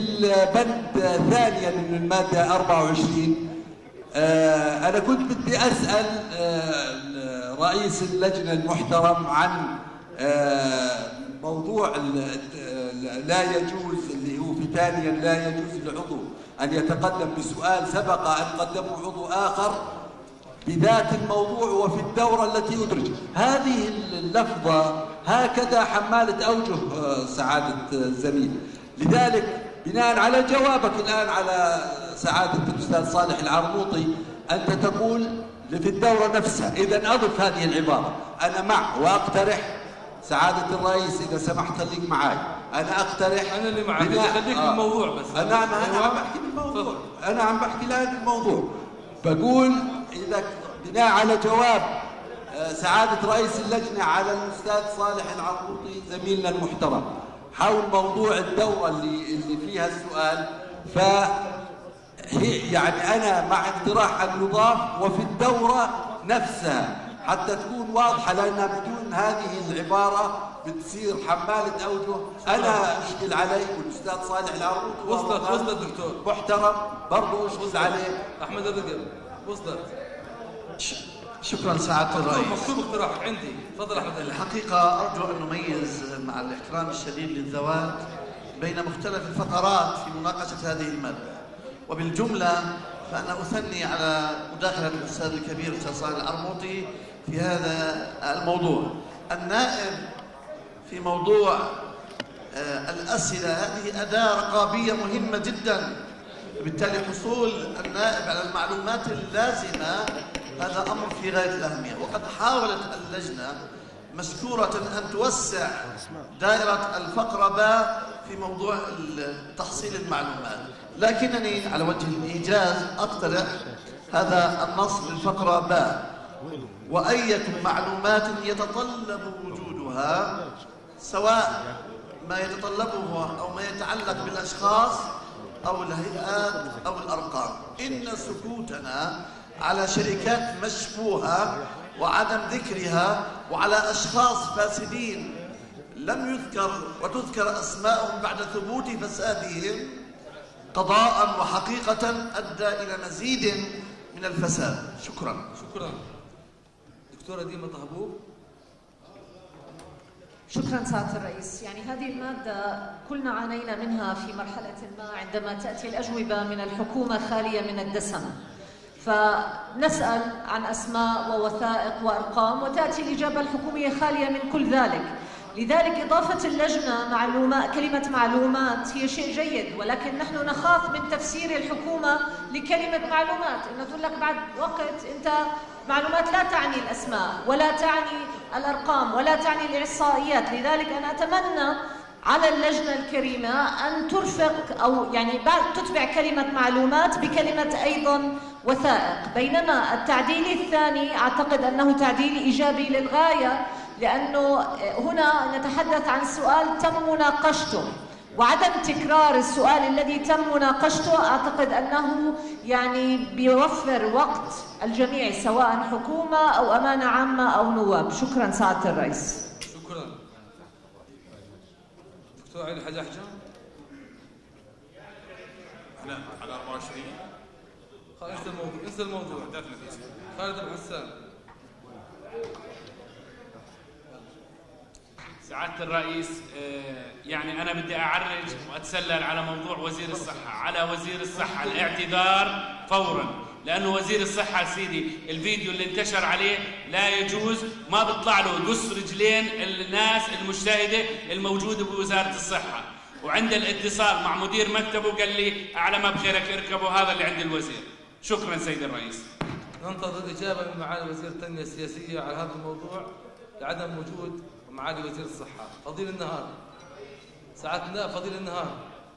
البند ثانيا من المادة 24 أنا كنت بدي أسأل رئيس اللجنة المحترم عن موضوع لا يجوز اللي هو في ثانيا لا يجوز لعضو أن يتقدم بسؤال سبق أن قدمه عضو آخر بذات الموضوع وفي الدورة التي أدرج. هذه اللفظة هكذا حمالة أوجه سعادة الزميل. لذلك بناء على جوابك الآن على سعادة الأستاذ صالح العرموطي أنت تقول في الدورة نفسها، إذا أضف هذه العبارة. أنا مع وأقترح سعادة الرئيس إذا سمحت خليك معي، أنا أقترح. أنا اللي معك، خليك بالموضوع بس. أنا عم بحكي بالموضوع، أنا عم بحكي الآن بالموضوع. بقول إذا بناء على جواب سعادة رئيس اللجنة على الأستاذ صالح العرموطي زميلنا المحترم حول موضوع الدورة اللي فيها السؤال، يعني أنا مع اقتراح أن يضاف وفي الدورة نفسها حتى تكون واضحة، لأنها بدون هذه العبارة بتصير حمالة أوجه. أنا أشكل علي والأستاذ صالح العرموطي وصلت دكتور محترم برضه أشكل عليه. أحمد الرقم وصلت. شكرا سعادة الرئيس. مكتوب اقتراحك عندي، تفضل أحمد. الحقيقة أرجو أن نميز مع الاحترام الشديد للذوات بين مختلف الفقرات في مناقشة هذه المادة. وبالجملة فأنا أثني على مداخلة الأستاذ الكبير الأستاذ صالح العرموطي في هذا الموضوع. النائب في موضوع الأسئلة هذه أداة رقابية مهمة جدا، بالتالي حصول النائب على المعلومات اللازمة هذا أمر في غاية الأهمية. وقد حاولت اللجنة مشكورة أن توسع دائرة الفقرة باء في موضوع تحصيل المعلومات، لكنني على وجه الإيجاز أقترح هذا النص للفقرة باء: وأية معلومات يتطلب وجودها، سواء ما يتطلبه أو ما يتعلق بالأشخاص أو الهيئات أو الأرقام. إن سكوتنا على شركات مشبوهة وعدم ذكرها وعلى أشخاص فاسدين لم يذكر وتذكر أسماءهم بعد ثبوت فسادهم قضاء وحقيقة أدى إلى مزيد من الفساد. شكرا. شكرا. دكتورة ديما طهبوب. شكرا سعادة الرئيس. يعني هذه المادة كلنا عانينا منها في مرحلة ما عندما تأتي الأجوبة من الحكومة خالية من الدسم، فنسأل عن أسماء ووثائق وأرقام وتأتي الإجابة الحكومية خالية من كل ذلك. لذلك إضافة اللجنة كلمة معلومات هي شيء جيد، ولكن نحن نخاف من تفسير الحكومة لكلمة معلومات، إنه تقول لك بعد وقت أنت معلومات لا تعني الأسماء ولا تعني الأرقام ولا تعني الإحصائيات. لذلك أنا أتمنى على اللجنة الكريمة أن ترفق أو يعني تتبع كلمة معلومات بكلمة أيضا وثائق، بينما التعديل الثاني أعتقد أنه تعديل إيجابي للغاية، لأنه هنا نتحدث عن سؤال تم مناقشته، وعدم تكرار السؤال الذي تم مناقشته أعتقد أنه يعني بيوفر وقت الجميع سواء حكومة أو أمانة عامة أو نواب. شكرا سعادة الرئيس. شكرا. دكتور علي حجاحجة. احنا على 24. خلاص انسى الموضوع. خالد أبو حسان. سعادة الرئيس، يعني أنا بدي أعرج وأتسلل على موضوع وزير الصحة. على وزير الصحة الاعتذار فوراً، لأنه وزير الصحة سيدي الفيديو اللي انتشر عليه لا يجوز، ما بيطلع له قص رجلين الناس المجتهدة الموجودة بوزارة الصحة. وعند الاتصال مع مدير مكتبه قال لي أعلى ما بخيرك اركبوا، هذا اللي عند الوزير. شكراً سيد الرئيس. ننتظر إجابة من معالي وزير التنمية السياسية على هذا الموضوع لعدم وجود معالي وزير الصحة. فضيل النهار. ساعة النائب فضيل النهار.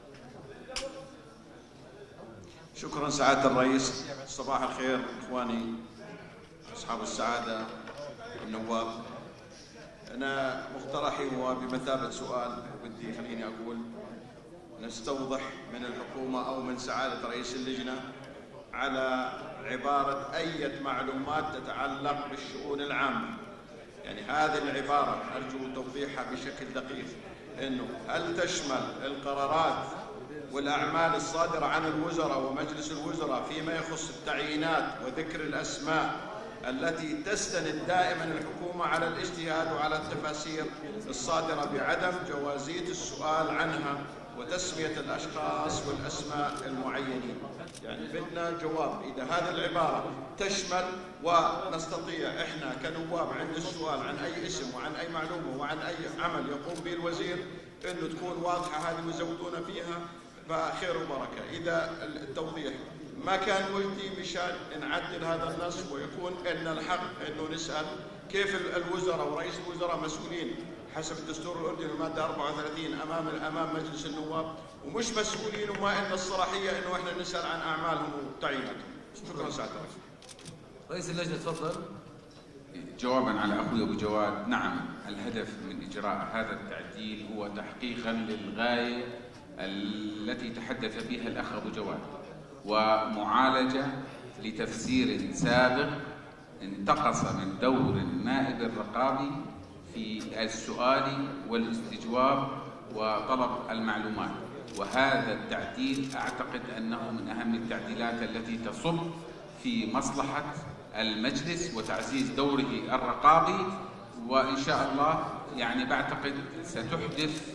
شكرا سعادة الرئيس. صباح الخير إخواني أصحاب السعادة النواب. أنا مقترحي هو بمثابة سؤال، وبدي خليني أقول نستوضح من الحكومة أو من سعادة رئيس اللجنة على عبارة أية معلومات تتعلق بالشؤون العامة. يعني هذه العبارة أرجو توضيحها بشكل دقيق، إنه هل تشمل القرارات والأعمال الصادرة عن الوزراء ومجلس الوزراء فيما يخص التعيينات وذكر الأسماء التي تستند دائما الحكومة على الاجتهاد وعلى التفاسير الصادرة بعدم جوازية السؤال عنها وتسمية الأشخاص والأسماء المعينين. يعني بدنا جواب إذا هذه العبارة تشمل ونستطيع إحنا كنواب عند السؤال عن أي اسم وعن أي معلومة وعن أي عمل يقوم به الوزير إنه تكون واضحة هذه ويزودونا فيها فخير وبركة. إذا التوضيح ما كان مجدي مشان نعدل هذا النص ويكون لنا الحق إنه نسأل كيف الوزراء ورئيس الوزراء مسؤولين حسب الدستور الأردني المادة 34 أمام مجلس النواب ومش مسؤولين وما لنا الصلاحية إنه إحنا نسأل عن أعمالهم وتعييناتهم. شكرا سعادة الرئيس. رئيس اللجنة تفضل. جوابا على أخوي أبو جواد، نعم الهدف من إجراء هذا التعديل هو تحقيقا للغاية التي تحدث بها الأخ أبو جواد ومعالجة لتفسير سابق انتقص من دور النائب الرقابي في السؤال والاستجواب وطلب المعلومات. وهذا التعديل أعتقد أنه من أهم التعديلات التي تصب في مصلحة المجلس وتعزيز دوره الرقابي، وإن شاء الله يعني بعتقد ستحدث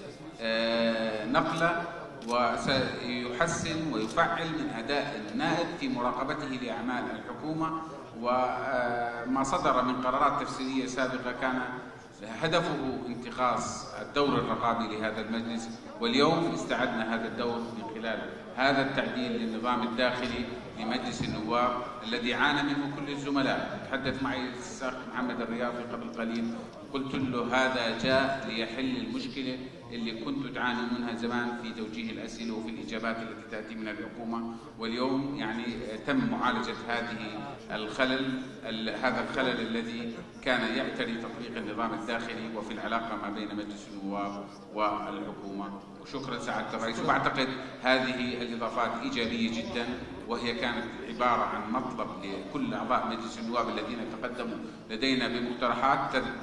نقلة وسيحسن ويفعل من أداء النائب في مراقبته لأعمال الحكومة. وما صدر من قرارات تفسيرية سابقة كان هدفه انتقاص الدور الرقابي لهذا المجلس، واليوم استعدنا هذا الدور من خلال هذا التعديل للنظام الداخلي لمجلس النواب الذي عانى منه كل الزملاء. تحدث معي الأخ محمد الرياضي قبل قليل قلت له هذا جاء ليحل المشكلة اللي كنتوا تعانوا منها زمان في توجيه الأسئلة وفي الإجابات التي تأتي من الحكومة، واليوم يعني تم معالجة هذا الخلل الذي كان يعتري تطبيق النظام الداخلي وفي العلاقة ما بين مجلس النواب والحكومة. وشكرا سعادة الرئيس. وأعتقد هذه الإضافات إيجابية جدا، وهي كانت عبارة عن مطلب لكل أعضاء مجلس النواب الذين تقدموا لدينا بمقترحات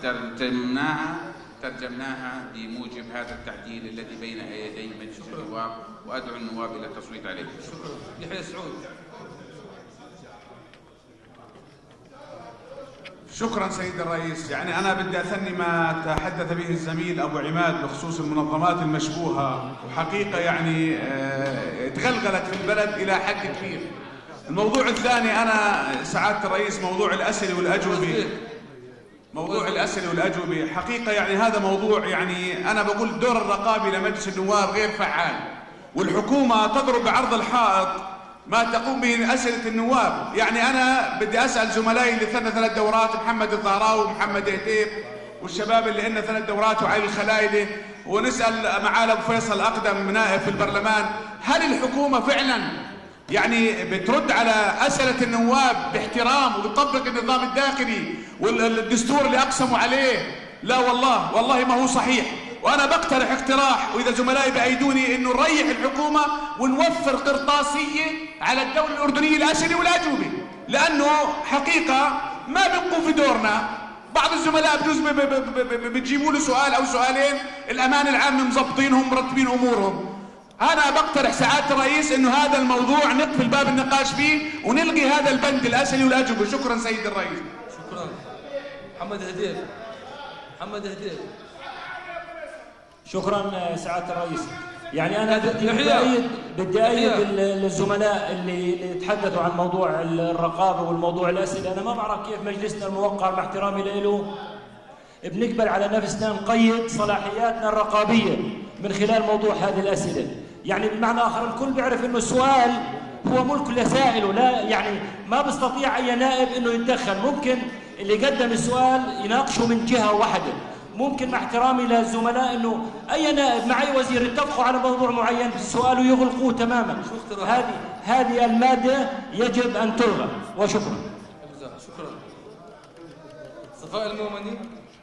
ترجمناها بموجب هذا التعديل الذي بين يدي مجلس النواب، وأدعو النواب إلى التصويت عليه. شكرا. يحيى سعود. شكرا سيد الرئيس. يعني أنا بدي أثني ما تحدث به الزميل أبو عماد بخصوص المنظمات المشبوهة، وحقيقة يعني تغلغلت في البلد إلى حد كبير. الموضوع الثاني أنا سعادة الرئيس موضوع الأسئلة والأجوبة. موضوع الأسئلة والأجوبة حقيقة يعني هذا موضوع يعني أنا بقول الدور الرقابي لمجلس النواب غير فعال، والحكومة تضرب بعرض الحائط ما تقوم به أسئلة النواب. يعني أنا بدي أسأل زملائي اللي ثنى 3 دورات، محمد الظهراوي ومحمد هتيب والشباب اللي لنا 3 دورات وعلي الخلايلة، ونسأل معالي أبو فيصل أقدم نائب في البرلمان، هل الحكومة فعلا يعني بترد على أسئلة النواب باحترام وبتطبق النظام الداخلي والدستور اللي أقسموا عليه؟ لا والله ما هو صحيح. وأنا بقترح اقتراح، وإذا زملائي بأيدوني، إنه نريح الحكومة ونوفر قرطاسية على الدولة الأردنية الأسئلة والأجوبة، لأنه حقيقة ما بنقوم في دورنا. بعض الزملاء بجوز بتجيبوا له سؤال أو سؤالين، الأمان العام مظبطينهم مرتبين أمورهم. أنا بقترح سعادة الرئيس إنه هذا الموضوع نقفل باب النقاش فيه ونلغي هذا البند الأسئلة والأجوبة. شكرا سيد الرئيس. شكرا. محمد هديل. شكرا سعادة الرئيس. يعني أنا بدي أيد الزملاء اللي تحدثوا عن موضوع الرقابة والموضوع الأسئلة. أنا ما بعرف كيف مجلسنا الموقر مع احترامي له بنقبل على نفسنا نقيد صلاحياتنا الرقابية من خلال موضوع هذه الأسئلة. يعني بمعنى آخر الكل بيعرف إنه السؤال هو ملك لسائله، لا يعني ما بيستطيع أي نائب إنه يتدخل. ممكن اللي قدم السؤال يناقشه من جهة واحدة. ممكن مع احترامي للزملاء إنه أي نائب مع أي وزير يتفقوا على موضوع معين في السؤال ويغلقوه تماما. هذه المادة يجب أن تلغى. وشكرا. شكرا. صفاء المؤمني.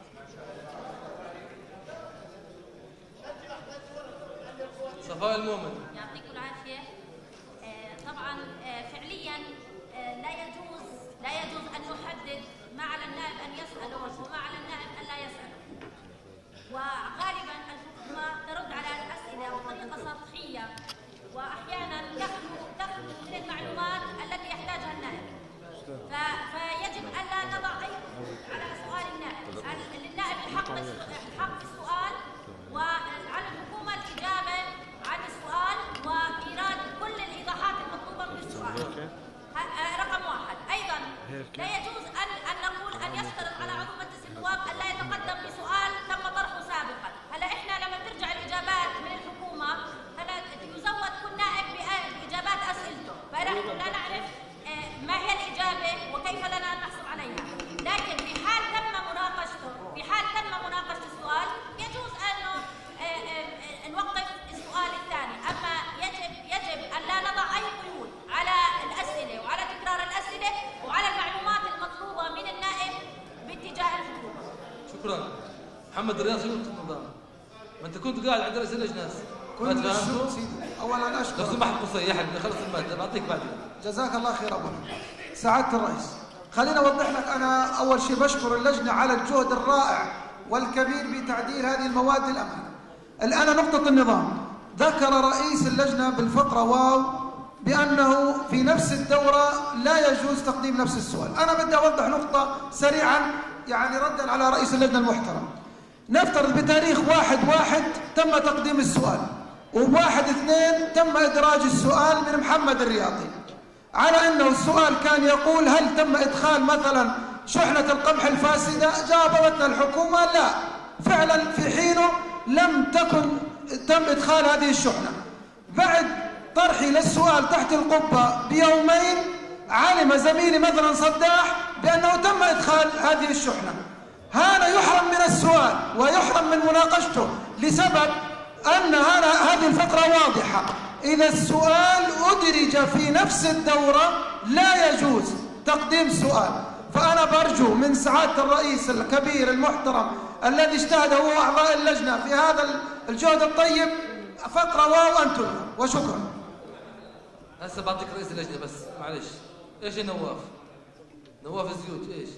يعطيكم العافية. طبعا فعليا لا يجوز أن نحدد ما على النائب أن يسأله وما على النائب أن لا يسأله. وغالبا الحكومة ترد على الأسئلة بطريقة سطحية واحيانا تخلو من المعلومات التي يحتاجها النائب. فيجب الا نضع اي قيود على سؤال النائب. للنائب الحق في السؤال، وعلى الحكومه الاجابه عن السؤال وايراد كل الايضاحات المطلوبه من السؤال. رقم واحد. ايضا لا يجوز ان نقول ان يشترط على عضو مجلس النواب ان لا يتقدم بسؤال تم طرحه سابقا. هلا احنا لما بترجع الاجابات من الحكومه هلا يزود كل نائب باجابات اسئلته، فنحن لا نعرف ما هي الاجابه وكيف لنا ان نحصل عليها. لكن في حال تم مناقشه السؤال يجوز انه نوقف السؤال الثاني. اما يجب ان لا نضع اي قيود على الاسئله وعلى تكرار الاسئله وعلى المعلومات المطلوبه من النائب باتجاه الحكومه. شكرا. محمد الرياض، شو قلت النظام؟ ما انت كنت قاعد عند رئيس اللجنه هسه. كنت اولا اشكر. لو سمحت قصيح بدي اخلص الماده بعطيك بعدين. جزاك الله خير ابو سعاده الرئيس. خليني اوضح لك، انا اول شيء بشكر اللجنه على الجهد الرائع والكبير بتعديل هذه المواد للامانه. الان نقطه النظام، ذكر رئيس اللجنه بالفقره واو بانه في نفس الدوره لا يجوز تقديم نفس السؤال. انا بدي اوضح نقطه سريعا يعني ردا على رئيس اللجنه المحترم. نفترض بتاريخ 1/1 تم تقديم السؤال، و1/2 تم إدراج السؤال من محمد الرياضي على أنه السؤال كان يقول هل تم إدخال مثلا شحنة القمح الفاسدة؟ جاوبتنا الحكومة لا، فعلا في حينه لم تم إدخال هذه الشحنة. بعد طرحي للسؤال تحت القبة بيومين علم زميلي مثلا صداح بأنه تم إدخال هذه الشحنة. هذا يحرم من السؤال ويحرم من مناقشته لسبب أن هذه الفقرة واضحة. إذا السؤال أدرج في نفس الدورة لا يجوز تقديم سؤال. فأنا برجو من سعادة الرئيس الكبير المحترم الذي اجتهد هو وأعضاء اللجنة في هذا الجهد الطيب فقرة واو أن تلغى، وشكرا. هسه بعطيك رئيس اللجنة بس معلش. إيش نواف؟ نواف الزيوت إيش؟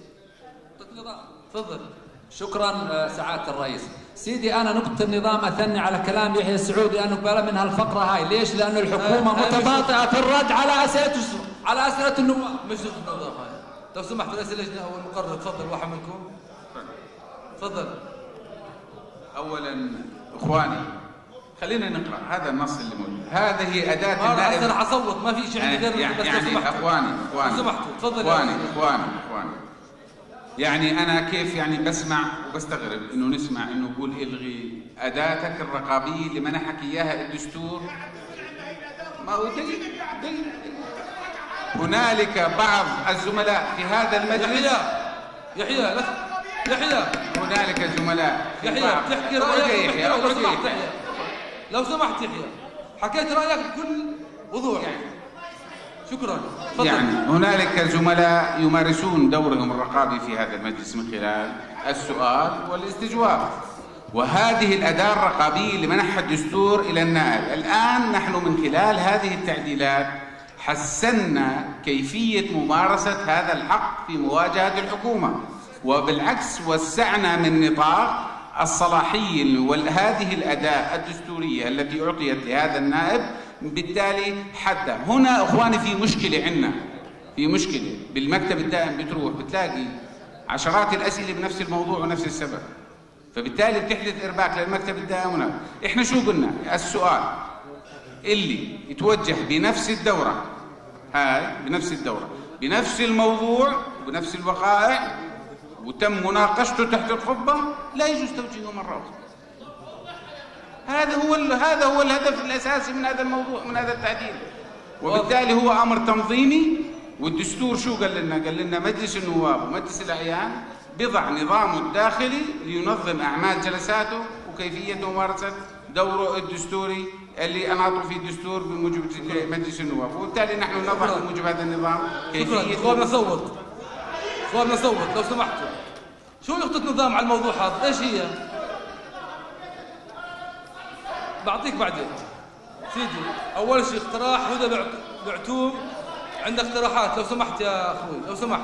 تفضل. شكرا سعادة الرئيس. سيدي أنا نقطة النظام أثني على كلام يحيى السعودي لأنه بلا من هالفقرة هاي. ليش؟ لأنه الحكومة متباطئة في الرد على أسئلة النواب. مش نقطة النظام هاي. لو سمحت رئيس اللجنة أو المقرر تفضل واحد منكم. تفضل. أولا إخواني خلينا نقرأ هذا النص اللي موجود. هذه أداة النائب. أنا حصوت ما في شيء عندي غير يعني إخواني لو سمحتوا تفضل. إخواني يعني أنا كيف يعني بسمع وبستغرب إنه نسمع إنه يقول إلغي أداتك الرقابية اللي منحك إياها الدستور. ما هو دليل. هنالك بعض الزملاء في هذا المجلس. يحيى هنالك زملاء. يحيى تحكي رأيك. لو سمحت يحيى حكيت رأيك بكل وضوح. شكرا. فضل. يعني هنالك زملاء يمارسون دورهم الرقابي في هذا المجلس من خلال السؤال والاستجواب، وهذه الأداة الرقابية اللي منحها الدستور إلى النائب. الآن نحن من خلال هذه التعديلات حسنا كيفية ممارسة هذا الحق في مواجهة الحكومة، وبالعكس وسعنا من نطاق الصلاحية وهذه الأداة الدستورية التي أعطيت لهذا النائب. بالتالي حتى هنا اخواني في مشكله عندنا، في مشكله بالمكتب الدائم. بتروح بتلاقي عشرات الاسئله بنفس الموضوع ونفس السبب، فبالتالي بتحدث ارباك للمكتب الدائم. هنا احنا شو قلنا؟ السؤال اللي يتوجه بنفس الدوره هاي بنفس الموضوع وبنفس الوقائع وتم مناقشته تحت القبه لا يجوز توجيهه مره اخرى. هذا هو الهدف الاساسي من هذا الموضوع، من هذا التعديل. وبالتالي هو امر تنظيمي. والدستور شو قال لنا؟ قال لنا مجلس النواب ومجلس الاعيان بضع نظامه الداخلي لينظم اعمال جلساته وكيفيه ممارسه دوره الدستوري اللي اناطوا فيه الدستور بموجب مجلس النواب. وبالتالي نحن نضع بموجب هذا النظام كيفيه. اخواننا صوت لو سمحتوا. شو نقطه نظام على الموضوع هذا؟ ايش هي؟ بعطيك بعدين سيدي. اول شيء اقتراح هدى بعتوم، عندك اقتراحات لو سمحت يا اخوي لو سمحت.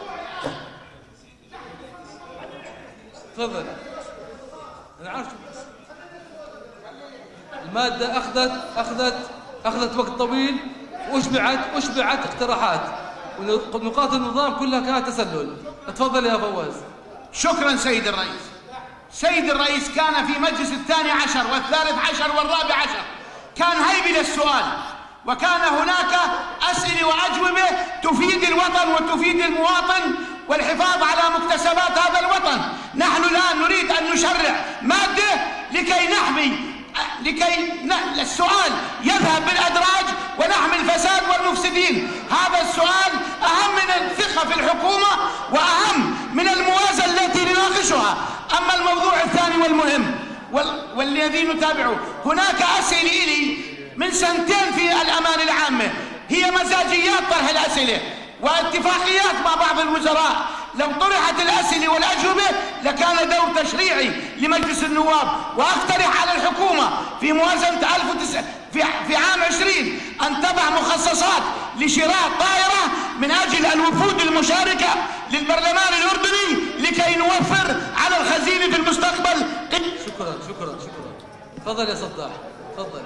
تفضل. انا عارف الماده اخذت أخذت وقت طويل وأشبعت اقتراحات، ونقاط النظام كلها كانت تسلل. تفضل يا فواز. شكرا سيد الرئيس. سيد الرئيس، كان في مجلس الثاني عشر والثالث عشر والرابع عشر كان هيبل السؤال، وكان هناك أسئلة وأجوبة تفيد الوطن وتفيد المواطن والحفاظ على مكتسبات هذا الوطن. نحن الآن نريد أن نشرع مادة لكي السؤال يذهب بالأدراج ونحمي الفساد والمفسدين. هذا السؤال أهم من الثقة في الحكومة وأهم من الموازنة التي نناقشها. أما الموضوع الثاني والمهم والذي نتابعه، هناك أسئلة إلي من سنتين في الأمانة العامة، هي مزاجيات طرح الأسئلة واتفاقيات مع بعض الوزراء. لو طرحت الأسئلة والأجوبة لكان دور تشريعي لمجلس النواب. وأقترح على الحكومة في موازنة في عام 20 أن تضع مخصصات لشراء طائرة من أجل الوفود المشاركة للبرلمان الأردني لكي نوفر على الخزينة في المستقبل. شكرا. تفضل يا صداح. تفضل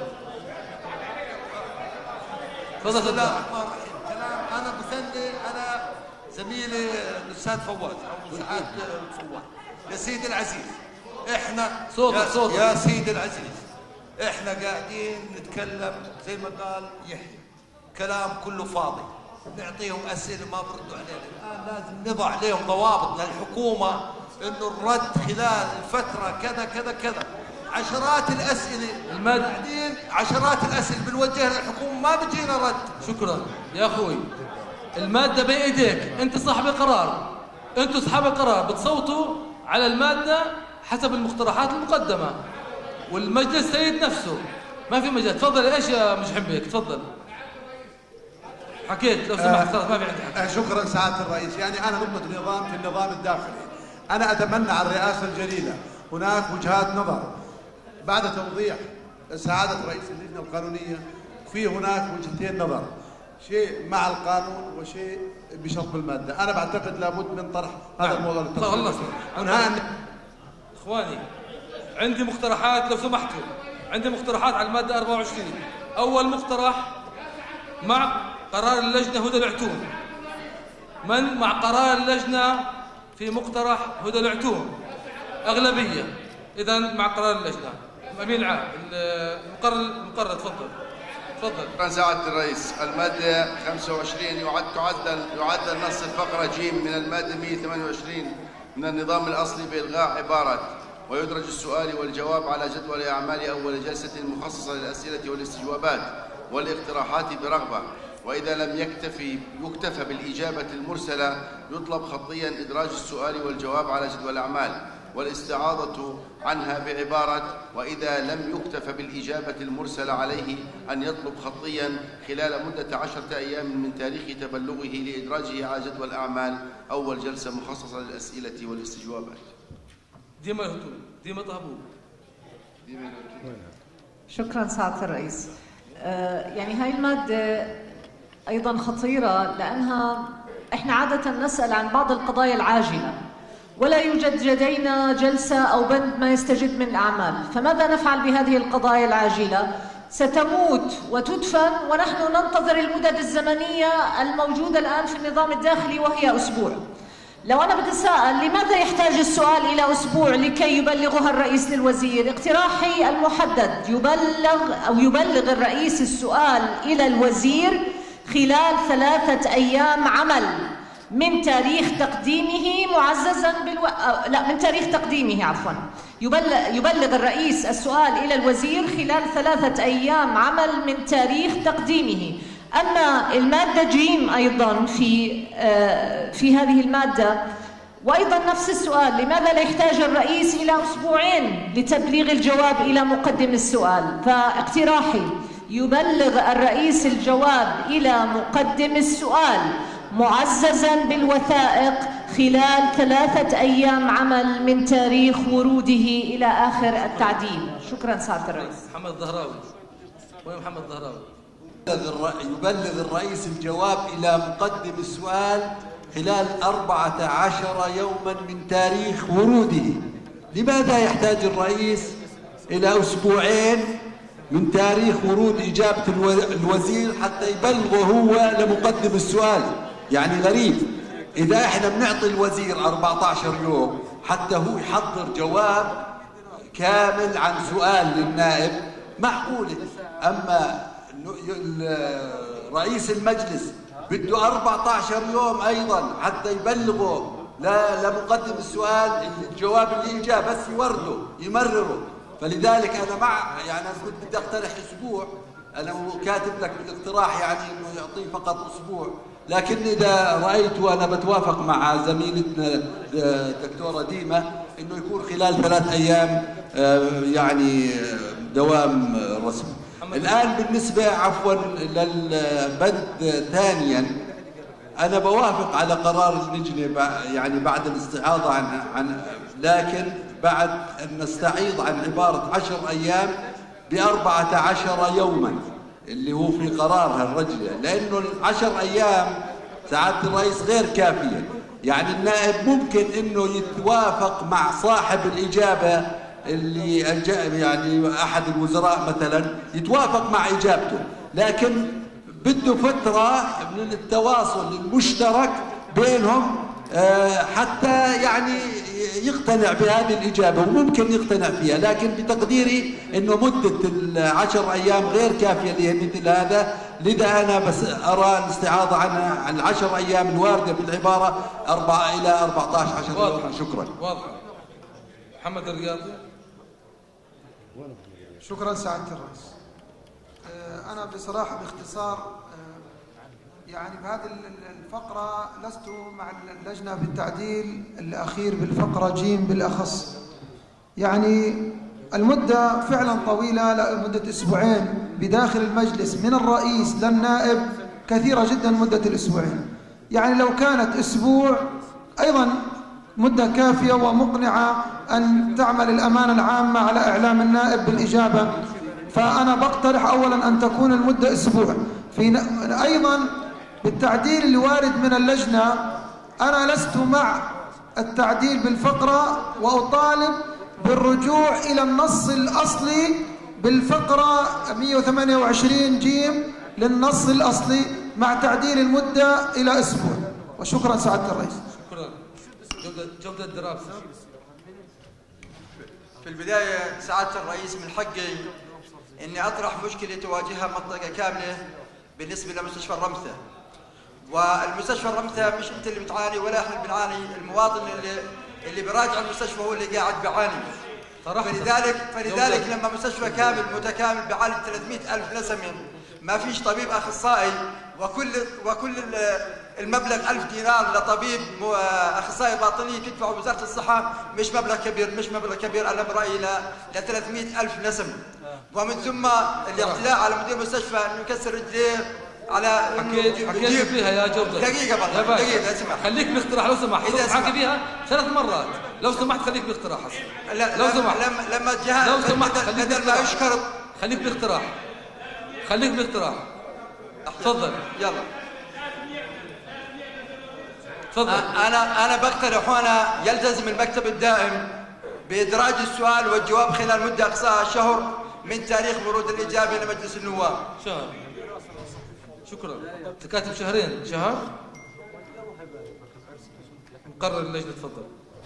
صداح. أنا بثني أنا زميلي الأستاذ فواز أو سعاد فواز. يا سيدي العزيز، إحنا صوتك يا سيدي العزيز، إحنا قاعدين نتكلم زي ما قال يحيى، كلام كله فاضي، نعطيهم أسئلة ما بردوا علينا. الآن لازم نضع لهم ضوابط للحكومة إنه الرد خلال الفترة كذا كذا كذا. عشرات الأسئلة قاعدين، عشرات الأسئلة بنوجهها للحكومة ما بيجينا رد. شكرا يا أخوي. المادة بإيديك، أنت صاحب القرار، أنتوا أصحاب القرار، بتصوتوا على المادة حسب المقترحات المقدمة والمجلس سيد نفسه، ما في مجال. تفضل. إيش يا مش حميك؟ تفضل. حكيت لو سمحت، خلاص ما في عندي حكي. شكرا سعادة الرئيس. يعني أنا نقطة النظام في النظام الداخلي، أنا أتمنى على الرئاسة الجديدة هناك وجهات نظر بعد توضيح سعادة رئيس اللجنة القانونية، في هناك وجهتين نظر، شيء مع القانون وشيء بشرط المادة. أنا بعتقد لابد من طرح هذا الموضوع للتصويت. إخواني، عندي مقترحات لو سمحتوا، عندي مقترحات على المادة 24. أول مقترح مع قرار اللجنة هدى العتوم. من مع قرار اللجنة في مقترح هدى العتوم؟ أغلبية. إذا مع قرار اللجنة. الأمين العام المقرر تفضل. شكرا سعادة الرئيس. المادة 25 يعدل نص الفقرة ج من المادة 128 من النظام الأصلي بإلغاء عبارة ويدرج السؤال والجواب على جدول أعمال أول جلسة مخصصة للأسئلة والاستجوابات والاقتراحات برغبة، وإذا لم يكتفى بالإجابة المرسلة يطلب خطيا إدراج السؤال والجواب على جدول الأعمال والاستعاضة عنها بعبارة وإذا لم يكتفى بالإجابة المرسلة عليه أن يطلب خطيا خلال مدة 10 أيام من تاريخ تبلغه لإدراجه على جدول أعمال أول جلسة مخصصة للأسئلة والاستجوابات. ديما طهبو. شكرا سعادة الرئيس. يعني هاي المادة أيضا خطيرة لأنها إحنا عادة نسأل عن بعض القضايا العاجلة ولا يوجد لدينا جلسة أو بند ما يستجد من الأعمال. فماذا نفعل بهذه القضايا العاجلة؟ ستموت وتدفن ونحن ننتظر المدد الزمنية الموجودة الآن في النظام الداخلي وهي أسبوع. لو أنا بتساءل لماذا يحتاج السؤال إلى أسبوع لكي يبلغها الرئيس للوزير؟ اقتراحي المحدد يبلغ الرئيس السؤال إلى الوزير خلال 3 أيام عمل من تاريخ تقديمه من تاريخ تقديمه عفوا. يبلغ الرئيس السؤال إلى الوزير خلال 3 أيام عمل من تاريخ تقديمه. أما المادة ج أيضا في هذه المادة وأيضا نفس السؤال، لماذا لا يحتاج الرئيس إلى 2 أسبوع لتبليغ الجواب إلى مقدم السؤال؟ فاقتراحي يبلغ الرئيس الجواب إلى مقدم السؤال معززا بالوثائق خلال 3 أيام عمل من تاريخ وروده إلى آخر التعديل. شكرا سعادة الرئيس. محمد الظهراوي. وين محمد الظهراوي؟ يبلغ الرئيس الجواب إلى مقدم السؤال خلال 14 يوما من تاريخ وروده. لماذا يحتاج الرئيس إلى 2 أسبوع من تاريخ ورود إجابة الوزير حتى يبلغه هو لمقدم السؤال. يعني غريب إذا إحنا بنعطي الوزير 14 يوم حتى هو يحضر جواب كامل عن سؤال للنائب معقولة. أما رئيس المجلس بده 14 يوم أيضا حتى يبلغه لمقدم السؤال الجواب اللي إجاه، بس يورده يمرره. فلذلك أنا يعني أنا كنت بدي أقترح أسبوع، أنا كاتب لك بالاقتراح يعني إنه يعطيه فقط أسبوع، لكن إذا رأيت وأنا بتوافق مع زميلتنا دكتورة ديمة إنه يكون خلال 3 أيام يعني دوام رسمي. الآن بالنسبة عفوا للبند ثانيا، أنا بوافق على قرار اللجنة يعني بعد الاستعاضة عن لكن بعد أن نستعيض عن عبارة 10 أيام ب14 يوما اللي هو في قرارها الرجلة، لأنه 10 أيام سعادة الرئيس غير كافية. يعني النائب ممكن أنه يتوافق مع صاحب الإجابة اللي يعني أحد الوزراء مثلا يتوافق مع إجابته، لكن بده فترة من التواصل المشترك بينهم حتى يعني يقتنع بهذه الإجابة، وممكن يقتنع فيها، لكن بتقديري إنه مدة 10 أيام غير كافية لمثل هذا. لذا أنا بس أرى الاستعاضة عن 10 أيام الواردة في العبارة 4 إلى 14 يوما. شكرا. واضح. محمد الرياضي. شكرا سعادة الرئيس. أنا بصراحة باختصار يعني بهذه الفقرة لست مع اللجنة في التعديل الأخير بالفقرة جيم بالأخص. يعني المدة فعلا طويلة، لمدة أسبوعين بداخل المجلس من الرئيس للنائب كثيرة جدا مدة الأسبوعين. يعني لو كانت أسبوع أيضا مدة كافية ومقنعة أن تعمل الأمانة العامة على إعلام النائب بالإجابة. فأنا بقترح أولا أن تكون المدة أسبوع. أيضا بالتعديل اللي وارد من اللجنة، أنا لست مع التعديل بالفقرة، وأطالب بالرجوع إلى النص الأصلي بالفقرة 128 جيم للنص الأصلي مع تعديل المدة إلى أسبوع. وشكرا سعادة الرئيس. شكرا. جودة الدراسة. في البداية سعادة الرئيس من حقي إني أطرح مشكلة تواجهها منطقة كاملة بالنسبة لمستشفى الرمثة. والمستشفى الرمثة مش أنت اللي بتعاني ولا إحنا بنعاني، المواطن اللي بيراجع المستشفى هو اللي قاعد بيعاني. فلذلك لما مستشفى كامل متكامل بعدد 300,000 نسمة ما فيش طبيب أخصائي، وكل المبلغ 1000 دينار لطبيب أخصائي باطني تدفعه وزارة الصحة مش مبلغ كبير أنا برأيي ل 300,000 نسمة. ومن ثم الاعتداء على مدير المستشفى انه يكسر رجليه على حكيت فيها يا جودة. دقيقة بالله دقيقة اسمع. خليك باقتراح لو سمحت. حكي فيها 3 مرات لو سمحت، خليك باقتراح حسن. لو سمحت لما الجهات لو سمحت خليك بدل ما يشكر خليك باقتراح. تفضل. يلا تفضل. انا بقترح هنا يلتزم المكتب الدائم بإدراج السؤال والجواب خلال مدة أقصاها شهر من تاريخ ورود الإجابة لمجلس النواب. شهر. شكرا. تكاتب شهر. مقرر اللجنة. تفضل.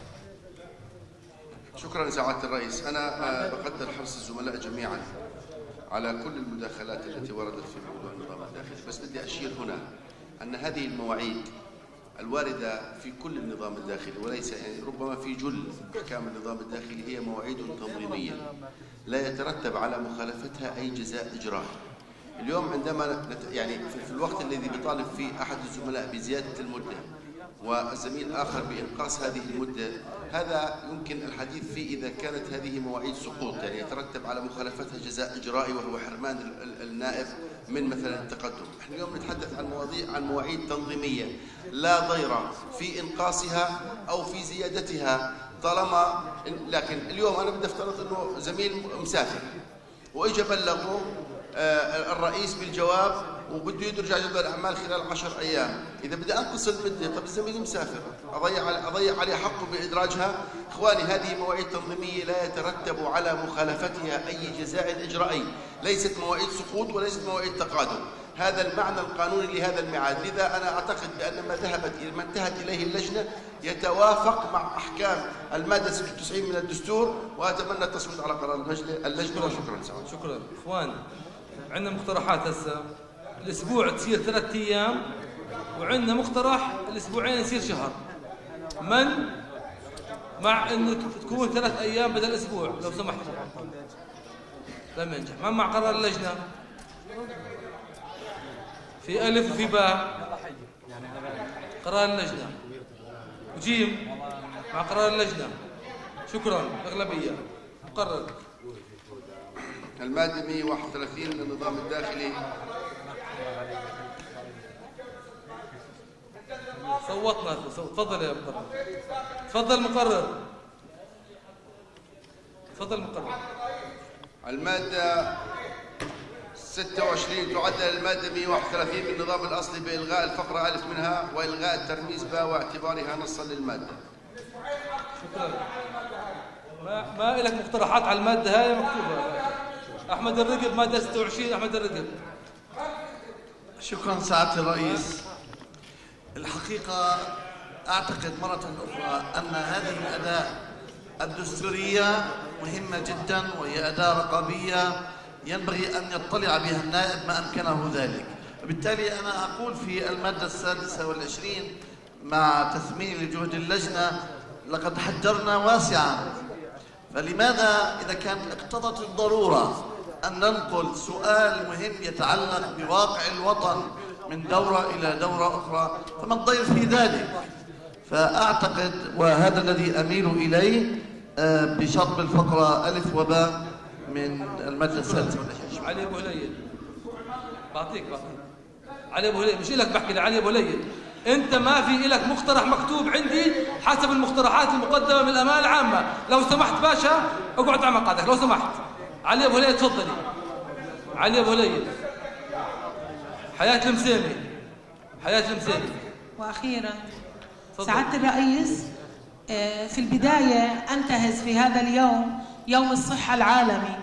شكرا سعادة الرئيس. أنا بقدر حرص الزملاء جميعا على كل المداخلات التي وردت في موضوع النظام الداخلي، بس بدي أشير هنا أن هذه المواعيد الواردة في كل النظام الداخلي وليس يعني ربما في جل أحكام النظام الداخلي هي مواعيد تنظيمية لا يترتب على مخالفتها أي جزاء إجرائي. اليوم عندما يعني في الوقت الذي بيطالب فيه أحد الزملاء بزيادة المدة والزميل آخر بإنقاص هذه المدة، هذا يمكن الحديث فيه إذا كانت هذه مواعيد سقوط، يعني يترتب على مخالفتها جزاء إجرائي وهو حرمان النائب من مثلا التقدم. احنا اليوم نتحدث عن مواعيد تنظيمية لا ضير في إنقاصها أو في زيادتها طالما. لكن اليوم أنا بدي أفترض أنه زميل مسافر وإجا بلغه الرئيس بالجواب وبده يدرج على جدول الاعمال خلال 10 ايام، اذا بدي انقص المده طب الزميل مسافر اضيع عليه حقه بادراجها. اخواني هذه مواعيد تنظيميه لا يترتب على مخالفتها اي جزاء اجرائي، ليست مواعيد سقوط وليست مواعيد تقادم، هذا المعنى القانوني لهذا الميعاد. لذا انا اعتقد بان ما انتهت اليه اللجنه يتوافق مع احكام الماده 96 من الدستور، واتمنى التصويت على قرار اللجنه. وشكرا. شكرا. اخوان عندنا مقترحات هسه، الاسبوع تصير 3 ايام، وعندنا مقترح الاسبوعين يصير شهر. من مع انه تكون 3 ايام بدل اسبوع لو سمحت؟ لم ينجح. من مع قرار اللجنه؟ في الف وفي باء قرار اللجنه، وجيم مع قرار اللجنه. شكرا. اغلبيه. مقرر. الماده 131 من النظام الداخلي. صوتنا. تفضل يا مقرر. تفضل مقرر. تفضل مقرر. الماده 26 تعدل الماده 131 من النظام الاصلي بالغاء الفقره الف منها والغاء الترميز باء واعتبارها نصا للماده. شكرا. ما لك مقترحات على الماده هاي مكتوبه. احمد الرقب ماده 26. احمد الرقب. شكرا سعاده الرئيس. الحقيقه اعتقد مره اخرى ان هذه الاداه الدستوريه مهمه جدا، وهي اداه رقابيه ينبغي أن يطلع بها النائب ما أمكنه ذلك. وبالتالي أنا أقول في المادة 26 مع تثمين لجهد اللجنة لقد حجرنا واسعا، فلماذا إذا كانت اقتضت الضرورة أن ننقل سؤال مهم يتعلق بواقع الوطن من دورة إلى دورة أخرى فما الضير في ذلك؟ فأعتقد وهذا الذي أميل إليه بشطب الفقرة ألف وباء من المادة السادسة. علي أبو هليل. بعطيك علي أبو هليل. مش إلك بحكي لعلي أبو هليل. أنت ما في إلك مقترح مكتوب عندي حسب المقترحات المقدمة من الأمانة العامة. لو سمحت باشا اقعد على مقعدك لو سمحت. علي أبو هليل تفضلي. علي أبو هليل. حياة المسيمي. حياة المسيمي. وأخيرا سعادة الرئيس، في البداية أنتهز في هذا اليوم يوم الصحة العالمي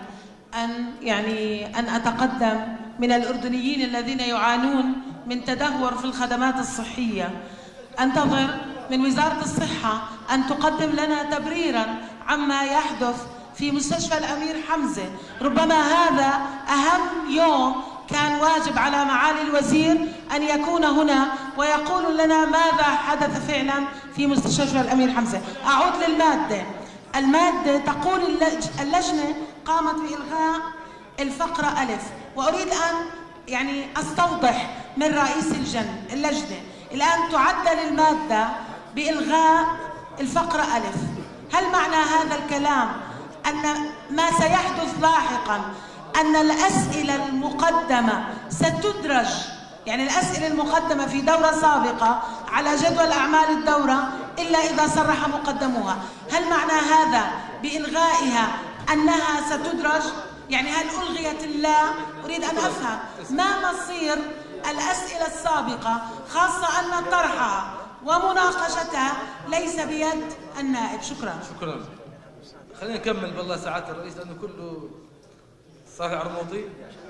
أن أتقدم من الأردنيين الذين يعانون من تدهور في الخدمات الصحية. أنتظر من وزارة الصحة أن تقدم لنا تبريراً عما يحدث في مستشفى الأمير حمزة. ربما هذا أهم يوم كان واجب على معالي الوزير أن يكون هنا ويقول لنا ماذا حدث فعلاً في مستشفى الأمير حمزة. أعود للمادة. المادة تقول اللجنة قامت بإلغاء الفقرة ألف، وأريد أن أستوضح من رئيس اللجنة. الآن تعدل المادة بإلغاء الفقرة ألف. هل معنى هذا الكلام أن ما سيحدث لاحقاً أن الأسئلة المقدمة ستدرج، الأسئلة المقدمة في دورة سابقة على جدول أعمال الدورة إلا إذا صرح مقدموها؟ هل معنى هذا بإلغائها أنها ستدرج؟ هل ألغيت اللا؟ أريد أن أفهم ما مصير الأسئلة السابقة، خاصة أن طرحها ومناقشتها ليس بيد النائب. شكرا. خلينا نكمل بالله سعادة الرئيس لأنه كله صحيح عرموطي.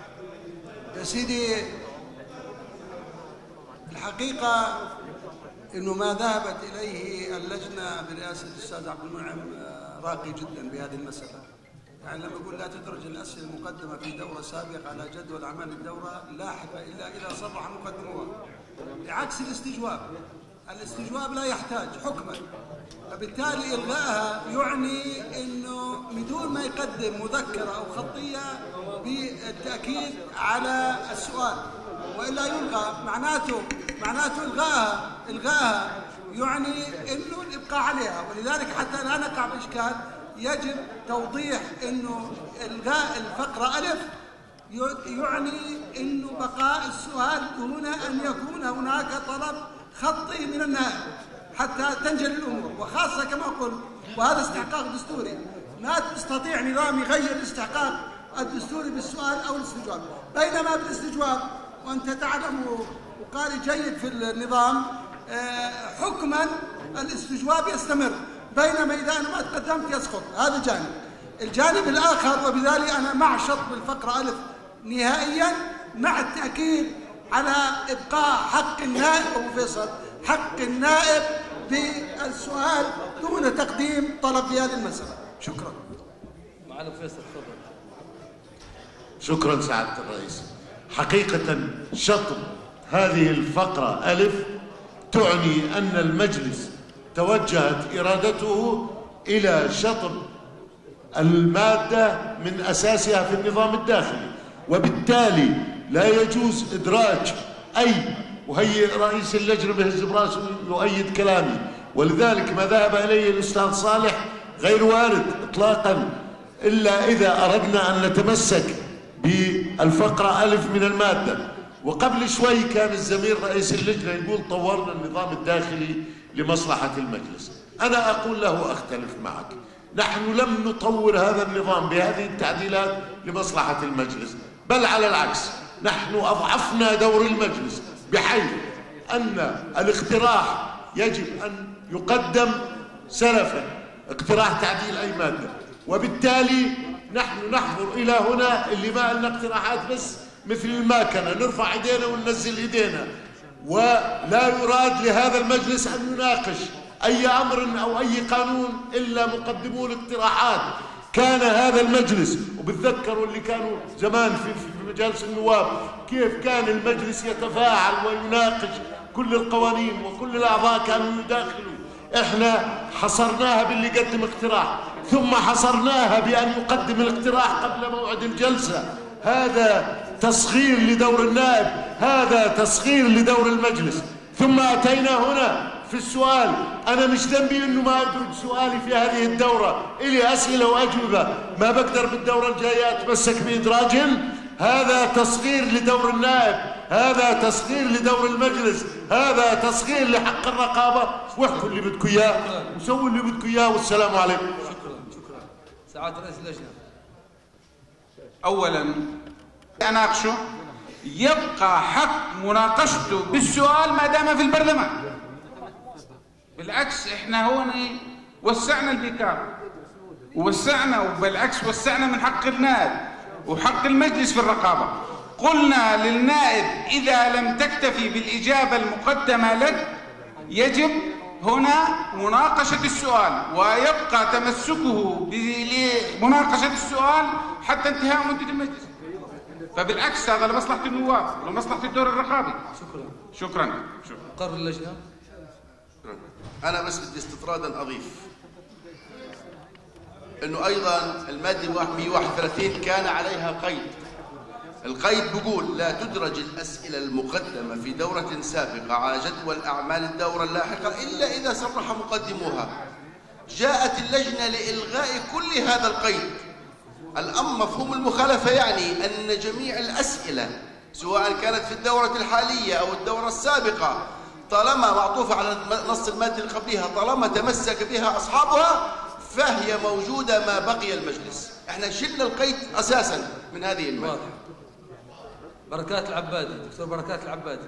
يا سيدي الحقيقة أنه ما ذهبت إليه اللجنة برئاسة الأستاذ عبد المنعم راقي جدا بهذه المسألة. لما يقول لا تدرج الأسئلة المقدمة في دورة سابقة على جدول أعمال الدورة لاحقة إلا إذا صرح مقدموها، بعكس الاستجواب لا يحتاج حكما، فبالتالي إلغائها يعني أنه بدون ما يقدم مذكرة أو خطية بالتأكيد على السؤال وإلا يلغى. معناته إلغاها يعني أنه الإبقاء عليها، ولذلك حتى لا نقع بإشكال يجب توضيح أنه إلغاء الفقرة ألف يعني أنه بقاء السؤال دون أن يكون هناك طلب خطي من النائب حتى تنجلي الأمور، وخاصة كما قلت وهذا استحقاق دستوري، ما تستطيع نظام يغير الاستحقاق الدستوري بالسؤال أو الاستجواب، بينما بالاستجواب وأنت تعلم وقارئ جيد في النظام حكما الاستجواب يستمر، بينما إذا أنا ما تقدمت يسقط. هذا جانب. الجانب الآخر، وبذلك أنا مع شطب الفقرة ألف نهائيا، مع التأكيد على إبقاء حق النائب أبو فيصل، حق النائب بالسؤال دون تقديم طلب في هذه المسألة. شكرا. معالي فيصل تفضل. شكرا سعادة الرئيس. حقيقة شطب هذه الفقرة ألف تعني أن المجلس توجهت إرادته إلى شطب المادة من أساسها في النظام الداخلي، وبالتالي لا يجوز إدراج أي، وهي رئيس اللجنة بهز براسه يؤيد كلامي، ولذلك ما ذهب إليه الأستاذ صالح غير وارد إطلاقا، إلا إذا أردنا أن نتمسك بالفقرة ألف من المادة. وقبل شوي كان الزميل رئيس اللجنة يقول طورنا النظام الداخلي لمصلحة المجلس. أنا أقول له أختلف معك، نحن لم نطور هذا النظام بهذه التعديلات لمصلحة المجلس، بل على العكس نحن أضعفنا دور المجلس، بحيث أن الاقتراح يجب أن يقدم سلفا، اقتراح تعديل أي مادة، وبالتالي نحن نحضر إلى هنا اللي ما لنا اقتراحات بس مثل الماكنة، نرفع ايدينا وننزل ايدينا، ولا يراد لهذا المجلس أن يناقش أي أمر أو أي قانون إلا مقدمو الاقتراحات. كان هذا المجلس، وبتذكروا اللي كانوا زمان في مجالس النواب كيف كان المجلس يتفاعل ويناقش كل القوانين وكل الأعضاء كانوا يداخلوا. احنا حصرناها باللي قدم اقتراح، ثم حصرناها بأن يقدم الاقتراح قبل موعد الجلسة. هذا تصغير لدور النائب، هذا تصغير لدور المجلس. ثم أتينا هنا في السؤال، أنا مش ذنبي إنه ما أدرج سؤالي في هذه الدورة، إلي أسئلة وأجوبة، ما بقدر بالدورة الجاية أتمسك بإدراجهن. هذا تصغير لدور النائب، هذا تصغير لدور المجلس، هذا تصغير لحق الرقابة. واحكوا اللي بدكم إياه وسووا اللي بدكم إياه، والسلام عليكم. شكرا. سعادة رئيس اللجنة. أولا أناقشه، يبقى حق مناقشته بالسؤال ما دام في البرلمان. بالعكس احنا هون وسعنا البيكار، ووسعنا، وبالعكس وسعنا من حق النائب وحق المجلس في الرقابة. قلنا للنائب إذا لم تكتفي بالإجابة المقدمة لك يجب هنا مناقشة السؤال، ويبقى تمسكه بمناقشة السؤال حتى انتهاء مدة المجلس. فبالعكس هذا لمصلحة النواب ولمصلحة الدور الرقابي. شكرا. قرر اللجنة. أنا بس بدي استطرادا أضيف أنه أيضا المادة 131 كان عليها قيد. القيد بيقول لا تدرج الأسئلة المقدمة في دورة سابقة على جدول أعمال الدورة اللاحقة إلا إذا صرح مقدموها. جاءت اللجنة لإلغاء كل هذا القيد. الأمر مفهوم المخالفة يعني أن جميع الأسئلة سواء كانت في الدورة الحالية أو الدورة السابقة طالما معطوفة على نص المادة اللي قبلها، طالما تمسك بها أصحابها فهي موجودة ما بقي المجلس. احنا شلنا القيد أساسا من هذه المادة. بركات العبادي، دكتور بركات العبادي.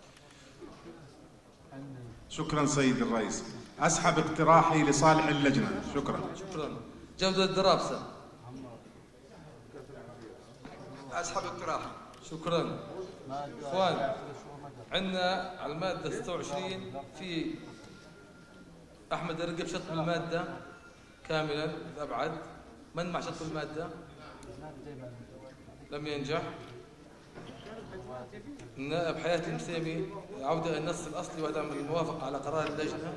شكرا سيد الرئيس. أسحب اقتراحي لصالح اللجنة. شكرا. جودة الدرابسة. أسحب اقتراحي. شكرا. اخوان، عندنا على المادة 26 في أحمد الرقب شطب المادة كاملا الأبعد. من مع شطب المادة؟ لم ينجح. النائب حياة المسيمي عودة إلى النص الأصلي وعدم الموافقة على قرار اللجنة.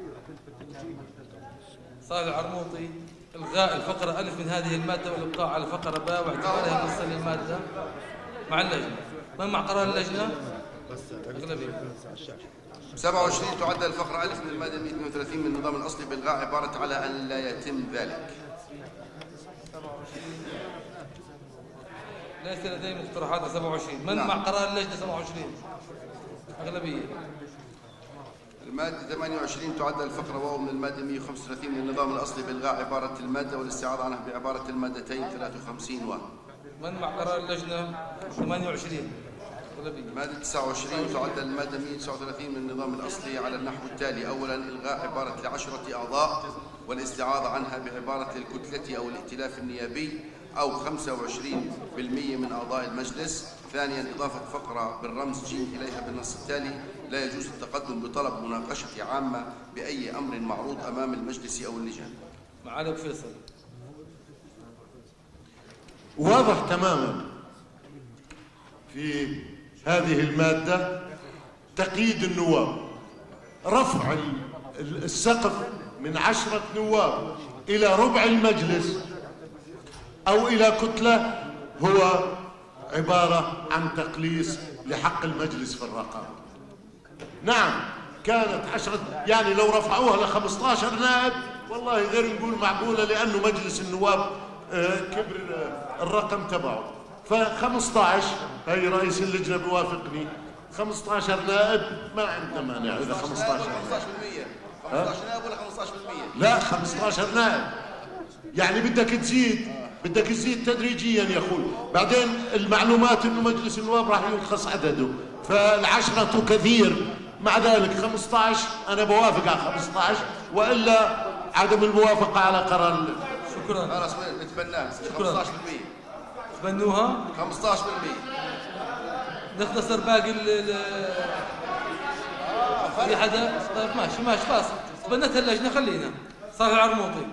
صالح العرموطي إلغاء الفقرة ألف من هذه المادة والإبقاء على الفقرة باء واعتبارها نصا للمادة مع اللجنة. من مع قرار اللجنة؟ أغلبية. 27 تعدل الفقرة ألف من المادة 132 من النظام الأصلي بإلغاء عبارة على أن لا يتم ذلك. ليس لدي مقترحات على 27. من مع قرار اللجنة 27؟ أغلبية. المادة 28 تعدل الفقرة واو من المادة 135 من النظام الأصلي بإلغاء عبارة المادة والاستعاضة عنها بعبارة المادتين 53 و. من مع قرار اللجنة 28؟ مادة 29 تعدل المادة 139 من النظام الأصلي على النحو التالي: أولا إلغاء عبارة ل10 أعضاء والاستعاضة عنها بعبارة الكتلة أو الائتلاف النيابي أو 25% من أعضاء المجلس. ثانيا إضافة فقرة بالرمز ج إليها بالنص التالي: لا يجوز التقدم بطلب مناقشة عامة بأي أمر معروض أمام المجلس أو اللجان. معالي أبو فيصل. واضح تماما في هذه المادة تقييد النواب، رفع السقف من 10 نواب إلى ربع المجلس أو إلى كتلة هو عبارة عن تقليص لحق المجلس في الرقابة. نعم كانت 10، يعني لو رفعوها ل 15 نائب والله غير نقول معقولة، لأنه مجلس النواب كبر الرقم تبعه، ف15 هي رئيس اللجنة بيوافقني 15 نائب ما عندنا مانع. إذا 15 نائب ولا 15%؟ لا 15 نائب، يعني بدك تزيد تدريجيا يا اخوي. بعدين المعلومات انه مجلس النواب راح ينقص عدده، فالعشرة كثير، مع ذلك 15 انا بوافق على 15 والا عدم الموافقة على قرار. شكرا. خلاص نتبناه 15%. تبنوها 15%. نختصر باقي في حدا؟ طيب ماشي خلاص تبنتها اللجنة، خلينا صافي عرموطي.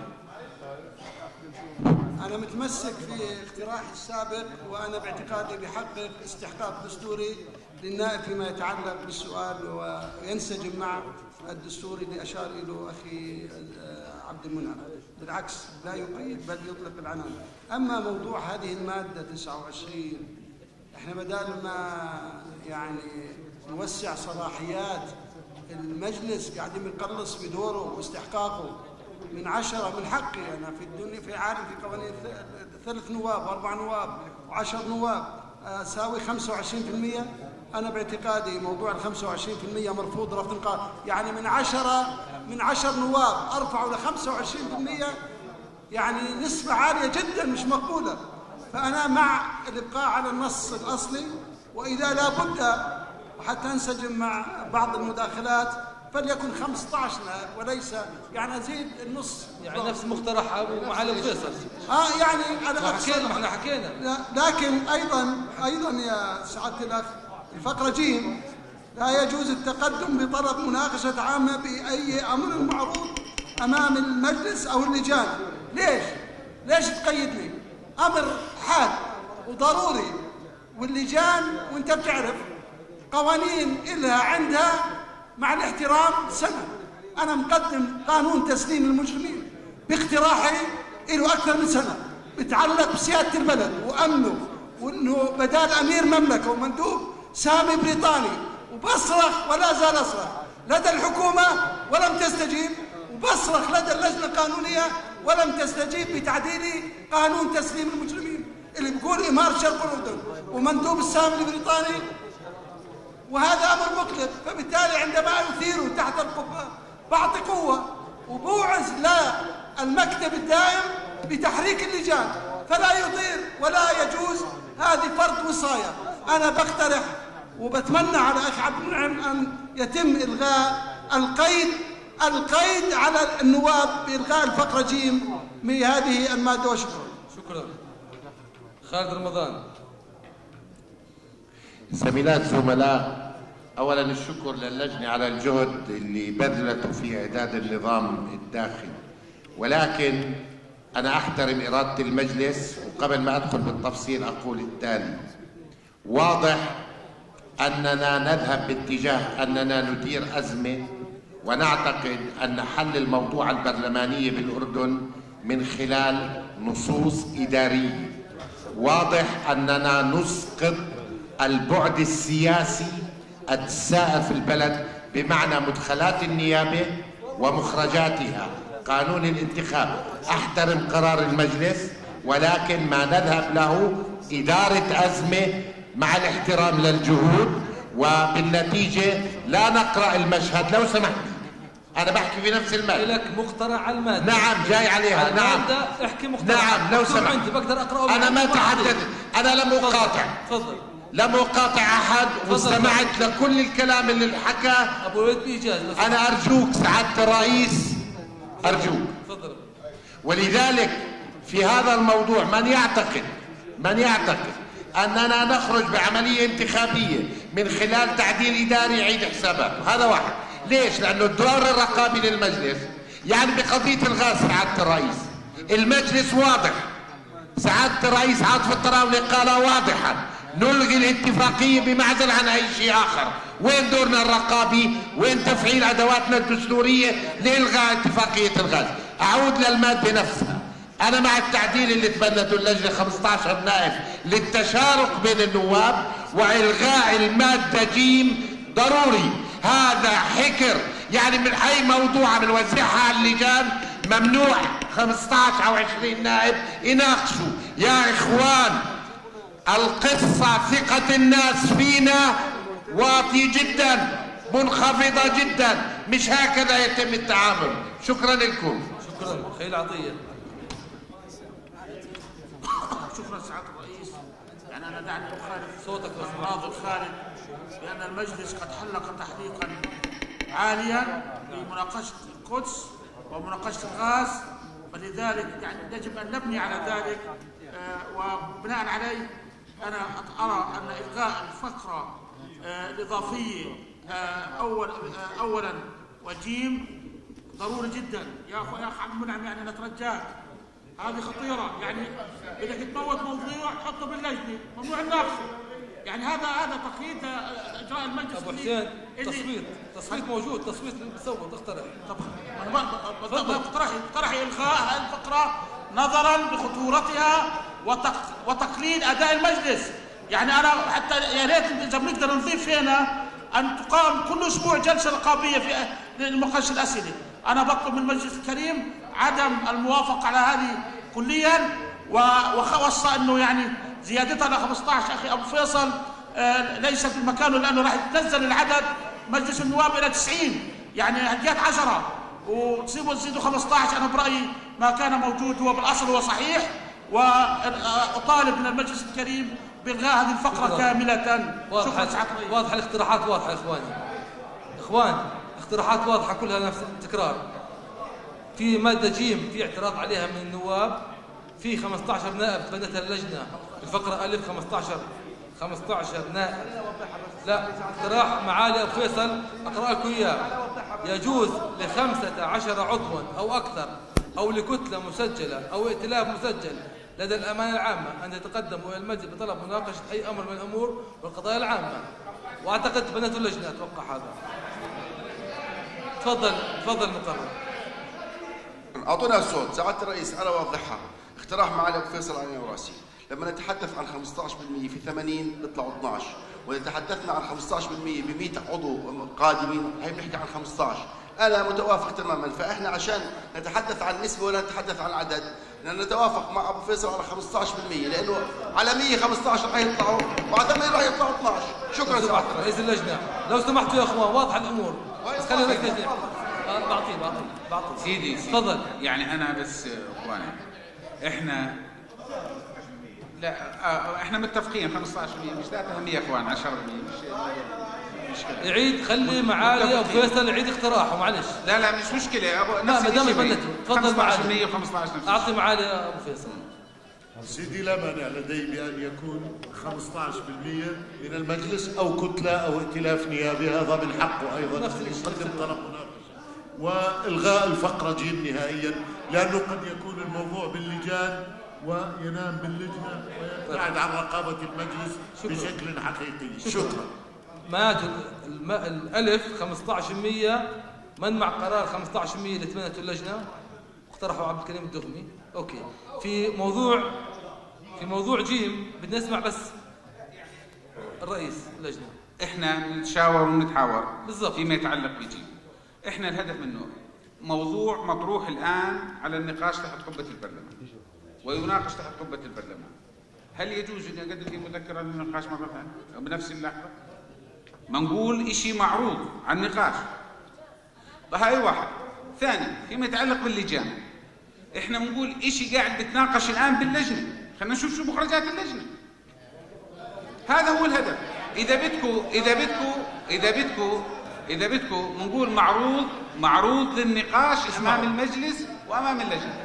أنا متمسك في اقتراحي السابق، وأنا باعتقادي بحقق استحقاق دستوري للنائب فيما يتعلق بالسؤال وينسجم مع الدستور اللي أشار إليه أخي عبد المنعم. بالعكس لا يقيد بل يطلق العنان. أما موضوع هذه المادة 29، إحنا بدال ما يعني نوسع صلاحيات المجلس قاعدين بنقلص بدوره واستحقاقه من 10. من حقي أنا في الدنيا في عالم في قوانين 3 نواب و4 نواب و10 نواب أساوي 25%. أنا باعتقادي موضوع ال 25% مرفوض رفض القانون. يعني من 10 نواب أرفعوا ل 25%، يعني نسبة عالية جدا مش مقبولة. فأنا مع الإبقاء على النص الأصلي، وإذا لا بد وحتى انسجم مع بعض المداخلات فليكن 15 وليس يعني أزيد النص. يعني نفس مقترح أبو معالي فيصل. يعني على احنا حكينا. لكن أيضا يا سعادة الأخ، الفقرة جيم: لا يجوز التقدم بطلب مناقشة عامة بأي أمر معروض أمام المجلس أو اللجان. ليش تقيدني؟ أمر حاد وضروري، واللجان وانت بتعرف قوانين إلها عندها مع الاحترام سنة. أنا مقدم قانون تسليم المجرمين باقتراحي له أكثر من سنة، بتعلق بسيادة البلد وأمنه، وأنه بدال أمير مملكة ومندوب سامي بريطاني، وبصرخ ولا زال أصرخ لدى الحكومة ولم تستجيب، وبصرخ لدى اللجنة القانونية ولم تستجيب بتعديل قانون تسليم المجرمين اللي بيقول إمارة شرق الأردن ومندوب السامي البريطاني، وهذا أمر مقلق. فبالتالي عندما يثيروا تحت القبة بعطي قوة وبوعز للمكتب الدائم بتحريك اللجان، فلا يطير ولا يجوز. هذه فرض وصاية. أنا بقترح وبتمنى على أخي عبد المنعم أن يتم إلغاء القيد على النواب بإلغاء الفقرة جيم من هذه المادة. وشكرا. شكرا. خالد رمضان. زميلات زملاء، أولا الشكر للجنة على الجهد اللي بذلته في إعداد النظام الداخلي، ولكن أنا أحترم إرادة المجلس، وقبل ما أدخل بالتفصيل أقول التالي: واضح أننا نذهب باتجاه أننا ندير أزمة، ونعتقد أن حل الموضوع البرلماني بالأردن من خلال نصوص إدارية. واضح أننا نسقط البعد السياسي السائر في البلد، بمعنى مدخلات النيابة ومخرجاتها، قانون الانتخاب. أحترم قرار المجلس، ولكن ما نذهب له إدارة أزمة مع الاحترام للجهود، وبالنتيجة لا نقرأ المشهد. لو سمحت، أنا بحكي في نفس المادة. لك مقترح على المادة. نعم جاي عليها. نعم احكي مقترح. نعم لو سمحت. بقدر أقرأه. أنا ما تحدثت، أنا لم أقاطع. تفضل. لم أقاطع أحد واستمعت لكل الكلام اللي انحكى. أبو الوليد بإيجاز. أنا أرجوك سعادة الرئيس، أرجوك. تفضل. ولذلك في هذا الموضوع من يعتقد أننا نخرج بعملية انتخابية من خلال تعديل إداري يعيد حساباته. هذا واحد. ليش؟ لأنه الدور الرقابي للمجلس يعني بقضية الغاز سعادة الرئيس المجلس واضح. سعادة الرئيس عاطف الطراولي قال واضحا نلغي الاتفاقية بمعزل عن أي شيء آخر. وين دورنا الرقابي؟ وين تفعيل أدواتنا الدستورية لإلغاء اتفاقية الغاز؟ أعود للمادة نفسها. أنا مع التعديل اللي تبنته اللجنة 15 نائب للتشارك بين النواب وإلغاء المادة جيم ضروري. هذا حكر، يعني من أي موضوع بنوزعها على اللجان ممنوع 15 أو 20 نائب يناقشوا. يا إخوان القصة ثقة الناس فينا واطية جدا، منخفضة جدا، مش هكذا يتم التعامل. شكرا لكم. شكرا. خيل عطية. شكرا سعادة الرئيس. يعني أنا دعني أخالف صوتك الناظر خالد بأن المجلس قد حلق تحليقا عاليا لمناقشة القدس ومناقشة الغاز، ولذلك يعني يجب أن نبني على ذلك. وبناء عليه أنا أرى أن إلغاء الفقرة الإضافية أولا وجيم ضروري جدا. يا أخ عبد المنعم يعني نترجاك، هذه خطيرة. يعني بدك تموت موضوع حطه باللجنة، ممنوع نناقشه. يعني هذا تقييد اجراء المجلس. ابو حسين تصويت موجود، تصويت بتصوت اقترح. طب اقترحي الغاء الفقره نظرا لخطورتها وتقليد اداء المجلس. يعني انا حتى يا ريت اذا بنقدر نضيف هنا ان تقام كل اسبوع جلسه رقابيه في لمناقشه الاسئله. انا بطلب من المجلس الكريم عدم الموافقه على هذه كليا، وخاصه انه يعني زيادتها ل 15 اخي ابو فيصل ليس في مكانه، لانه راح تنزل العدد مجلس النواب الى 90. يعني جات 10 وتزيدوا 15. انا برايي ما كان موجود هو بالاصل هو صحيح، واطالب من المجلس الكريم بالغاء هذه الفقره كامله. شكرا سعاده الرئيس. واضحه الاقتراحات، واضحه يا اخوان اقتراحات واضحه كلها نفس التكرار. في ماده جيم في اعتراض عليها من النواب، في 15 نائب تبنتها اللجنه الفقره الف 15 نائب. لا، اقتراح معالي ابو فيصل اقرا لكم اياه. يجوز ل15 عضوا او اكثر او لكتله مسجله او ائتلاف مسجل لدى الامانه العامه ان يتقدموا الى المجلس بطلب مناقشه اي امر من الامور والقضايا العامه. واعتقد تبنته اللجنه، اتوقع هذا. تفضل مقرر. اعطونا الصوت. سعاده الرئيس انا اوضحها. اقتراح معالي ابو فيصل عيني وراسي. لما نتحدث عن 15% في 80 بيطلعوا 12، واذا تحدثنا عن 15% ب 100 عضو قادمين هي بنحكي عن 15. انا متوافق تماما. فاحنا عشان نتحدث عن نسبه ولا نتحدث عن عدد نتوافق مع ابو فيصل على 15%، لانه على 100 15 راح يطلعوا وعلى 80 راح يطلعوا 12. شكرا سعاده رئيس اللجنه. لو سمحتوا يا اخوان واضحه الامور. بس خلينا نركز. بعطيه سيدي تفضل. يعني انا بس اخواني احنا لا احنا متفقين 15% مش ذات اهميه يا اخوان. 10% مش يعيد. خلي معالي ابو فيصل يعيد اقتراحه معلش. لا مش مشكله ابو ما دام بنته. تفضل معالي. 15% اعطي معالي ابو فيصل. سيدي لا مانع لدي بأن يكون 15% من المجلس أو كتلة أو ائتلاف نيابي. هذا من حقه أيضا أن يقدم طلب مناقشة. وإلغاء الفقرة جيم نهائيا، لأنه قد يكون الموضوع باللجان وينام باللجنة ويبتعد عن رقابة المجلس بشكل حقيقي. شكرا. مات الألف 15%. من مع قرار 15% اللي تبنته اللجنة اقترحوا عبد الكريم الدغمي. اوكي. في موضوع جيم بدنا نسمع بس الرئيس اللجنة. احنا نتشاور ونتحاور بالضبط فيما يتعلق بجيم. احنا الهدف منه موضوع مطروح الان على النقاش تحت قبة البرلمان ويناقش تحت قبة البرلمان. هل يجوز ان اقدم في مذكرة للنقاش مرة ثانية بنفس اللحظة؟ ما نقول شيء معروض على النقاش. هاي واحد. ثاني فيما يتعلق باللجان، احنا بنقول شيء قاعد بتناقش الان باللجنه، خلينا نشوف شو مخرجات اللجنه. هذا هو الهدف. إذا بدكم نقول معروض للنقاش أمام المجلس وأمام اللجنة.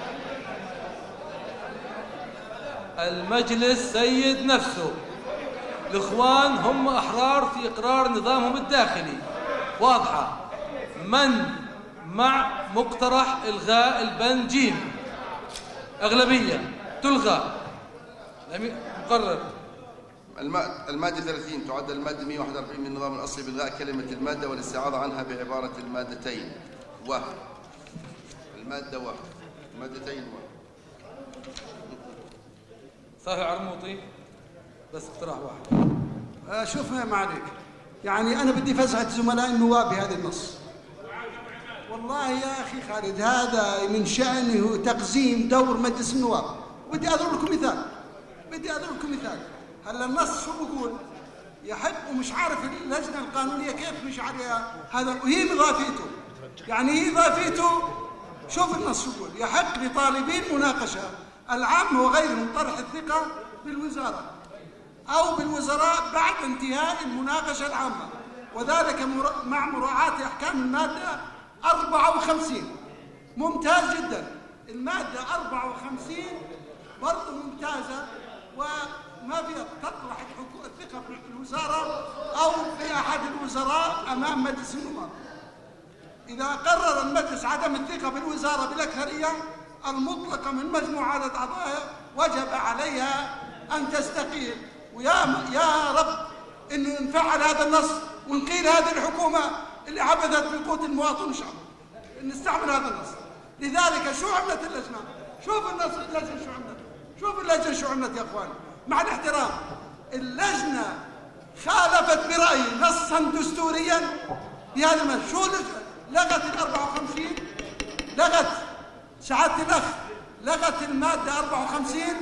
المجلس سيد نفسه، الإخوان هم أحرار في إقرار نظامهم الداخلي، واضحة. من مع مقترح إلغاء البند جيم؟ أغلبية تلغى. مقرر. المادة 30 تعدل المادة 141 من النظام الأصلي بإلغاء كلمة المادة والاستعاضة عنها بعبارة المادتين المادتين صحيح عرموطي، بس اقتراح واحد. شوف ما عليك، يعني أنا بدي فزعة زملاء النواب بهذا النص. والله يا أخي خالد هذا من شأنه تقزيم دور مجلس النواب. بدي أضرب لكم مثال. هلا النص شو بقول؟ يحق ومش عارف اللجنة القانونية كيف مش عليها هذا، وهي إضافته. يعني هي إضافته. شوف النص شو بقول؟ يحق لطالبين مناقشة العامة وغيرهم طرح الثقة بالوزارة أو بالوزراء بعد انتهاء المناقشة العامة، وذلك مع مراعاة أحكام المادة 54. ممتاز جدا. المادة 54 برضه ممتازة، وما فيها تطرح الثقة في الوزارة أو في أحد الوزراء أمام مجلس النواب. إذا قرر المجلس عدم الثقة بالوزارة بالأكثرية المطلقة من مجموع عدد أعضائها وجب عليها أن تستقيل. ويا رب إنه نفعل هذا النص ونقيل هذه الحكومة اللي عبثت بقوت المواطن وشعبه. نستعمل هذا النص. لذلك شو عملت اللجنة؟ شوف اللجنة شو عملت يا أخوان. مع الاحترام، اللجنة خالفت برأيي نصا دستوريا بهذا المجلس. شو لغت ال 54، لغت سعادة الأخ، لغت المادة 54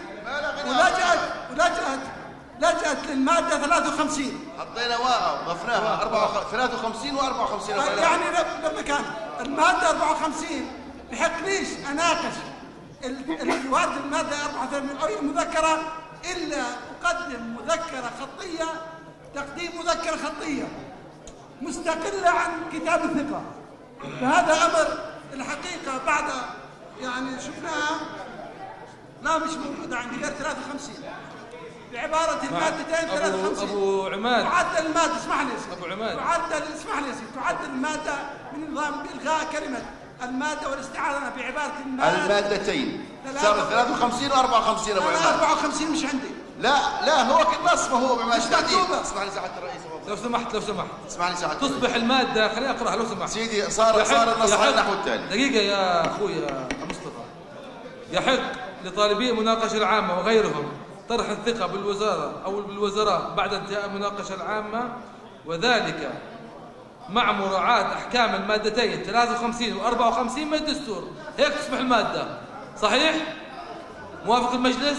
ولجأت للمادة 53. حطينا واو ضفناها 53 و54. يعني لما كان المادة 54 بحقليش أناقش الوارد المادة 34 أي مذكرة إلا أقدم مذكرة خطية، تقديم مذكرة خطية مستقلة عن كتاب الثقة. فهذا أمر الحقيقة بعد يعني شفناها لا مش موجودة عندي غير 53 بعبارة المادتين 53. أبو عماد تعدل المادة، اسمح لي يا سيدي. أبو عماد تعدل المادة من نظام إلغاء كلمة المادة والاستعاذة بعبارة المادتين صار 53 و54. أبو عماد 54 مش عندي. لا هو النص ما هو بما تعديل. اسمح لي سعادة الرئيس لو سمحت اسمح لي سعادة الرئيس. تصبح المادة، خليني أقرأها لو سمحت سيدي. صار النص على النحو التالي. دقيقة يا أخوي يا مصطفى. يحق لطالبي المناقشة العامة وغيرهم طرح الثقة بالوزارة أو بالوزراء بعد انتهاء المناقشة العامة، وذلك مع مراعاة أحكام المادتين 53 و54 من الدستور. هيك تصبح المادة. صحيح؟ موافق المجلس؟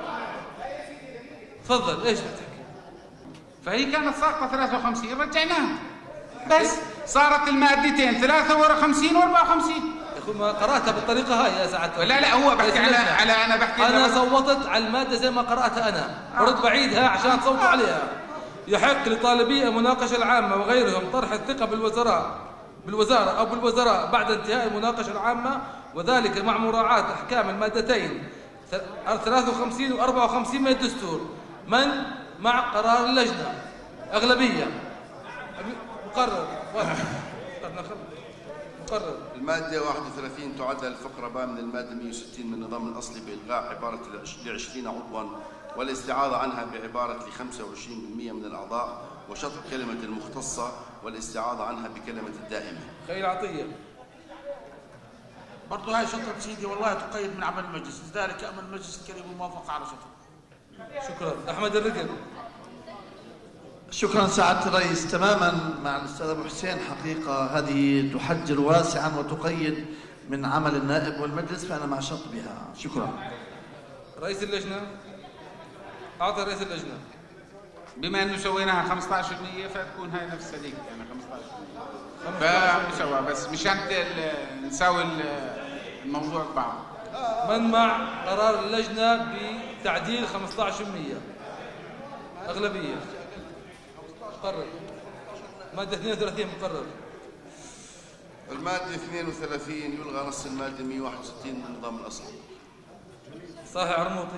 تفضل. ايش بتحكي؟ فهي كانت ساقطة 53 رجعناها، بس صارت المادتين 53 و54. يا اخوي ما قرأتها بالطريقة هاي يا سعادة. لا هو بحكي على أنا بحكي أنا صوتت على المادة زي ما قرأتها أنا، برد بعيدها عشان تصوتوا عليها. يحق لطالبي المناقشة العامة وغيرهم طرح الثقة بالوزارة أو بالوزراء بعد انتهاء المناقشة العامة، وذلك مع مراعاة أحكام المادتين 53 و54 من الدستور. من مع قرار اللجنة؟ أغلبية. مقرر. المادة 31 تعدل الفقرة ب من المادة 160 من النظام الأصلي بإلغاء عبارة ل20 عضوا والاستعاضة عنها بعبارة ل25% من الأعضاء وشطب كلمة المختصة والاستعاضة عنها بكلمة الدائمة. خير عطية. برضو هاي شطب سيدي والله تقيد من عمل المجلس، لذلك أمر المجلس الكريم الموافقة على شطب. شكرا. أحمد الرقل. شكرا سعادة الرئيس. تماما مع الأستاذ أبو حسين. حقيقة هذه تحجر واسعا وتقيد من عمل النائب والمجلس، فأنا مع شطبها. شكرا. رئيس اللجنة. أعطى رئيس اللجنة. بما أنه سويناها 15% فتكون هاي نفس هذيك يعني 15%. فمسوى بس مشان نساوي الموضوع ببعض. من مع قرار اللجنة بتعديل 15%؟ أغلبية. مقرر. مادة 32 مقرر. المادة 32 يلغى نص المادة 161 من النظام الأصلي. صحيح عرموطي.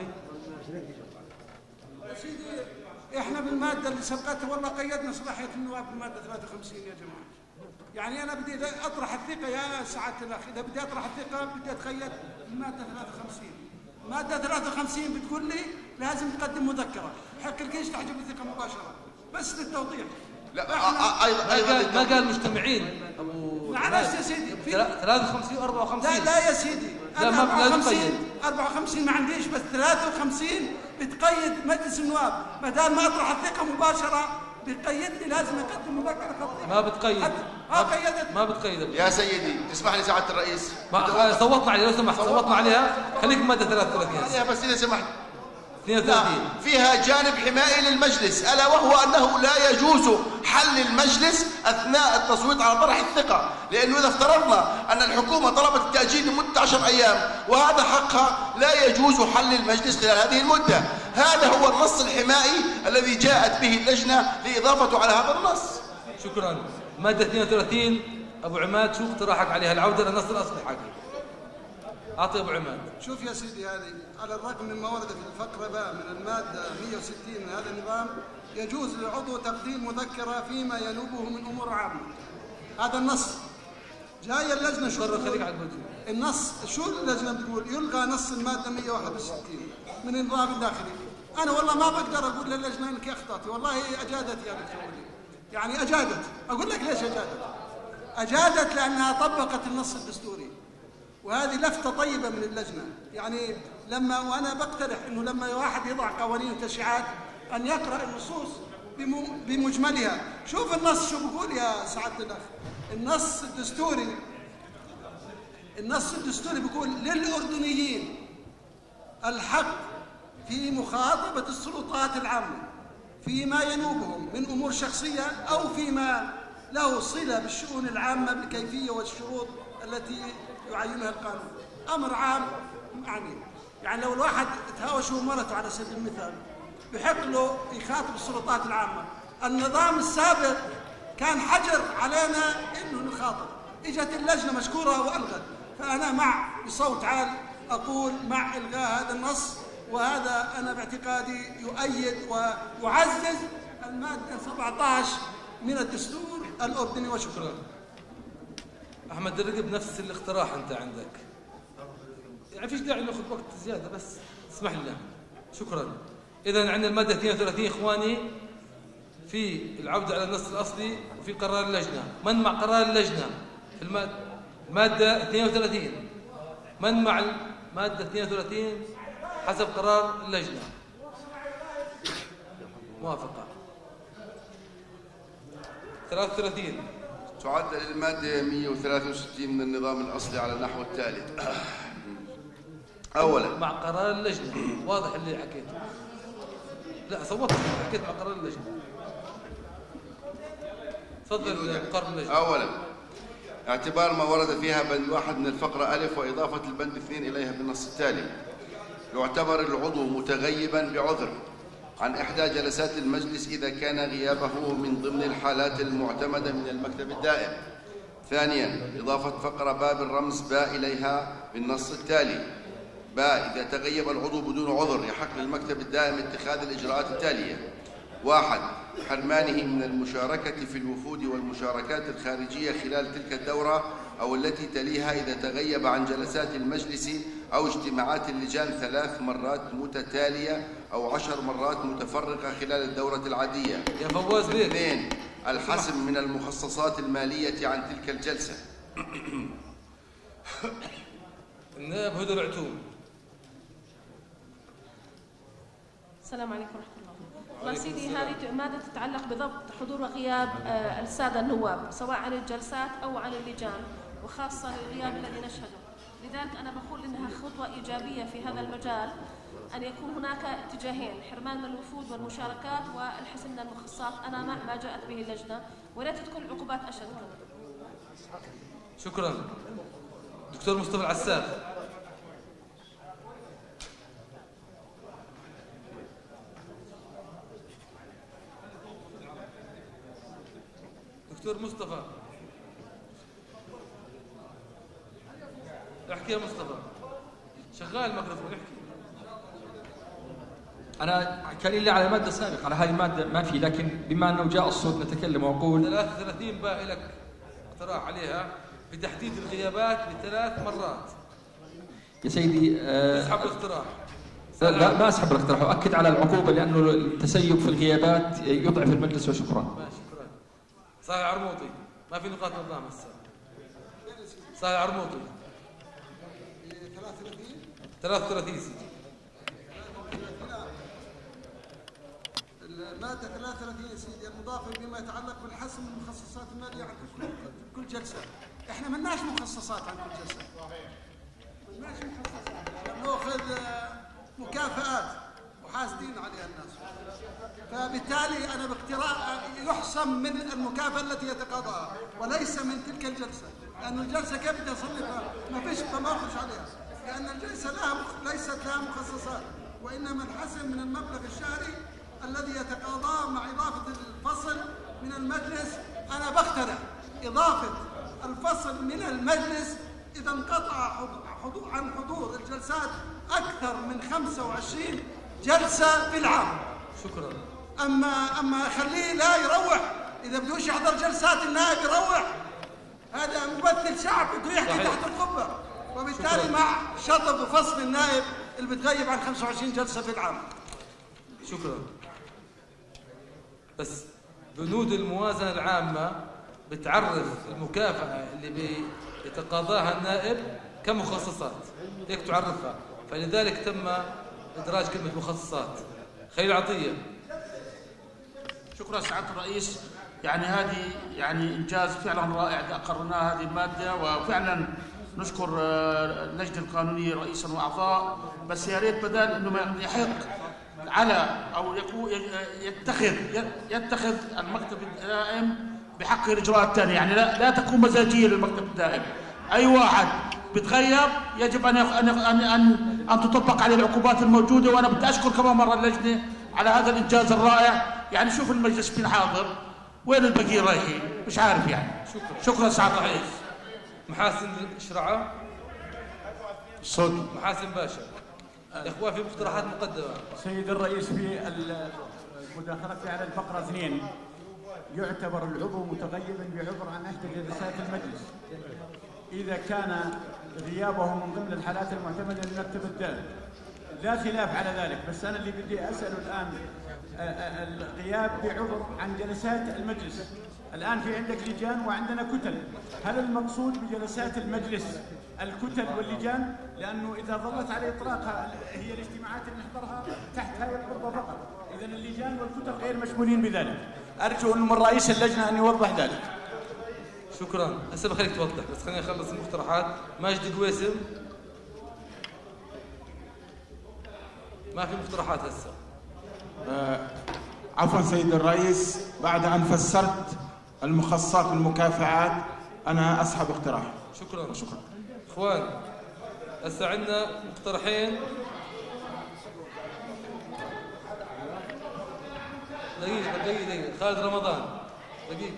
يا سيدي احنا بالمادة اللي سبقتها والله قيدنا صلاحية النواب بالمادة 53 يا جماعة. يعني أنا بدي أطرح الثقة يا سعادة الأخ، إذا بدي أطرح الثقة بدي أتقيد بالمادة 53. مادة 53 بتقول لي لازم تقدم مذكرة، حق الجيش تحجب الثقة مباشرة، بس للتوضيح. لا أيضا ما قال مجتمعين أبو معلش يا سيدي 53 و54. لا يا سيدي لا 54 ما عنديش، بس 53 بتقيد مجلس النواب، ما دام ما اطرح الثقه مباشره بتقيدني لازم اقدم مذكره خطيه. ما بتقيد. ما بتقيد يا سيدي تسمح لي سعاده الرئيس؟ صوتنا عليها لو سمحت، صوتنا عليها. خليك بماده 33 عليها بس اذا سمحت. 32 فيها جانب حمائي للمجلس، ألا وهو أنه لا يجوز حل المجلس أثناء التصويت على طرح الثقة، لأنه إذا افترضنا أن الحكومة طلبت التأجيل لمدة 10 أيام وهذا حقها، لا يجوز حل المجلس خلال هذه المدة. هذا هو النص الحمائي الذي جاءت به اللجنة لإضافته على هذا النص. شكرا. مادة 32 أبو عماد، شو اقتراحك عليها؟ العودة للنص الأصلي حقي. أعطي أبو عماد. شوف يا سيدي، هذه على الرغم من ما ورد في الفقرة باء من المادة 160 من هذا النظام، يجوز للعضو تقديم مذكرة فيما ينوبه من أمور عامة. هذا النص جاية اللجنة. شو النص؟ شو اللجنة بتقول؟ يلغى نص المادة 161 من النظام الداخلي. أنا والله ما بقدر أقول للجنة إنك أخطأتي، والله أجادت يا دكتور، يعني أجادت. أقول لك ليش أجادت؟ أجادت لأنها طبقت النص الدستوري، وهذه لفتة طيبة من اللجنة. يعني وأنا بقترح أنه لما واحد يضع قوانين وتشريعات أن يقرأ النصوص بمجملها. شوف النص شو بقول يا سعادة الأخ. النص الدستوري بيقول للأردنيين الحق في مخاطبة السلطات العامة فيما ينوبهم من أمور شخصية أو فيما له صلة بالشؤون العامة بالكيفية والشروط التي يعينها القانون. أمر عام يعني لو الواحد تهاوش مرته على سبيل المثال بحق له يخاطب السلطات العامة. النظام السابق كان حجر علينا إنه نخاطب، إجت اللجنة مشكورة وألغت. فأنا بصوت عال أقول مع إلغاء هذا النص، وهذا أنا باعتقادي يؤيد ويعزز المادة 17 من الدستور الأردني. وشكرا. أحمد الرقب نفس الاقتراح أنت عندك، يعني فيش داعي ناخذ وقت زيادة، بس اسمح لنا. شكرا. إذا عندنا المادة 32 إخواني، في العودة على النص الأصلي وفي قرار اللجنة. من مع قرار اللجنة في المادة 32؟ من مع المادة 32 حسب قرار اللجنة؟ موافقة. 33 تعدل المادة 163 من النظام الأصلي على النحو التالي. أولا مع قرار اللجنة. واضح اللي حكيته. لا صوتت حكيت مع قرار اللجنة. تفضل قرار اللجنة. أولا اعتبار ما ورد فيها بند 1 من الفقرة ألف وإضافة البند 2 إليها بالنص التالي. يعتبر العضو متغيبا بعذر عن إحدى جلسات المجلس إذا كان غيابه من ضمن الحالات المعتمدة من المكتب الدائم. ثانيا إضافة فقرة باء بالرمز باء إليها بالنص التالي. باء إذا تغيب العضو بدون عذر يحق للمكتب الدائم اتخاذ الإجراءات التالية: 1. حرمانه من المشاركة في الوفود والمشاركات الخارجية خلال تلك الدورة أو التي تليها إذا تغيب عن جلسات المجلس أو اجتماعات اللجان 3 مرات متتالية أو 10 مرات متفرقة خلال الدورة العادية. يا فواز بيه. 2. الحسم من المخصصات المالية عن تلك الجلسة. النائب هدى العتوم. السلام عليكم ورحمة الله. والله سيدي هذه مادة تتعلق بضبط حضور وغياب السادة النواب سواء عن الجلسات أو عن اللجان، وخاصة الغياب الذي نشهده. لذلك أنا بقول إنها خطوة إيجابية في هذا المجال، أن يكون هناك اتجاهين: حرمان من الوفود والمشاركات والحسم من المخصصات. أنا مع ما جاءت به اللجنة، وليت تكون عقوبات أشد. شكرا. دكتور مصطفى العساف. دكتور مصطفى احكي يا مصطفى، شغال الميكروفون، احكي. أنا كان لي على مادة سابقة، على هذه المادة ما في، لكن بما أنه جاء الصوت نتكلم وأقول 33 باقي لك اقتراح عليها بتحديد الغيابات ب3 مرات. يا سيدي اسحب الاقتراح. لا ما أسحب الاقتراح، وأكد على العقوبة لأنه التسيب في الغيابات يضعف المجلس، وشكرا. ماشي شكرا. صاحي عرموطي، ما في نقاط نظام هسه. صاحي عرموطي 33 سيدي. المادة 33 يا سيدي المضافة بما يتعلق بالحسم المخصصات المالية عن كل جلسة. احنا ملناش مخصصات عن كل جلسة. ملناش مخصصات. ناخذ مكافآت وحاسدين عليها الناس. فبالتالي انا باقتراح يحسم من المكافأة التي يتقاضاها وليس من تلك الجلسة، لأن الجلسة كيف بدي اصنفها؟ ما فيش تماخش عليها، لأن الجلسة ليست لها مخصصات، وإنما الحسم من المبلغ الشهري الذي يتقاضاه مع إضافة الفصل من المجلس. أنا بقترح إضافة الفصل من المجلس إذا انقطع عن حضور الجلسات أكثر من 25 جلسة في العام. شكرا. أما أخليه لا يروح، إذا بدوش يحضر جلسات النائب يروح، هذا ممثل شعب بده يحكي تحت القبة، وبالتالي مع شطب وفصل النائب اللي بتغيب عن 25 جلسة في العام. شكرا. بس بنود الموازنة العامة بتعرف المكافأة اللي بيتقاضاها النائب كمخصصات، هيك تعرفها، فلذلك تم إدراج كلمة مخصصات. خليل عطية. شكرا سعادة الرئيس. يعني هذه يعني إنجاز فعلا رائع أقرناه هذه المادة، وفعلا نشكر اللجنة القانونية رئيسا وأعضاء، بس يا ريت بدل إنه يحق على أو يتخذ المكتب الدائم بحقه الإجراءات الثانية، يعني لا تكون مزاجية للمكتب الدائم. أي واحد بتغيب يجب أن تطبق عليه العقوبات الموجودة، وأنا بدي أشكر كمان مرة اللجنة على هذا الإنجاز الرائع. يعني شوف المجلس مين حاضر، وين الباقيين رايحين، مش عارف يعني. شكرا سعادة الرئيس. محاسن شرعة. صوت محاسن باشا. إخوان في مقترحات مقدمة. سيد الرئيس، في مداخلتي على الفقرة 2 يعتبر العضو متغيبا بعذر عن إحدى جلسات المجلس إذا كان غيابه من ضمن الحالات المعتمدة للمكتب الدائم، لا خلاف على ذلك. بس أنا اللي بدي أسأله الآن الغياب بعذر عن جلسات المجلس. الآن في عندك لجان وعندنا كتل، هل المقصود بجلسات المجلس الكتل واللجان؟ لأنه إذا ظلت على إطلاقها هي الاجتماعات اللي نحضرها تحت هذه القبة فقط، إذا اللجان والكتل غير مشمولين بذلك. أرجو أنه من رئيس اللجنة أن يوضح ذلك. شكرا. هسه بخليك توضح، بس خليني أخلص المقترحات. ماجد قويسم. ما في مقترحات هسه. عفوا سيد الرئيس، بعد أن فسرت المخصصات والمكافآت أنا أسحب اقتراح. شكرا. شكرا. إخوان هسه عندنا مقترحين. دقيقة خالد رمضان دقيقة.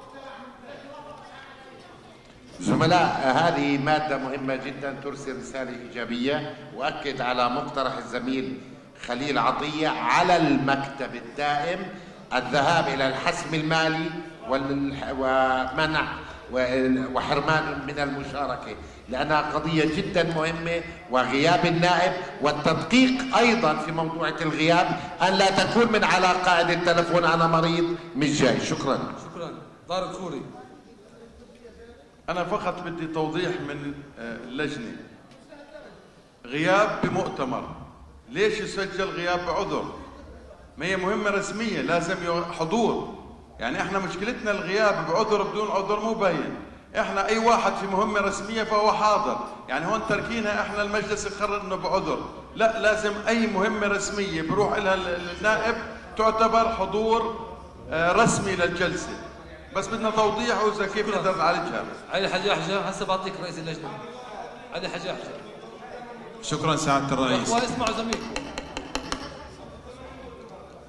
زملاء، هذه مادة مهمة جدا ترسل رسالة إيجابية، وأكد على مقترح الزميل خليل عطية على المكتب الدائم الذهاب إلى الحسم المالي ومنع وحرمان من المشاركة، لأنها قضية جدا مهمة، وغياب النائب والتدقيق أيضا في موضوع الغياب، أن لا تكون من على قاعدة التلفون أنا مريض مش جاي. شكرا. شكرا. طارق خوري. أنا فقط بدي توضيح من اللجنة. غياب بمؤتمر، ليش يسجل غياب بعذر؟ ما هي مهمة رسمية لازم حضور، يعني احنا مشكلتنا الغياب بعذر بدون عذر مو باين. احنا اي واحد في مهمة رسمية فهو حاضر، يعني هون تركينها احنا المجلس يقرر انه بعذر، لا لازم اي مهمة رسمية بروح لها النائب تعتبر حضور رسمي للجلسة. بس بدنا توضيح وإذا كيف نقدر نعالجها. علي حجاحجة هسه بعطيك رئيس اللجنة. علي حجاحجة. شكرا سعادة الرئيس. اخوان اسمعوا زميلكم.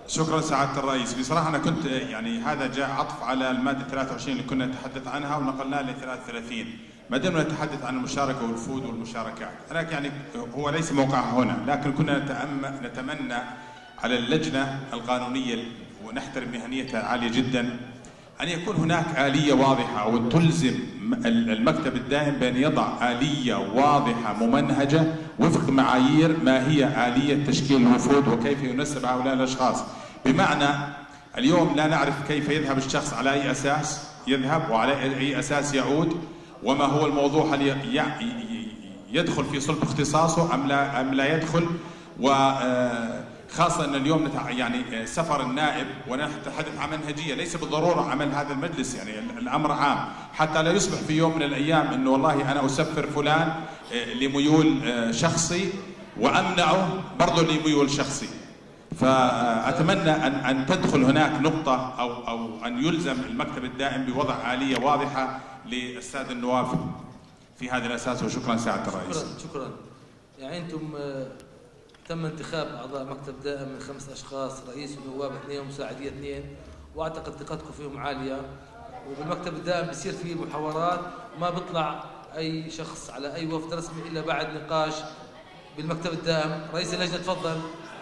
شكرا سعادة الرئيس. بصراحة أنا كنت يعني هذا جاء عطف على المادة 23 اللي كنا نتحدث عنها ونقلناها ل 33 ما دمنا نتحدث عن المشاركة والفود والمشاركات. أنا يعني هو ليس موقعها هنا، لكن كنا نتمنى على اللجنة القانونية ونحترم مهنيتها عالية جدا أن يكون هناك آلية واضحة أو تلزم المكتب الدائم بأن يضع آلية واضحة ممنهجة وفق معايير ما هي آلية تشكيل الوفود وكيف ينسب هؤلاء الأشخاص. بمعنى اليوم لا نعرف كيف يذهب الشخص، على أي أساس يذهب وعلى أي أساس يعود، وما هو الموضوع، هل يدخل في صلب اختصاصه أم لا يدخل. وخاصة أن اليوم يعني سفر النائب ونتحدث عن منهجية، ليس بالضرورة عمل هذا المجلس، يعني الأمر عام، حتى لا يصبح في يوم من الأيام أنه والله أنا أسفر فلان لميول شخصي وأمنعه برضه لميول شخصي. فأتمنى أن تدخل هناك نقطة أو أن يلزم المكتب الدائم بوضع آلية واضحة للسادة النواب في هذا الأساس. وشكرا سعادة الرئيس. شكرا. يعني أنتم تم انتخاب أعضاء مكتب دائم من 5 أشخاص، رئيس ونواب 2 ومساعدية 2، وأعتقد ثقتكم فيهم عالية. وبالمكتب الدائم بيصير فيه محاورات، ما بيطلع أي شخص على أي وفد رسمي إلا بعد نقاش بالمكتب الدائم. رئيس اللجنة تفضل.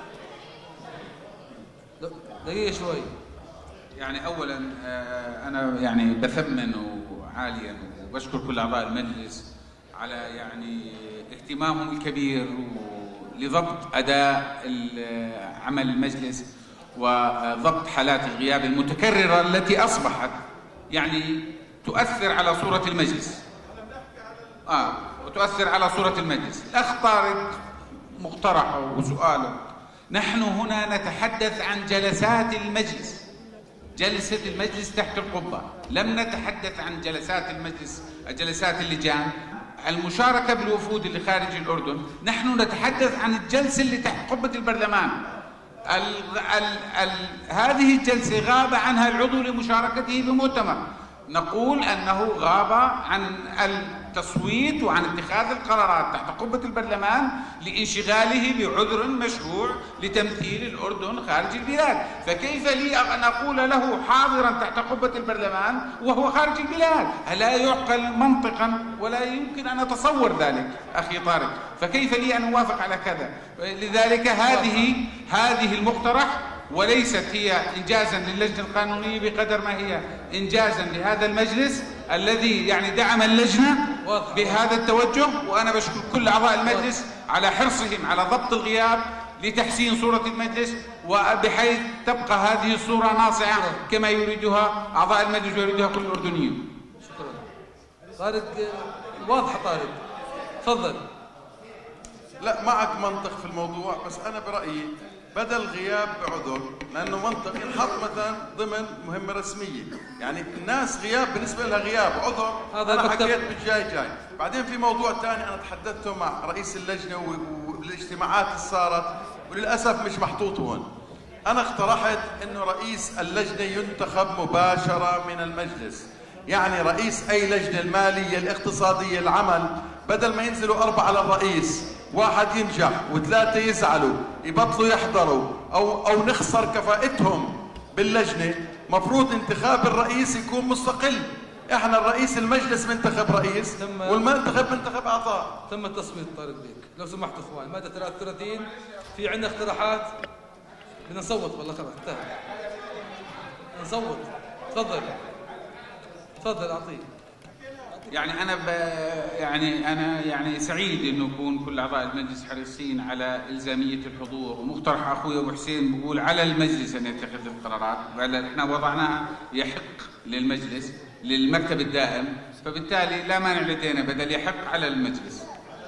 دقيقة شوي. يعني أولا أنا يعني بثمن عاليا وبشكر كل أعضاء المجلس على يعني اهتمامهم الكبير لضبط أداء عمل المجلس وضبط حالات الغياب المتكررة التي أصبحت يعني تؤثر على صورة المجلس. وتؤثر على صورة المجلس. الأخ طارق مقترحه وسؤاله، نحن هنا نتحدث عن جلسات المجلس، جلسة المجلس تحت القبة، لم نتحدث عن جلسات المجلس، جلسات اللجان، المشاركة بالوفود اللي خارج الأردن. نحن نتحدث عن الجلسة اللي تحت قبة البرلمان. هذه الجلسة غاب عنها العضو لمشاركته بمؤتمر، نقول أنه غاب عن التصويت وعن اتخاذ القرارات تحت قبة البرلمان لانشغاله بعذر مشروع لتمثيل الأردن خارج البلاد. فكيف لي أن أقول له حاضرا تحت قبة البرلمان وهو خارج البلاد؟ لا يعقل منطقا ولا يمكن أن أتصور ذلك أخي طارق. فكيف لي أن أوافق على كذا؟ لذلك هذه المقترح وليست هي إنجازا للجنة القانونية بقدر ما هي إنجازا لهذا المجلس الذي يعني دعم اللجنة بهذا التوجه. وأنا بشكر كل أعضاء المجلس على حرصهم على ضبط الغياب لتحسين صورة المجلس، وبحيث تبقى هذه الصورة ناصعة كما يريدها أعضاء المجلس ويريدها كل الأردنيين. شكرا. طارق واضحة. طارق تفضل. لا معك منطق في الموضوع، بس أنا برأيي بدل غياب بعذر، لأنه منطق ينحط مثلا ضمن مهمة رسمية، يعني الناس غياب بالنسبة لها غياب عذر. هذا أنا حكيت بالجاي. بعدين في موضوع ثاني أنا تحدثته مع رئيس اللجنة والاجتماعات اللي صارت وللأسف مش محطوط هون. أنا اقترحت إنه رئيس اللجنة ينتخب مباشرة من المجلس، يعني رئيس أي لجنة، المالية، الاقتصادية، العمل، بدل ما ينزلوا 4 على الرئيس، 1 ينجح و3 يزعلوا يبطلوا يحضروا أو نخسر كفاءتهم باللجنة. مفروض انتخاب الرئيس يكون مستقل. احنا الرئيس المجلس منتخب رئيس منتخب أعضاء. تم التصويت. طارق بيك لو سمحتوا اخوان، مادة 33 في عندنا اقتراحات، بدنا نصوت والله خلاص انتهى. نصوت. تفضل أعطيه. يعني أنا سعيد إنه يكون كل أعضاء المجلس حريصين على إلزامية الحضور، ومقترح أخوي أبو حسين بقول على المجلس أن يتخذ القرارات، إحنا وضعناها يحق للمجلس للمكتب الدائم، فبالتالي لا مانع لدينا بدل يحق على المجلس.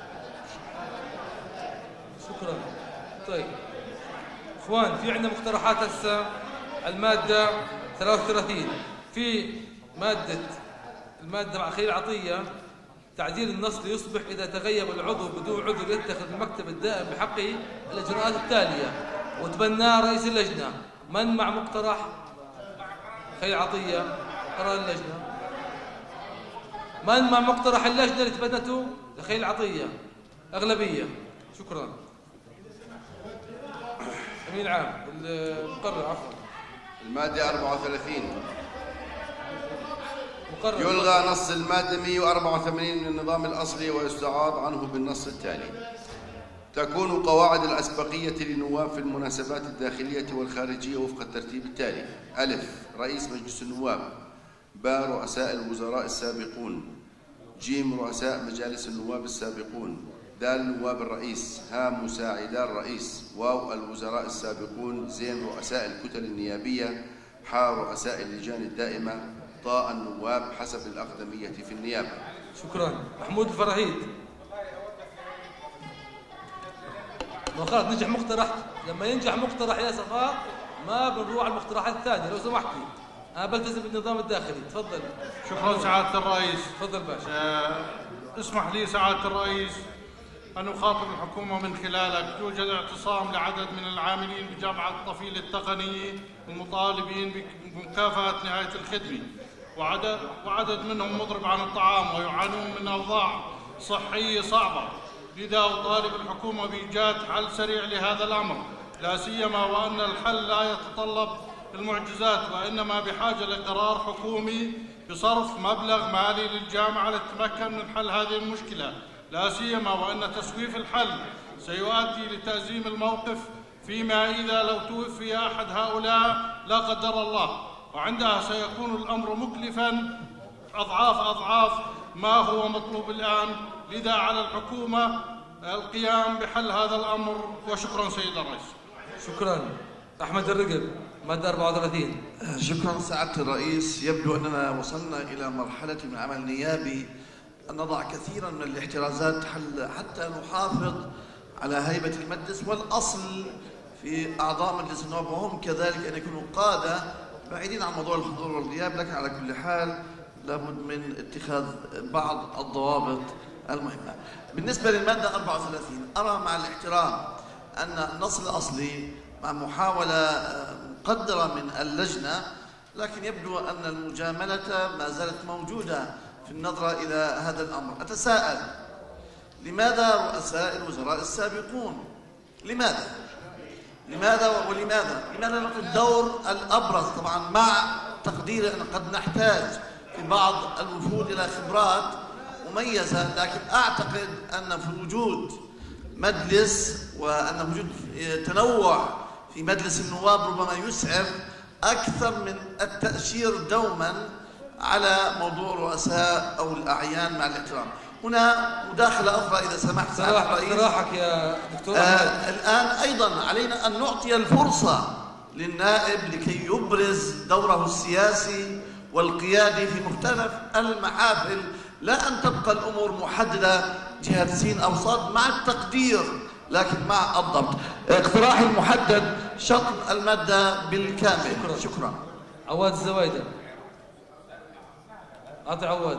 شكرا. طيب إخوان، في عندنا مقترحات هسه. المادة 33 في المادة مع خليل عطية، تعديل النص ليصبح إذا تغيب العضو بدون عذر يتخذ المكتب الدائم بحقه الإجراءات التالية، وتبناه رئيس اللجنة. من مع مقترح خليل عطية قرار اللجنة؟ من مع مقترح اللجنة اللي تبنته لخليل عطية؟ أغلبية. شكرا. أمين عام المقرر عفوا. المادة 34 يلغى نص المادة 184 من النظام الأصلي ويستعاض عنه بالنص التالي. تكون قواعد الأسبقية للنواب في المناسبات الداخلية والخارجية وفق الترتيب التالي: ألف رئيس مجلس النواب، باء رؤساء الوزراء السابقون، جيم رؤساء مجالس النواب السابقون، دال نواب الرئيس، ها مساعدا الرئيس، واو الوزراء السابقون، زين رؤساء الكتل النيابية، حا رؤساء اللجان الدائمة، طاء النواب حسب الأقدمية في النيابة. شكرا. محمود الفراهيد. خلاص نجح مقترح، لما ينجح مقترح يا صفاء ما بنروح على المقترحات الثانية لو سمحتي. أنا بلتزم بالنظام الداخلي. تفضل. شكرا سعادة الرئيس. تفضل باشا. اسمح لي سعادة الرئيس أن أخاطب الحكومة من خلالك. يوجد اعتصام لعدد من العاملين بجامعة الطفيل التقنية المطالبين بمكافأة نهاية الخدمة، وعدد منهم مضرب عن الطعام ويعانون من أوضاع صحية صعبة. لذا أطالب الحكومة بإيجاد حل سريع لهذا الأمر، لا سيما وأن الحل لا يتطلب المعجزات، وإنما بحاجة لقرار حكومي بصرف مبلغ مالي للجامعة لتتمكن من حل هذه المشكلة، لا سيما وأن تسويف الحل سيؤدي لتأزيم الموقف فيما إذا لو توفي أحد هؤلاء لا قدر الله، وعندها سيكون الأمر مكلفاً أضعاف ما هو مطلوب الآن. لذا على الحكومة القيام بحل هذا الأمر. وشكرا سيد الرئيس. شكرا. أحمد الرقب مادة 34. شكرا سعادة الرئيس. يبدو أننا وصلنا إلى مرحلة من عمل نيابي أن نضع كثيرا من الاحترازات حتى نحافظ على هيبة المجلس والأصل في أعضاء مجلس النواب، وهم كذلك أن يكونوا قادة بعيدين عن موضوع الحضور والغياب. لكن على كل حال لابد من اتخاذ بعض الضوابط المهمة. بالنسبة للمادة 34 أرى مع الاحترام أن النص الأصلي مع محاولة مقدرة من اللجنة، لكن يبدو أن المجاملة ما زالت موجودة في النظرة إلى هذا الأمر. أتساءل لماذا رؤساء الوزراء السابقون؟ لماذا نعطي الدور الأبرز؟ طبعا مع تقدير أن قد نحتاج في بعض الوفود إلى خبرات مميزة، لكن أعتقد أن في وجود مجلس وأن وجود تنوع في مجلس النواب ربما يسعف أكثر من التأشير دوما على موضوع رؤساء أو الأعيان مع الاحترام. هنا مداخلة أخرى إذا سمحت سعادة الرئيس. صراحك يا دكتور. الآن أيضا علينا أن نعطي الفرصة للنائب لكي يبرز دوره السياسي والقيادي في مختلف المحافل، لا أن تبقى الأمور محددة جهة سين أو صاد مع التقدير لكن مع الضبط. اقتراحي المحدد شطب المادة بالكامل. شكرا. عواد الزوايدة. أعطي عواد.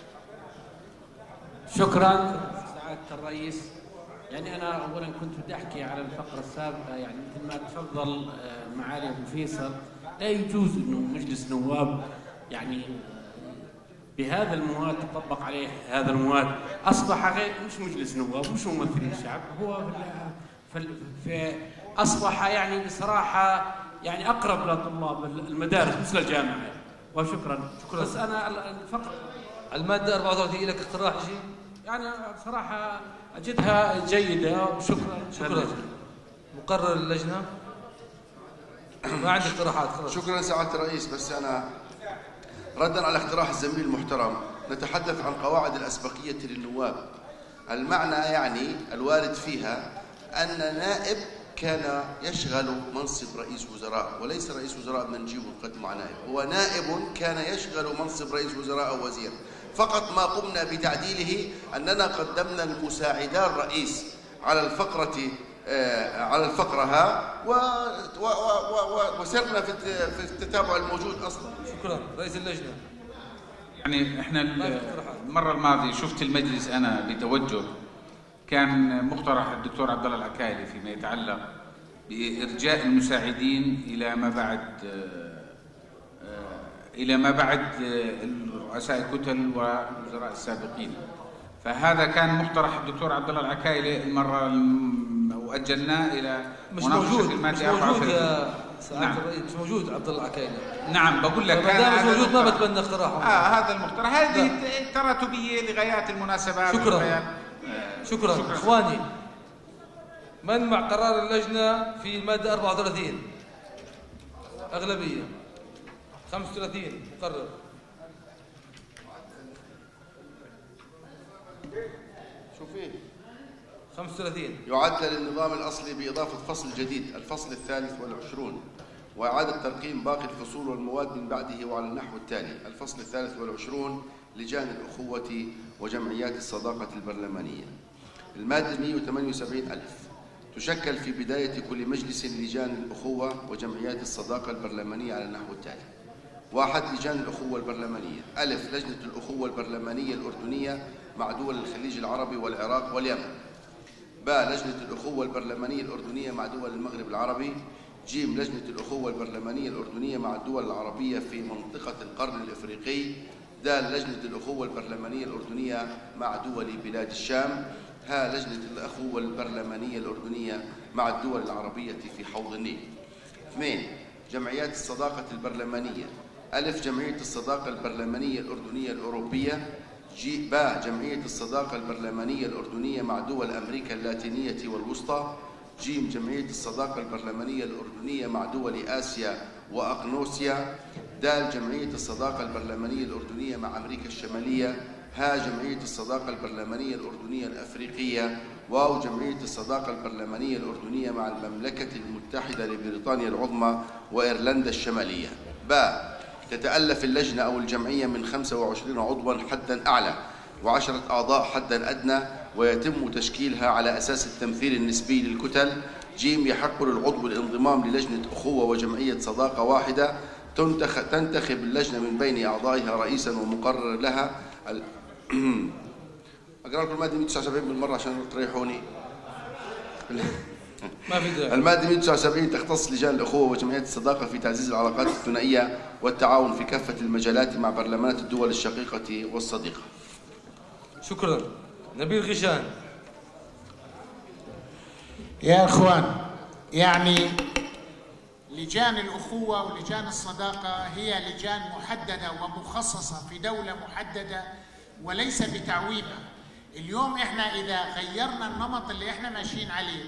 شكرا سعادة الرئيس. يعني أنا أولا كنت بدي أحكي على الفقرة السابقة، يعني مثل ما تفضل معالي أبو فيصل، لا يجوز إنه مجلس نواب يعني بهذا المواد تطبق عليه هذا المواد، أصبح غير مش مجلس نواب، مش ممثلين الشعب، هو في أصبح يعني بصراحة يعني أقرب لطلاب المدارس مثل الجامعة. وشكرا. بس أنا الفقرة المادة 34 لك اقتراح شيء؟ يعني بصراحة أجدها جيدة. وشكرا. مقرر اللجنة. ما عندي اقتراحات خلاص. شكرا سعادة الرئيس. بس أنا ردا على اقتراح الزميل المحترم، نتحدث عن قواعد الأسبقية للنواب. المعنى يعني الوارد فيها أن نائب كان يشغل منصب رئيس وزراء، وليس رئيس وزراء من نجيبه نقدمه على نائب، هو نائب كان يشغل منصب رئيس وزراء أو وزير. فقط ما قمنا بتعديله أننا قدمنا المساعدا الرئيس على الفقرة وسرنا في التتابع الموجود أصلا. شكرا. رئيس اللجنة. يعني احنا المرة الماضية شفت المجلس أنا بتوجه، كان مقترح الدكتور عبد الله العكايلي فيما يتعلق بإرجاء المساعدين إلى ما بعد رؤساء الكتل والوزراء السابقين. فهذا كان مقترح الدكتور عبد الله العكايلي المرة وأجلناه إلى مش مناقشة موجود المادة مش موجود 34. يا سعادة نعم. الرئيس، مش موجود عبد الله عكينة. نعم بقول لك ما دام مش موجود ما بتبنى اقتراحه. هذا المقترح، هذه تراتبية لغايات المناسبات. شكرا. اخواني، من مع قرار اللجنة في المادة 34؟ أغلبية 35 قرر. شوفين 35 يعدل النظام الأصلي بإضافة فصل جديد، الفصل 23، وإعادة ترقيم باقي الفصول والمواد من بعده وعلى النحو التالي. الفصل 23 لجان الأخوة وجمعيات الصداقة البرلمانية. المادة 178 ألف تشكل في بداية كل مجلس لجان الأخوة وجمعيات الصداقة البرلمانية على النحو التالي: 1. لجان الأخوة البرلمانية: ألف لجنة الأخوة البرلمانية الأردنية مع دول الخليج العربي والعراق واليمن. ب. لجنة الأخوة البرلمانية الأردنية مع دول المغرب العربي. ج. لجنة الأخوة البرلمانية الأردنية مع الدول العربية في منطقة القرن الإفريقي. د. لجنة الأخوة البرلمانية الأردنية مع دول بلاد الشام. ه. لجنة الأخوة البرلمانية الأردنية مع الدول العربية في حوض النيل. 2. جمعيات الصداقة البرلمانية: ألف جمعية الصداقة البرلمانية الأردنية الأوروبية. ب. جمعية الصداقة البرلمانية الأردنية مع دول أمريكا اللاتينية والوسطى. ج. جمعية الصداقة البرلمانية الأردنية مع دول آسيا وأقنوسيا. د. جمعية الصداقة البرلمانية الأردنية مع أمريكا الشمالية. ها. جمعية الصداقة البرلمانية الأردنية الأفريقية. واو. جمعية الصداقة البرلمانية الأردنية مع المملكة المتحدة لبريطانيا العظمى وإيرلندا الشمالية. ب. تتألف اللجنة أو الجمعية من 25 عضوا حدا أعلى و10 أعضاء حدا أدنى، ويتم تشكيلها على أساس التمثيل النسبي للكتل. ج. يحق للعضو الانضمام للجنة أخوة وجمعية صداقة واحدة، تنتخب اللجنة من بين أعضائها رئيسا ومقرر لها. أقرأ لكم المادة 179 بالمرة عشان تريحوني. ما في داعي. المادة 179 تختص لجان الأخوة وجمعيات الصداقة في تعزيز العلاقات الثنائية والتعاون في كافة المجالات مع برلمانات الدول الشقيقة والصديقة. شكرا. نبيل غشان. يا إخوان، يعني لجان الأخوة ولجان الصداقة هي لجان محددة ومخصصة في دولة محددة وليس بتعويمة. اليوم احنا إذا غيرنا النمط اللي احنا ماشيين عليه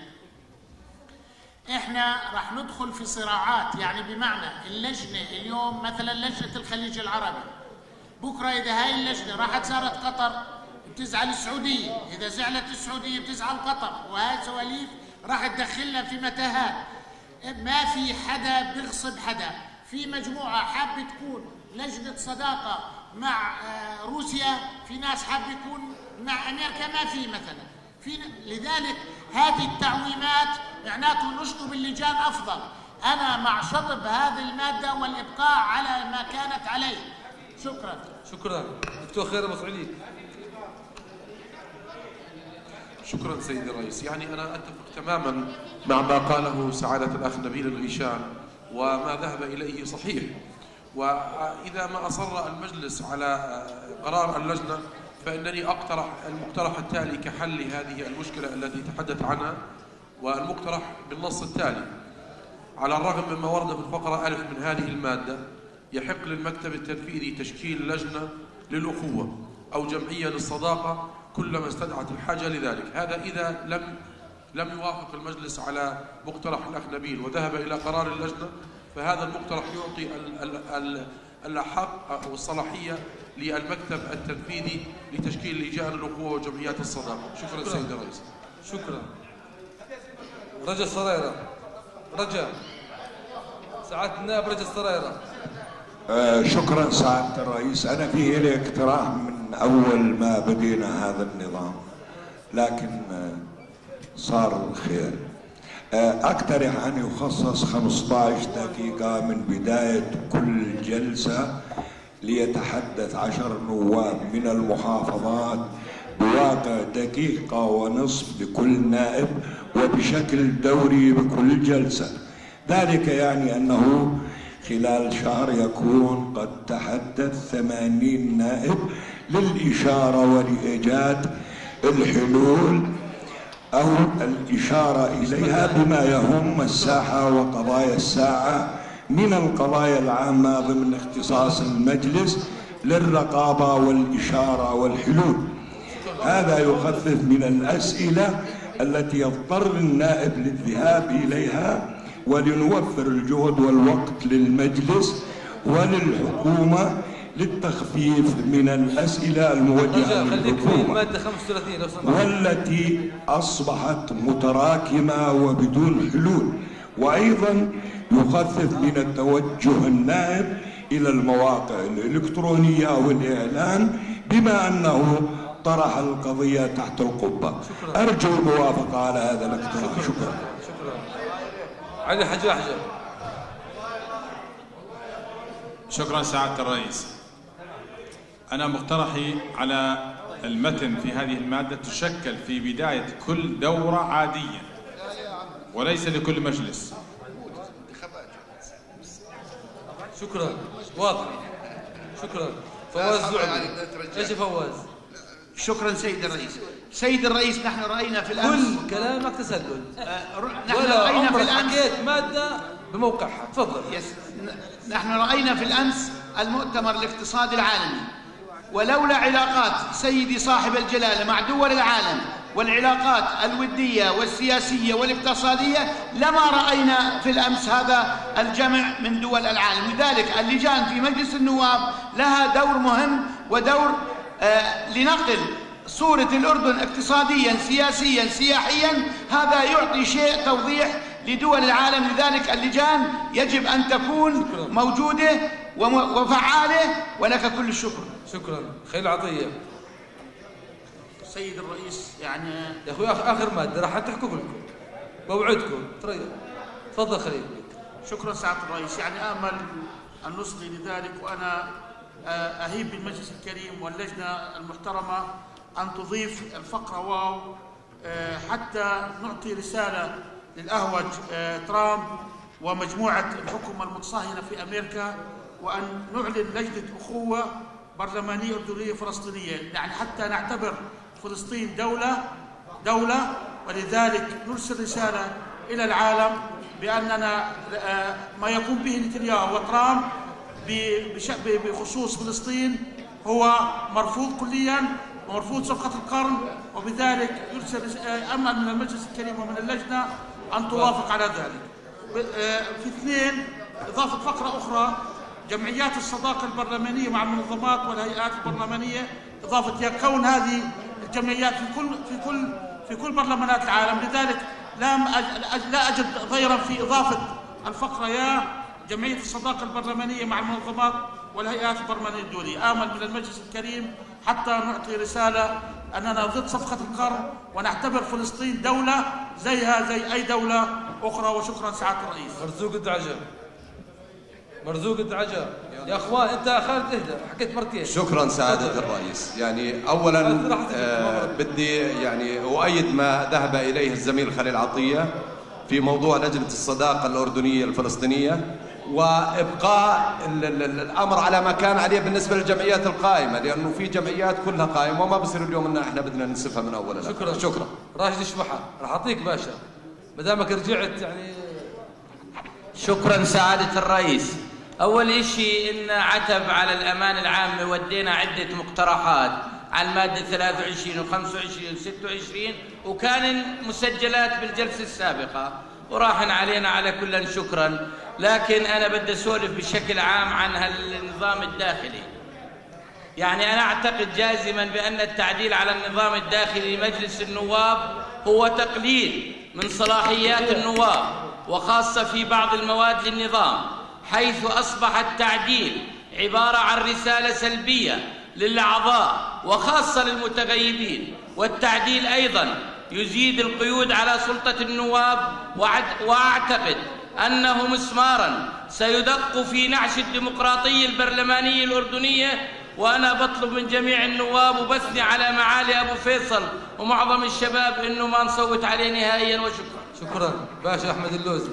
احنا راح ندخل في صراعات. يعني بمعنى اللجنة اليوم مثلا لجنة الخليج العربي، بكرة إذا هاي اللجنة راحت زارت قطر بتزعل السعودية، إذا زعلت السعودية بتزعل قطر، وهاي سواليف راح تدخلنا في متاهات. ما في حدا بيغصب حدا. في مجموعة حابة تكون لجنة صداقة مع روسيا، في ناس حابة يكون مع أمريكا، ما في مثلا. لذلك هذه التعويمات معناته نشطب اللجان أفضل. أنا مع شطب هذه المادة والإبقاء على ما كانت عليه. شكرا. شكرا. دكتور خير أبو سعيد. شكرا سيدي الرئيس. يعني أنا أتفق تماما مع ما قاله سعادة الأخ نبيل الغيشان، وما ذهب إليه صحيح. وإذا ما أصر المجلس على قرار اللجنة فإنني أقترح المقترح التالي كحل هذه المشكلة التي تحدث عنها، والمقترح بالنص التالي: على الرغم مما ورد في الفقرة ألف من هذه المادة، يحق للمكتب التنفيذي تشكيل لجنة للأخوة أو جمعية للصداقة كلما استدعت الحاجة لذلك. هذا إذا لم يوافق المجلس على مقترح الأخ نبيل وذهب إلى قرار اللجنة، فهذا المقترح يعطي الحق أو الصلاحية للمكتب التنفيذي لتشكيل لجان الأخوة وجمعيات الصداقة. شكرا سيد الرئيس. شكرا. رجا الصريرة. رجا سعادة النائب رجا الصريرة. شكرا سعادة الرئيس. أنا فيه لي اقتراح من أول ما بدينا هذا النظام، لكن صار الخير. أقترح أن يخصص 15 دقيقة من بداية كل جلسة ليتحدث 10 نواب من المحافظات بواقع دقيقة ونصف لكل نائب وبشكل دوري بكل جلسة. ذلك يعني أنه خلال شهر يكون قد تحدث 80 نائب للإشارة ولإيجاد الحلول أو الإشارة إليها بما يهم الساحة وقضايا الساعة من القضايا العامة ضمن اختصاص المجلس للرقابة والإشارة والحلول. هذا يخفف من الأسئلة التي يضطر النائب للذهاب إليها، ولنوفر الجهد والوقت للمجلس وللحكومة للتخفيف من الأسئلة الموجهة للحكومة والتي أصبحت متراكمة وبدون حلول، وأيضا يخفف من التوجه النائب إلى المواقع الإلكترونية والإعلان بما أنه طرح القضية تحت القبة. أرجو الموافقة على هذا الاقتراح. شكرا. علي حجاحجة. شكرا سعادة الرئيس. أنا مقترحي على المتن في هذه المادة تشكل في بداية كل دورة عادية وليس لكل مجلس. شكرا. واضح. شكرا. فواز زعبي. ايش فواز؟ شكرا سيد الرئيس. سيد الرئيس، نحن رأينا في الأمس كل كلامك تسلل. نحن ولا رأينا في عمرك الأمس حكيت مادة بموقعها. تفضل. نحن رأينا في الأمس المؤتمر الاقتصادي العالمي، ولولا علاقات سيدي صاحب الجلالة مع دول العالم والعلاقات الودية والسياسية والاقتصادية لما رأينا في الأمس هذا الجمع من دول العالم. لذلك اللجان في مجلس النواب لها دور مهم ودور لنقل صورة الأردن اقتصاديا سياسيا سياحيا. هذا يعطي شيء توضيح لدول العالم. لذلك اللجان يجب أن تكون موجودة وفعالة، ولك كل الشكر. شكرا. خيل عطية. سيد الرئيس، يعني يا أخوي آخر مادة راح تحكوا كلكم، بوعدكم. تفضل خليل. شكرا سعادة الرئيس. يعني آمل أن نصغي لذلك، وأنا أهيب بالمجلس الكريم واللجنة المحترمة أن تضيف الفقرة واو حتى نعطي رسالة للأهوج ترامب ومجموعة الحكومة المتصهينة في أمريكا، وأن نعلن لجنة أخوة برلمانية أردنية فلسطينية، يعني حتى نعتبر فلسطين دولة، ولذلك نرسل رسالة إلى العالم بأننا ما يقوم به نتنياهو وترامب بخصوص فلسطين هو مرفوض كليا ومرفوض صفقة القرن، وبذلك يرسل أمل من المجلس الكريم ومن اللجنة أن توافق على ذلك. في اثنين، إضافة فقرة أخرى، جمعيات الصداقة البرلمانية مع المنظمات والهيئات البرلمانية، إضافة كون هذه الجمعيات في كل برلمانات العالم. لذلك لا أجد ضيرا في إضافة الفقرة يا جمعية الصداقة البرلمانية مع المنظمات والهيئات البرلمانية الدولية. آمل من المجلس الكريم حتى نعطي رسالة أننا ضد صفقة القرن ونعتبر فلسطين دولة زيها زي أي دولة أخرى. وشكرا سعادة الرئيس. مرزوق الدعجة. يا أخوان أنت خالد اهدى، حكيت مرتين. شكرا سعادة الرئيس. يعني أولا بدي يعني أؤيد ما ذهب إليه الزميل خليل عطية في موضوع لجنة الصداقة الأردنية الفلسطينية، وإبقاء الأمر على ما كان عليه بالنسبة للجمعيات القائمة، لأنه في جمعيات كلها قائمة وما بصير اليوم إن إحنا بدنا ننسفها من أولها. شكرا. راشد شبحة راح أعطيك باشا ما دامك رجعت يعني. شكرا سعادة الرئيس. أول إشي إن عتب على الأمان العامة، ودينا عدة مقترحات على المادة 23 و25 و26 وكان مسجلات بالجلسة السابقة وراحن علينا على كل شكرا. لكن أنا بدي أسولف بشكل عام عن هالنظام الداخلي. يعني أنا أعتقد جازما بأن التعديل على النظام الداخلي لمجلس النواب هو تقليل من صلاحيات النواب، وخاصة في بعض المواد للنظام، حيث أصبح التعديل عبارة عن رسالة سلبية للأعضاء وخاصة للمتغيبين. والتعديل أيضا يزيد القيود على سلطة النواب، وأعتقد أنه مسمارا سيدق في نعش الديمقراطية البرلمانية الأردنية. وأنا بطلب من جميع النواب وبثني على معالي أبو فيصل ومعظم الشباب إنه ما نصوت عليه نهائيا. وشكرا. شكرا. باشا أحمد اللوزي.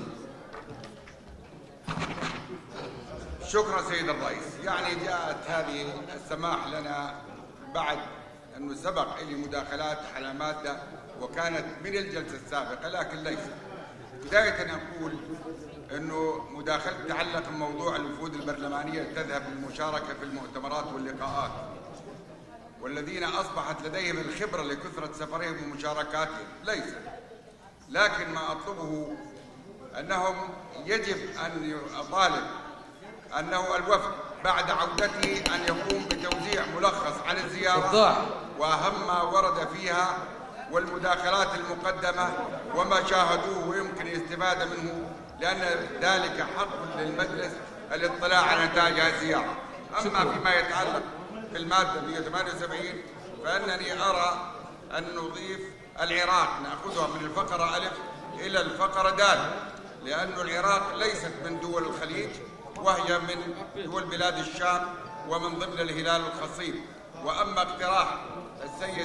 شكرا سيد الرئيس. يعني جاءت هذه السماح لنا بعد أنه سبق لي مداخلات على مادة وكانت من الجلسة السابقة لكن ليس. بداية أقول أنه مداخلة تتعلق بموضوع الوفود البرلمانية تذهب للمشاركة في المؤتمرات واللقاءات، والذين أصبحت لديهم الخبرة لكثرة سفرهم ومشاركاتهم ليس. لكن ما أطلبه أنهم يجب أن أطالب أنه الوفد بعد عودته أن يقوم بتوزيع ملخص عن الزيارة وأهم ما ورد فيها والمداخلات المقدمة وما شاهدوه ويمكن الاستفادة منه، لأن ذلك حق للمجلس الاطلاع على نتائج هذه الزيارة. أما فيما يتعلق بالمادة 178 فإنني أرى أن نضيف العراق، نأخذها من الفقرة ألف إلى الفقرة دال، لأن العراق ليست من دول الخليج وهي من دول بلاد الشام ومن ضمن الهلال الخصيب. وأما اقتراح السيد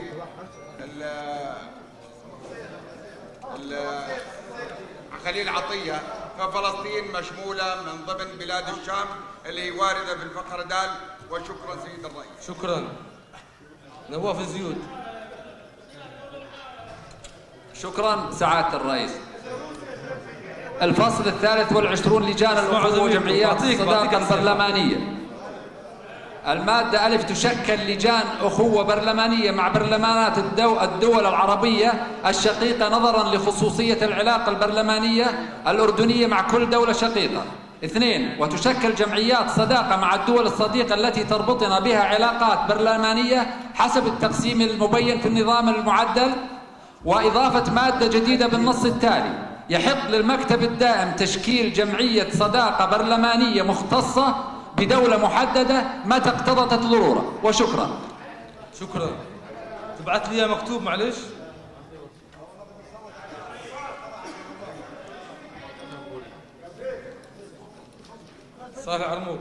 خليل عطية ففلسطين مشمولة من ضمن بلاد الشام اللي هي واردة في الفقرة دال. وشكرا سيد الرئيس. شكرا. نواف الزيود. شكرا سعادة الرئيس. الفصل 23 لجان الأخوة وجمعيات الصداقة البرلمانية. المادة ألف تشكل لجان أخوة برلمانية مع برلمانات الدول العربية الشقيقة نظرا لخصوصية العلاقة البرلمانية الأردنية مع كل دولة شقيقة. 2 وتشكل جمعيات صداقة مع الدول الصديقة التي تربطنا بها علاقات برلمانية حسب التقسيم المبين في النظام المعدل. وإضافة مادة جديدة بالنص التالي: يحق للمكتب الدائم تشكيل جمعية صداقة برلمانية مختصة بدولة محددة متى اقتضت الضرورة. وشكرا. شكرا. تبعت لي اياه مكتوب معلش. صالح عرموطي.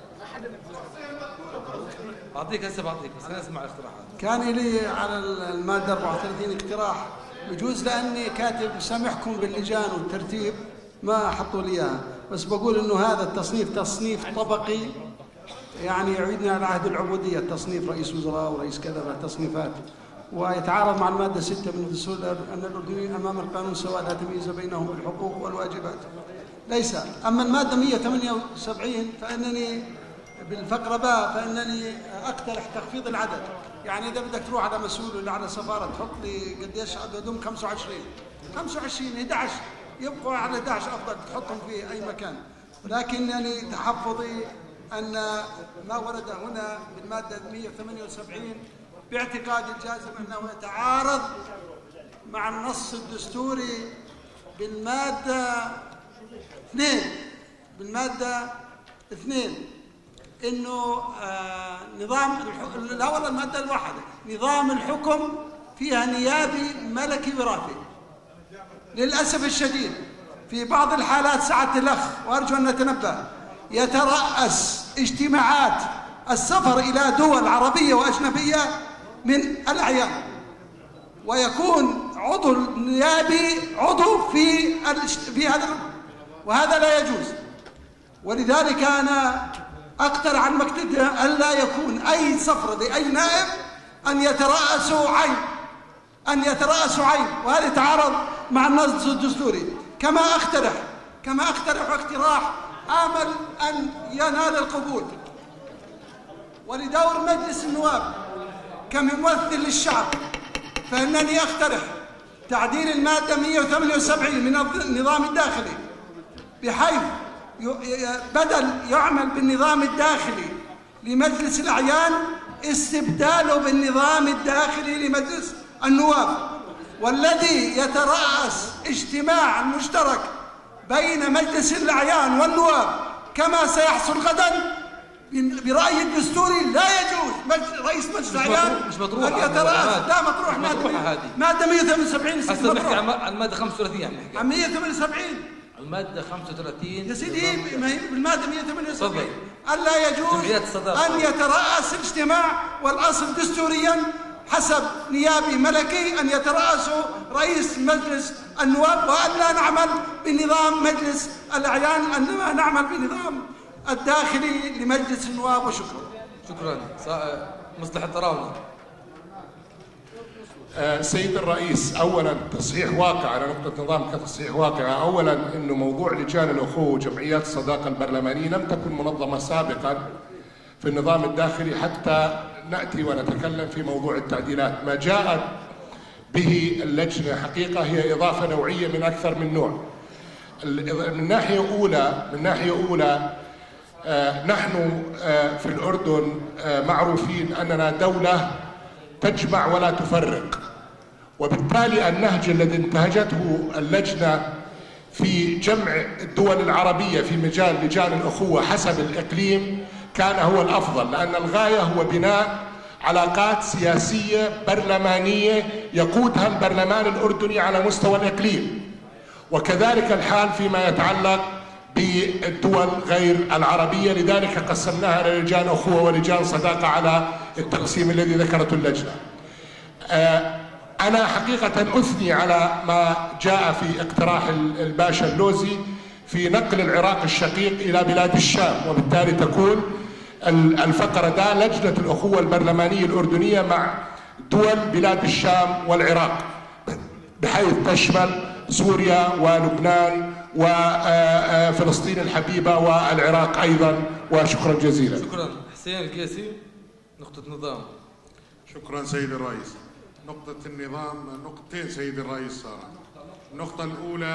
اعطيك هسه بعطيك بس خلينا نسمع الاقتراحات. كان لي على المادة 34 اقتراح، بجوز لاني كاتب سامحكم باللجان والترتيب ما حطوا لي اياها، بس بقول انه هذا التصنيف تصنيف طبقي، يعني يعيدنا على عهد العبودية، تصنيف رئيس وزراء ورئيس كذا تصنيفات، ويتعارض مع المادة 6 من الدستور أن الأردنيين أمام القانون سواء لا تمييز بينهم بالحقوق والواجبات. ليس. أما المادة 178 فإنني بالفقرة باء فإنني أقترح تخفيض العدد، يعني إذا بدك تروح على مسؤول ولا على سفارة تحط لي قديش عددهم 25 11 يبقوا على 11 أفضل تحطهم في أي مكان. ولكنني تحفظي أن ما ورد هنا بالمادة 178 باعتقاد الجازم أنه يتعارض مع النص الدستوري بالمادة 2 إنه نظام الأول المادة الواحدة نظام الحكم فيها نيابي ملكي وراثي. للأسف الشديد في بعض الحالات سعادة الأخ وأرجو أن نتنبه يترأس اجتماعات السفر إلى دول عربية وأجنبية من الأعيان، ويكون عضو نيابي عضو في هذا، وهذا لا يجوز. ولذلك أنا أقترح على المكتب ألا يكون أي سفر لأي نائب أن يترأسوا عين، وهذا يتعارض مع النص الدستوري. كما أقترح اقتراح آمل أن ينال القبول، ولدور مجلس النواب كممثل للشعب فإنني أقترح تعديل المادة 178 من النظام الداخلي، بحيث بدل يعمل بالنظام الداخلي لمجلس الأعيان استبداله بالنظام الداخلي لمجلس النواب، والذي يترأس اجتماع مشترك بين مجلس الأعيان والنواب كما سيحصل غدا برأيي الدستوري لا يجوز رئيس مجلس الأعيان مش مطروحة أن يترأس. لا مطروح مادة 178 هسه نحكي عن المادة 35 يعني عن 178 المادة 35 يا سيدي بالمادة 178 ألا يجوز أن يترأس الاجتماع، والأصل دستوريا حسب نيابي ملكي أن يترأسه رئيس مجلس النواب، وأن لا نعمل بنظام مجلس الأعيان، أنما نعمل بنظام الداخلي لمجلس النواب. وشكرا. شكرا. مصلح التراونة. سيد الرئيس، أولا تصحيح واقع على نقطة نظام كتصحيح واقع. أولا أنه موضوع لجان الأخوة وجمعيات الصداقة البرلمانية لم تكن منظمة سابقا في النظام الداخلي حتى نأتي ونتكلم في موضوع التعديلات. ما جاءت به اللجنة حقيقة هي إضافة نوعية من أكثر من نوع. من ناحية أولى نحن في الأردن معروفين أننا دولة تجمع ولا تفرق، وبالتالي النهج الذي انتهجته اللجنة في جمع الدول العربية في مجال لجان الأخوة حسب الإقليم كان هو الأفضل، لأن الغاية هو بناء علاقات سياسية برلمانية يقودها البرلمان الأردني على مستوى الإقليم، وكذلك الحال فيما يتعلق بالدول غير العربية. لذلك قسمناها إلى لجان أخوة ولجان صداقة على التقسيم الذي ذكرته اللجنة. أنا حقيقة أثني على ما جاء في اقتراح الباشا اللوزي في نقل العراق الشقيق إلى بلاد الشام، وبالتالي تكون الفقرة ده لجنة الأخوة البرلمانية الأردنية مع دول بلاد الشام والعراق، بحيث تشمل سوريا ولبنان وفلسطين الحبيبة والعراق أيضا. وشكرا جزيلا. شكرا. حسين القيسي، نقطة نظام. شكرا سيد الرئيس. نقطة النظام نقطتين سيد الرئيس صار. النقطة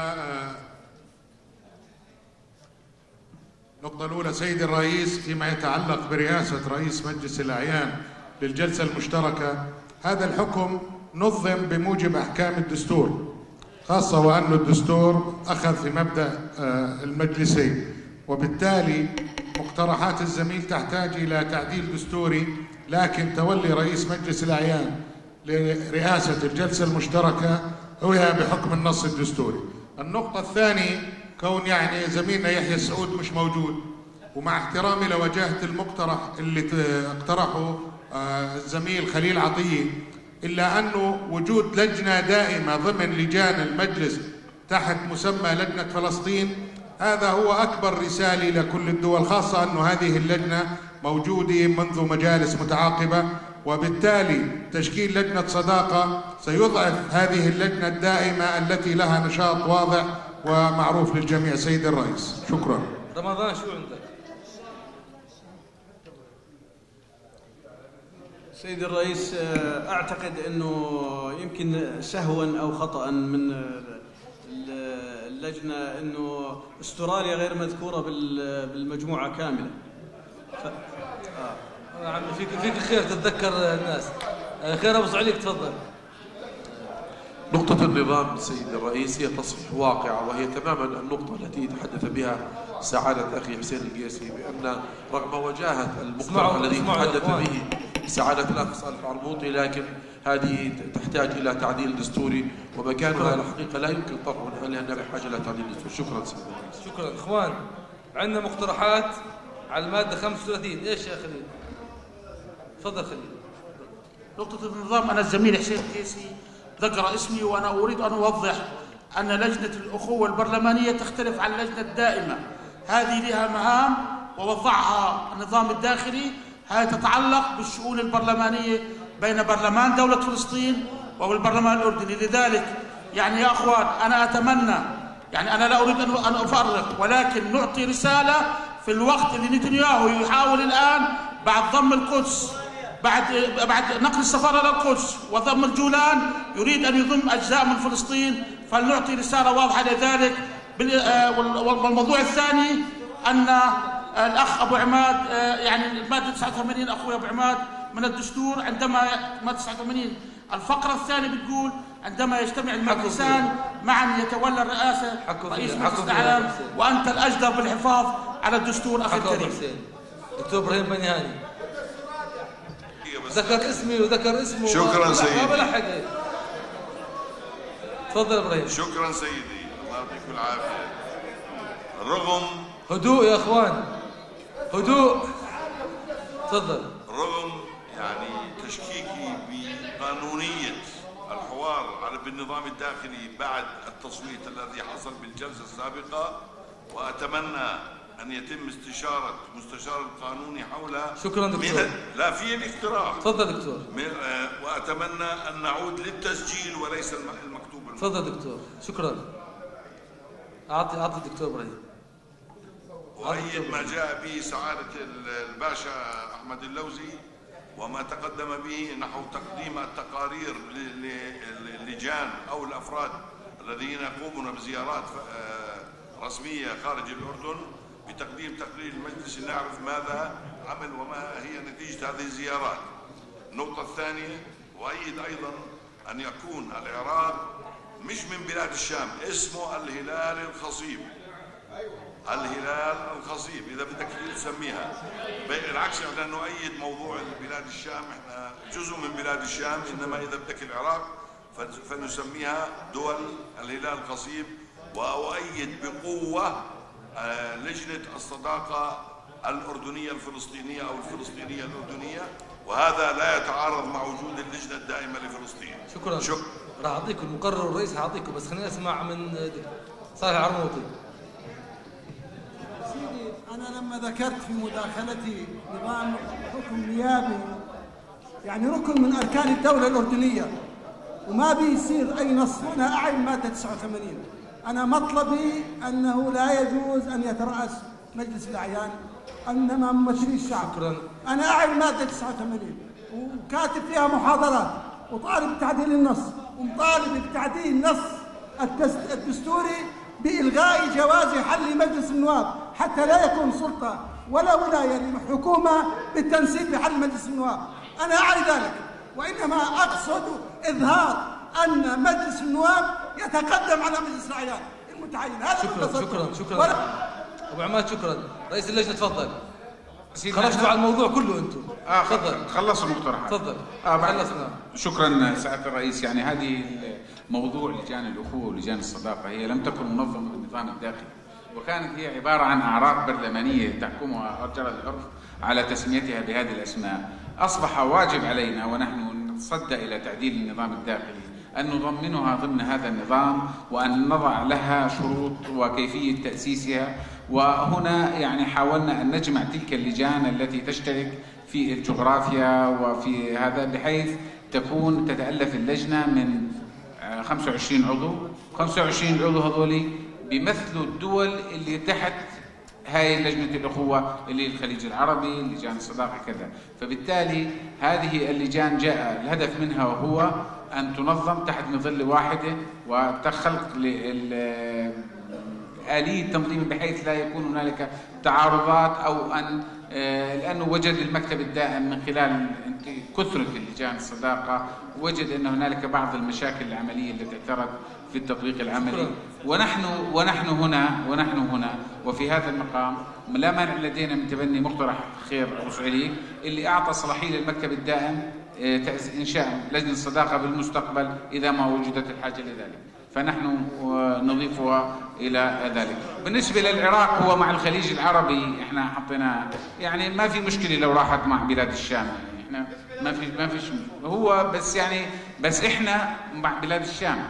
الأولى سيد الرئيس فيما يتعلق برئاسة رئيس مجلس الأعيان للجلسة المشتركة، هذا الحكم نظم بموجب أحكام الدستور، خاصة وأن الدستور أخذ في مبدأ المجلسين، وبالتالي مقترحات الزميل تحتاج إلى تعديل دستوري، لكن تولي رئيس مجلس الأعيان لرئاسة الجلسة المشتركة هو بحكم النص الدستوري. النقطة الثانية، كون يعني زميلنا يحيى السعود مش موجود، ومع احترامي لوجاهة المقترح اللي اقترحه الزميل خليل عطية، إلا أنه وجود لجنة دائمة ضمن لجان المجلس تحت مسمى لجنة فلسطين، هذا هو أكبر رسالة لكل الدول، خاصة أنه هذه اللجنة موجودة منذ مجالس متعاقبة، وبالتالي تشكيل لجنة صداقة سيضعف هذه اللجنة الدائمة التي لها نشاط واضح ومعروف للجميع. سيد الرئيس شكرا. رمضان شو عندك؟ سيد الرئيس، أعتقد أنه يمكن سهوا أو خطأ من اللجنة أنه أستراليا غير مذكورة بالمجموعة كاملة. عمي فيك خير تتذكر الناس. خير أبو صعليك تفضل. نقطة النظام سيد الرئيس هي تصحيح واقع، وهي تماما النقطة التي تحدث بها سعادة أخي حسين القيسي، بأن رغم وجاهة المقترح الذي تحدث به سعادة الأخ صالح عربوطي، لكن هذه تحتاج إلى تعديل دستوري، ومكانها الحقيقة لا يمكن طرحه لأنها بحاجة إلى تعديل دستوري. شكرا سيد الرئيس. شكرا. إخوان، عندنا مقترحات على المادة 35. إيش يا خليل؟ تفضل خليل. نقطة النظام، أنا الزميل حسين القيسي ذكر اسمي، وأنا أريد أن أوضح أن لجنة الأخوة البرلمانية تختلف عن اللجنة الدائمة. هذه لها مهام ووضعها النظام الداخلي، هذه تتعلق بالشؤون البرلمانية بين برلمان دولة فلسطين والبرلمان الأردني. لذلك يعني يا أخوان، أنا أتمنى، يعني أنا لا أريد أن أفرق، ولكن نعطي رسالة في الوقت اللي نتنياهو يحاول الآن بعد ضم القدس، بعد نقل السفارة للقدس وضم الجولان، يريد أن يضم أجزاء من فلسطين، فلنعطي رسالة واضحة لذلك. والموضوع الثاني أن الأخ أبو عماد، يعني المادة 89 أخوي أبو عماد من الدستور، عندما مادة 89 الفقرة الثانية بتقول عندما يجتمع المجلسان معا يتولى الرئاسة رئيس مجلس الأعلام، وأنت الأجدر بالحفاظ على الدستور أخي الكريم. دكتور إبراهيم بنيهاني ذكر اسمي وذكر اسمه. شكرا سيدي. ما بلحق. تفضل ابراهيم. شكرا سيدي، الله يعطيكم العافيه. رغم هدوء يا اخوان، هدوء. تفضل. رغم يعني تشكيكي بقانونيه الحوار بالنظام الداخلي بعد التصويت الذي حصل بالجلسه السابقه، واتمنى أن يتم استشارة مستشار القانوني حول شكرا دكتور. لا في الاقتراح. تفضل دكتور. وأتمنى أن نعود للتسجيل وليس المكتوب. تفضل دكتور. شكرا. أعطي الدكتور إبراهيم. وأيد ما جاء به سعادة الباشا أحمد اللوزي وما تقدم به نحو تقديم التقارير للجان أو الأفراد الذين يقومون بزيارات رسمية خارج الأردن بتقديم تقرير المجلس لنعرف ماذا عمل وما هي نتيجة هذه الزيارات. النقطة الثانية، وأيد أيضا أن يكون العراق مش من بلاد الشام، اسمه الهلال الخصيب. الهلال الخصيب إذا بدك تسميها، بالعكس احنا نؤيد موضوع بلاد الشام، احنا جزء من بلاد الشام، انما اذا بدك العراق فنسميها دول الهلال الخصيب. وأؤيد بقوة لجنة الصداقة الأردنية الفلسطينية أو الفلسطينية الأردنية، وهذا لا يتعارض مع وجود اللجنة الدائمة لفلسطين. شكرا. راح أعطيكم المقرر الرئيس، هعطيكم بس خلينا نسمع من صالح عرموطي. سيدي أنا لما ذكرت في مداخلتي نظام حكم نيابي يعني ركن من أركان الدولة الأردنية وما بيصير أي نص، أنا أعلم مادة 89. أنا مطلبي أنه لا يجوز أن يترأس مجلس الأعيان إنما ممثلي الشعب. شكرا. أنا أعلم مادة 89 وكاتب فيها محاضرات وطالب بتعديل النص ومطالب بتعديل النص الدستوري بإلغاء جواز حل مجلس النواب حتى لا يكون سلطة ولا ولاية للحكومة بالتنسيق بحل مجلس النواب. أنا أعي ذلك، وإنما أقصد إظهار أن مجلس النواب يتقدم على مجلس الأعيان المتعين. هذا شكرا. أبو عماد شكرا. رئيس اللجنة تفضل. خرجتوا على الموضوع كله أنتم. تفضل. خلصوا المقترحات. تفضل. خلصنا. شكرا سعادة الرئيس. يعني هذه موضوع لجان الأخوة ولجان الصداقة هي لم تكن منظمة بالنظام الداخلي، وكانت هي عبارة عن أعراف برلمانية تحكمها جرى العرف على تسميتها بهذه الأسماء. أصبح واجب علينا ونحن نتصدى إلى تعديل النظام الداخلي أن نضمنها ضمن هذا النظام وأن نضع لها شروط وكيفية تأسيسها. وهنا يعني حاولنا أن نجمع تلك اللجان التي تشترك في الجغرافيا وفي هذا بحيث تكون تتألف اللجنة من 25 عضو. 25 عضو هذولي بيمثلوا الدول اللي تحت هاي لجنة الأخوة اللي الخليج العربي، لجان الصداقة كذا. فبالتالي هذه اللجان جاء الهدف منها وهو أن تنظم تحت مظلة واحدة وتخلق آلية تنظيم بحيث لا يكون هنالك تعارضات أو أن لأنه وجد المكتب الدائم من خلال كثرة اللجان الصداقة وجد أن هنالك بعض المشاكل العملية التي اعترت في التطبيق العملي. ونحن هنا وفي هذا المقام لا مانع لدينا من تبني مقترح خير أبو سعيد اللي أعطى صلاحية للمكتب الدائم إنشاء لجنة الصداقة بالمستقبل إذا ما وجدت الحاجة لذلك، فنحن نضيفها إلى ذلك. بالنسبة للعراق هو مع الخليج العربي احنا حطينا يعني ما في مشكلة لو راحت مع بلاد الشام، يعني احنا ما فيش هو بس احنا مع بلاد الشام.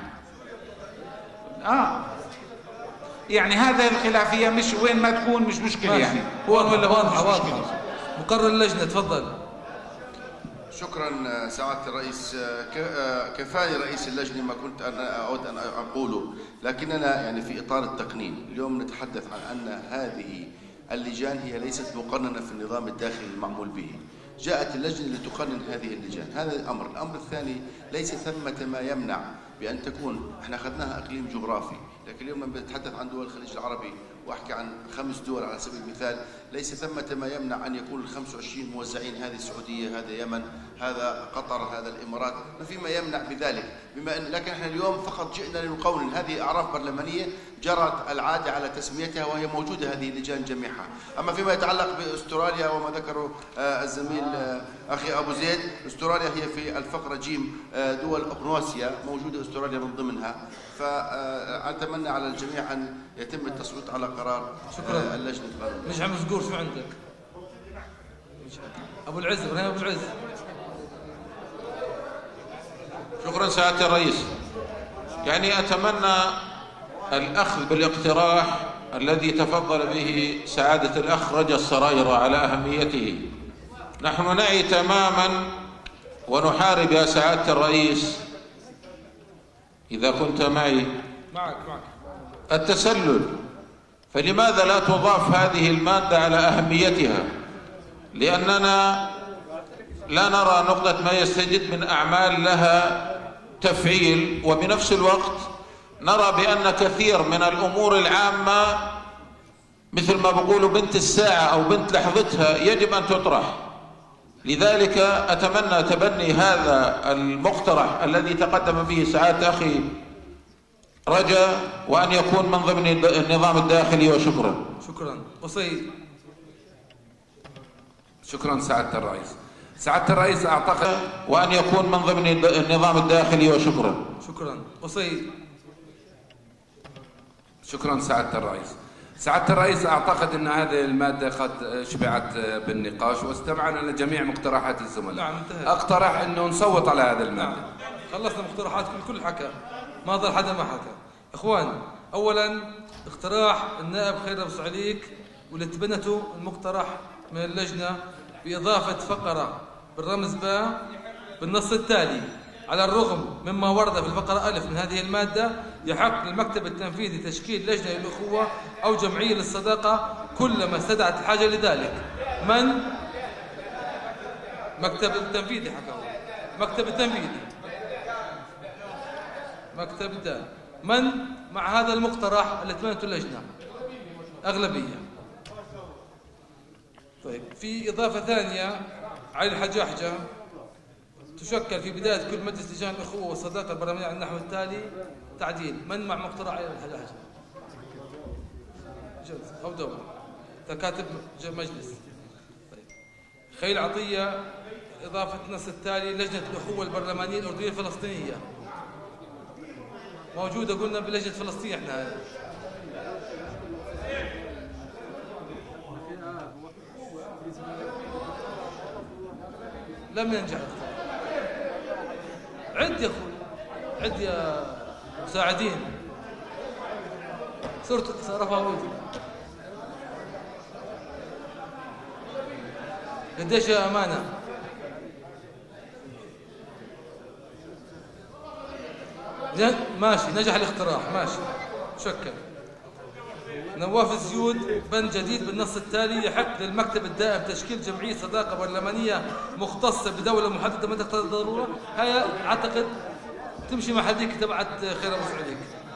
يعني هذا الخلافية مش وين ما تكون مش مشكلة يعني هو ولا واضح. مقرر اللجنة تفضل. شكرا سعادة الرئيس. كفاني رئيس اللجنة ما كنت أنا أود أن أقوله، لكننا يعني في إطار التقنين اليوم نتحدث عن أن هذه اللجان هي ليست مقننة في النظام الداخلي المعمول به. جاءت اللجنة لتقنن هذه اللجان، هذا الأمر الثاني ليس ثمة ما يمنع بأن تكون، احنا أخذناها إقليم جغرافي، لكن اليوم لما بتحدث عن دول الخليج العربي وأحكي عن 5 دول على سبيل المثال، ليس ثمة ما يمنع أن يكون ال25 موزعين، هذه السعودية، هذا يمن، هذا قطر، هذا الإمارات، ما في ما يمنع بذلك. لكن احنا اليوم فقط جئنا لنقنن هذه أعراف برلمانية جرت العادة على تسميتها وهي موجودة هذه اللجان جميعها. أما فيما يتعلق بأستراليا وما ذكره الزميل أخي أبو زيد، أستراليا هي في الفقرة جيم دول أقنوسيا، موجودة أستراليا من ضمنها، فأتمنى على الجميع أن يتم التصويت على قرار اللجنة القانونية. مش عم زقور شو عندك؟ أبو العز، إبراهيم أبو العز. شكرا سعادة الرئيس. يعني أتمنى الأخذ بالاقتراح الذي تفضل به سعادة الأخ رجا السراير على أهميته. نحن نعي تماما ونحارب يا سعادة الرئيس إذا كنت معي معك التسلل، فلماذا لا تضاف هذه المادة على أهميتها؟ لأننا لا نرى نقطة ما يستجد من أعمال لها تفعيل، وبنفس الوقت نرى بأن كثير من الأمور العامة مثل ما بقولوا بنت الساعة أو بنت لحظتها يجب أن تطرح. لذلك أتمنى تبني هذا المقترح الذي تقدم به سعادة أخي رجا، وأن يكون من ضمن النظام الداخلي. وشكرا. شكرا. وصي. شكرا سعادة الرئيس. سعادة الرئيس أعتقد وأن يكون من ضمن النظام الداخلي. وشكرا. شكرا. وصي. شكرا سعادة الرئيس. سعادة الرئيس أعتقد أن هذه المادة قد شبعت بالنقاش واستمعنا لجميع مقترحات الزملاء. نعم انتهى. أقترح أنه نصوت على هذه المادة. نعم. خلصنا مقترحات الكل حكى، ما ضل حدا ما حكى. إخوان، أولا اقتراح النائب خير أبو سعليك واللي تبنته المقترح من اللجنة بإضافة فقرة بالرمز باء بالنص التالي: على الرغم مما ورد في الفقرة ألف من هذه المادة يحق للمكتب التنفيذي تشكيل لجنة للأخوة أو جمعية للصداقة كلما استدعت الحاجة لذلك. من؟ مكتب التنفيذي حكى. مكتب التنفيذي. مكتب التنفيذي. من مع هذا المقترح اللي تبنته اللجنة؟ أغلبية. طيب، في إضافة ثانية: علي الحجاحجة تشكل في بداية كل مجلس لجان الأخوة والصداقة البرلمانية على النحو التالي: تعديل. من مع مقترح علي الحجاحجة؟ جلس أو دولة تكاتب مجلس. طيب. خيل عطية إضافة النص التالي: لجنة الأخوة البرلمانية الأردنية الفلسطينية. موجودة قلنا بلجنة فلسطين احنا. لم ينجح. عد يا اخوي، عد يا مساعدين. صرت رفع وجهي. قديش يا امانه؟ ماشي، نجح الاقتراح، ماشي، شكرا. نواف الزيود: بند جديد بالنص التالي: يحق للمكتب الدائم تشكيل جمعية صداقة برلمانية مختصة بدولة محددة متى تقتضي الضرورة. هاي أعتقد تمشي مع هذيك تبعت خير أبو سعليك.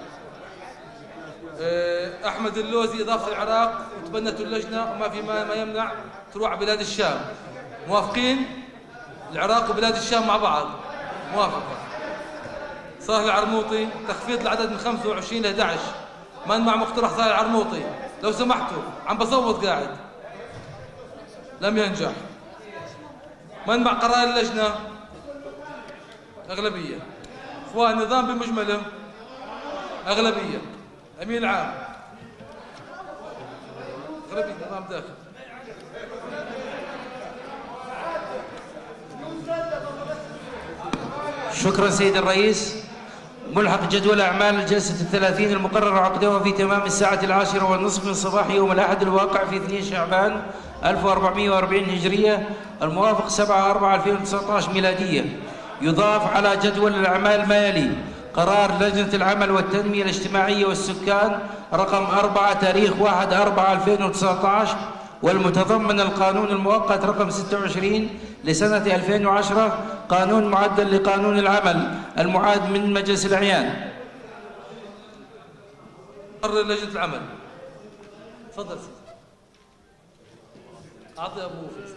أحمد اللوزي: إضافة العراق وتبنته اللجنة وما في ما يمنع تروح على بلاد الشام. موافقين؟ العراق وبلاد الشام مع بعض. موافقة. صالح العرموطي: تخفيض العدد من 25 ل 11. من مع مقترح صالح العرموطي؟ لو سمحتوا، عم بصوت قاعد. لم ينجح. من مع قرار اللجنة؟ أغلبية. إخوان، النظام بمجمله أغلبية. أمين العام أغلبية. نظام داخل. شكرا سيد الرئيس. ملحق جدول أعمال الجلسة 30 المقرر عقدها في تمام الساعة 10:30 من صباح يوم الأحد الواقع في 2 شعبان 1440 هجرية الموافق 7/4/2019 ميلادية. يضاف على جدول الأعمال ما يلي: قرار لجنة العمل والتنمية الاجتماعية والسكان رقم 4 تاريخ 1/4/2019 والمتضمن القانون المؤقت رقم 26 لسنة 2010 قانون معدل لقانون العمل المعاد من مجلس الأعيان. قرر لجنة العمل. تفضل سيدي. أعطي أبو فيصل.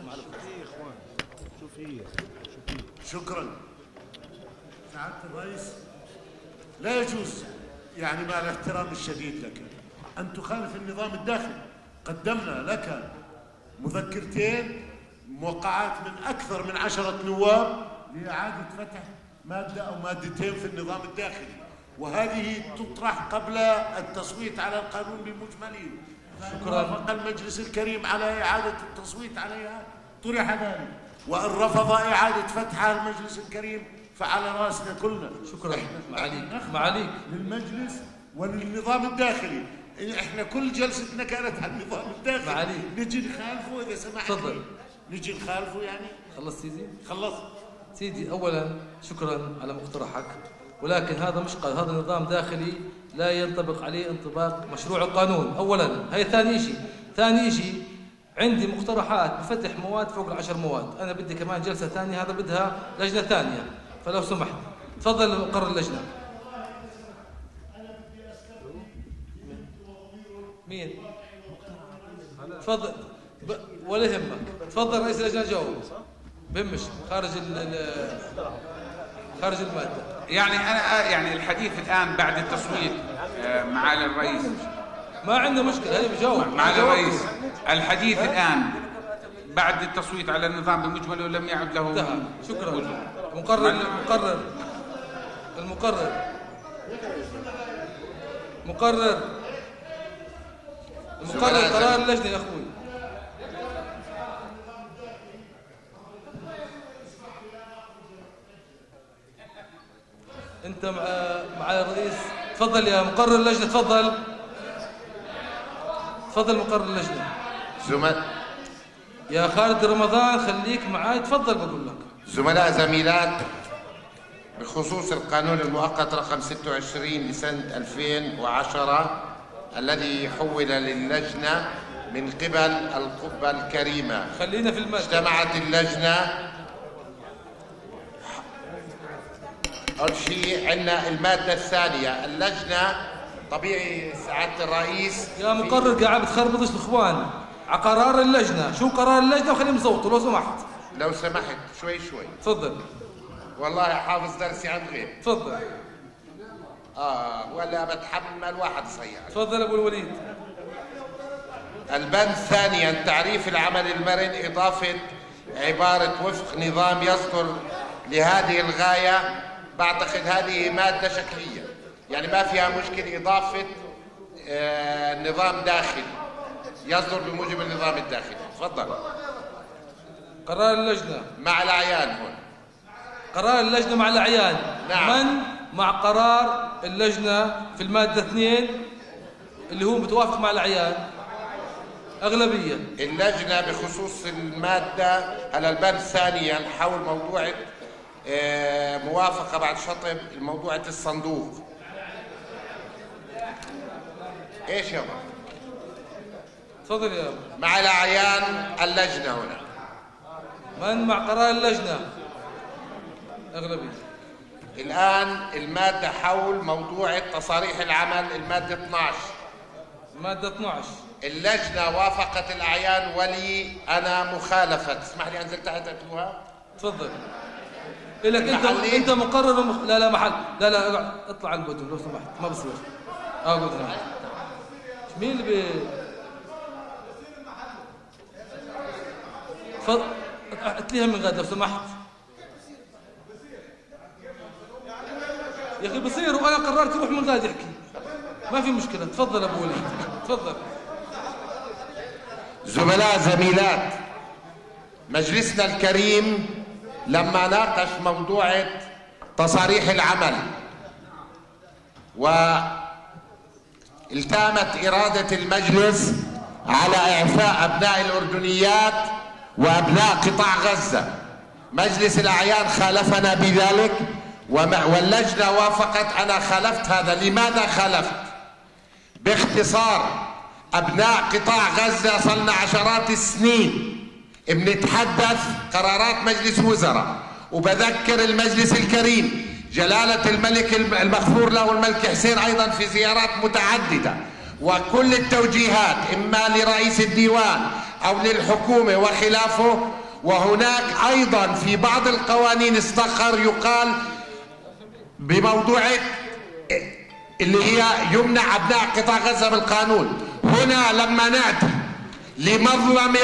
شكرا سعادة الرئيس. لا يجوز يعني مع الاحترام الشديد لك أن تخالف النظام الداخلي. قدمنا لك مذكرتين موقعات من أكثر من 10 نواب لإعادة فتح مادة أو مادتين في النظام الداخلي، وهذه تطرح قبل التصويت على القانون بمجمله. شكرا. وافق المجلس الكريم على إعادة التصويت عليها طرح ذلك، وإن رفض إعادة فتحها المجلس الكريم فعلى رأسنا كلنا. شكرا. معاليك. معاليك. للمجلس وللنظام الداخلي احنا كل جلستنا كانت عن النظام الداخلي. معالي نجي نخالفه اذا سمحت. تفضل. نجي نخالفه يعني. خلصت سيدي؟ خلصت. سيدي اولا شكرا على مقترحك، ولكن هذا مش هذا نظام داخلي لا ينطبق عليه انطباق مشروع القانون. اولا هي ثاني شيء. ثاني شيء عندي مقترحات بفتح مواد فوق ال10 مواد، انا بدي كمان جلسه ثانيه، هذا بدها لجنه ثانيه، فلو سمحت تفضل مقرر اللجنه. مين؟ تفضل ولا يهمك، تفضل رئيس اللجنه جاوب. بهمش خارج خارج الماده. يعني انا يعني الحديث الان بعد التصويت معالي الرئيس ما عندنا مشكله، هذه بجاوب. معالي الرئيس الحديث الان بعد التصويت على النظام بمجمله لم يعد له انتهى. شكرا. مقرر قرار اللجنه يا اخوي. انت مع الرئيس. تفضل يا مقرر اللجنه. تفضل مقرر اللجنه. يا خالد رمضان خليك معاي. تفضل بقول لك. زملاء زميلات، بخصوص القانون المؤقت رقم 26 لسنة 2010 الذي حول للجنة من قبل القبة الكريمة. خلينا في المادة. اجتمعت اللجنة. أول شيء عندنا المادة الثانية. اللجنة طبيعي سعادة الرئيس يا مقرر قاعد بتخربطش الإخوان على قرار اللجنة. شو قرار اللجنة وخليهم يصوتوا لو سمحت. لو سمحت شوي. تفضل. والله حافظ درسي عن غير. تفضل. ولا بتحمل واحد صيع. تفضل ابو الوليد. البند ثانيا تعريف العمل المرن، اضافه عباره وفق نظام يصدر لهذه الغايه. بعتقد هذه ماده شكليه، يعني ما فيها مشكله اضافه نظام داخلي يصدر بموجب النظام الداخلي. تفضل. قرار اللجنه مع الاعيان. هون قرار اللجنه مع الاعيان. نعم. من مع قرار اللجنه في الماده 2 اللي هو متوافق مع الاعيان؟ اغلبيه. اللجنه بخصوص الماده على البند ثانيا حول موضوع موافقه بعد شطب موضوع الصندوق. ايش يابا؟ تفضل يا ابو. مع الاعيان اللجنه هنا. من مع قرار اللجنه؟ اغلبيه. الان الماده حول موضوع تصاريح العمل، الماده 12. الماده 12 اللجنه وافقت الاعيان ولي انا مخالفه. تسمح لي انزل تحت اكتبها؟ تفضل. لك انت مقرر لا محل. لا اقعد. اطلع على البوتون لو سمحت. ما بصير. اقعد هنا. مين اللي تفضل. اتليها من غد لو سمحت. يا اخي بصير وانا قررت اروح من غاد يحكي. ما في مشكله. تفضل ابو وليد. تفضل. زملاء زميلات، مجلسنا الكريم لما ناقش موضوع تصاريح العمل والتامت إرادة المجلس على إعفاء أبناء الأردنيات وأبناء قطاع غزة، مجلس الأعيان خالفنا بذلك واللجنة وافقت. أنا خالفت هذا. لماذا خالفت؟ باختصار، أبناء قطاع غزة صلنا عشرات السنين بنتحدث قرارات مجلس وزراء، وبذكر المجلس الكريم جلالة الملك المغفور له الملك حسين أيضا في زيارات متعددة، وكل التوجيهات إما لرئيس الديوان أو للحكومة وخلافه. وهناك أيضا في بعض القوانين استخر يقال بموضوع اللي هي يمنع أبناء قطاع غزة بالقانون. هنا لما نأتي لمظلمة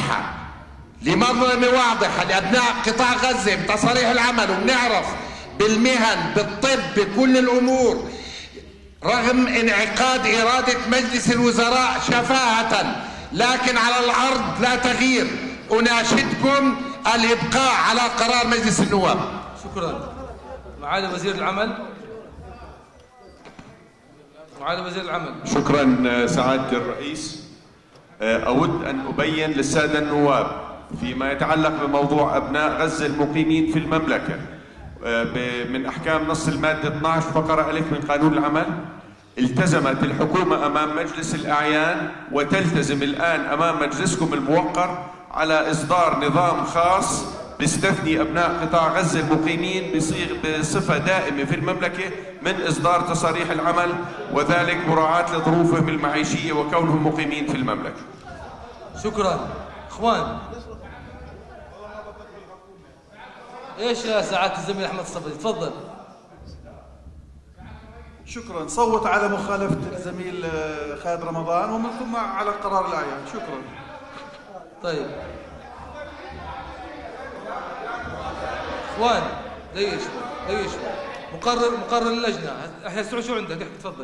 واضحة لأبناء قطاع غزة بتصاريح العمل، وبنعرف بالمهن بالطب بكل الأمور، رغم انعقاد إرادة مجلس الوزراء شفاهة لكن على الأرض لا تغيير، أناشدكم الإبقاء على قرار مجلس النواب. شكرا. معالي وزير العمل. وعلى وزير العمل. شكرا سعادة الرئيس. أود أن أبين للسادة النواب فيما يتعلق بموضوع أبناء غزة المقيمين في المملكة من أحكام نص المادة 12 فقرة ألف من قانون العمل. التزمت الحكومة أمام مجلس الأعيان وتلتزم الآن أمام مجلسكم الموقر على إصدار نظام خاص بيستثني أبناء قطاع غزة المقيمين بصفة دائمة في المملكة من إصدار تصاريح العمل، وذلك مراعاة لظروفهم المعيشية وكونهم مقيمين في المملكة. شكرا. إخوان، إيش يا سعادة الزميل أحمد الصفدي؟ تفضل. شكرا. صوت على مخالفة الزميل خالد رمضان ومن ثم على قرار الأعيان. شكرا. طيب اخوان، دقيقة شوي. مقرر اللجنة. احنا سعود شو عندك؟ احكي تفضل.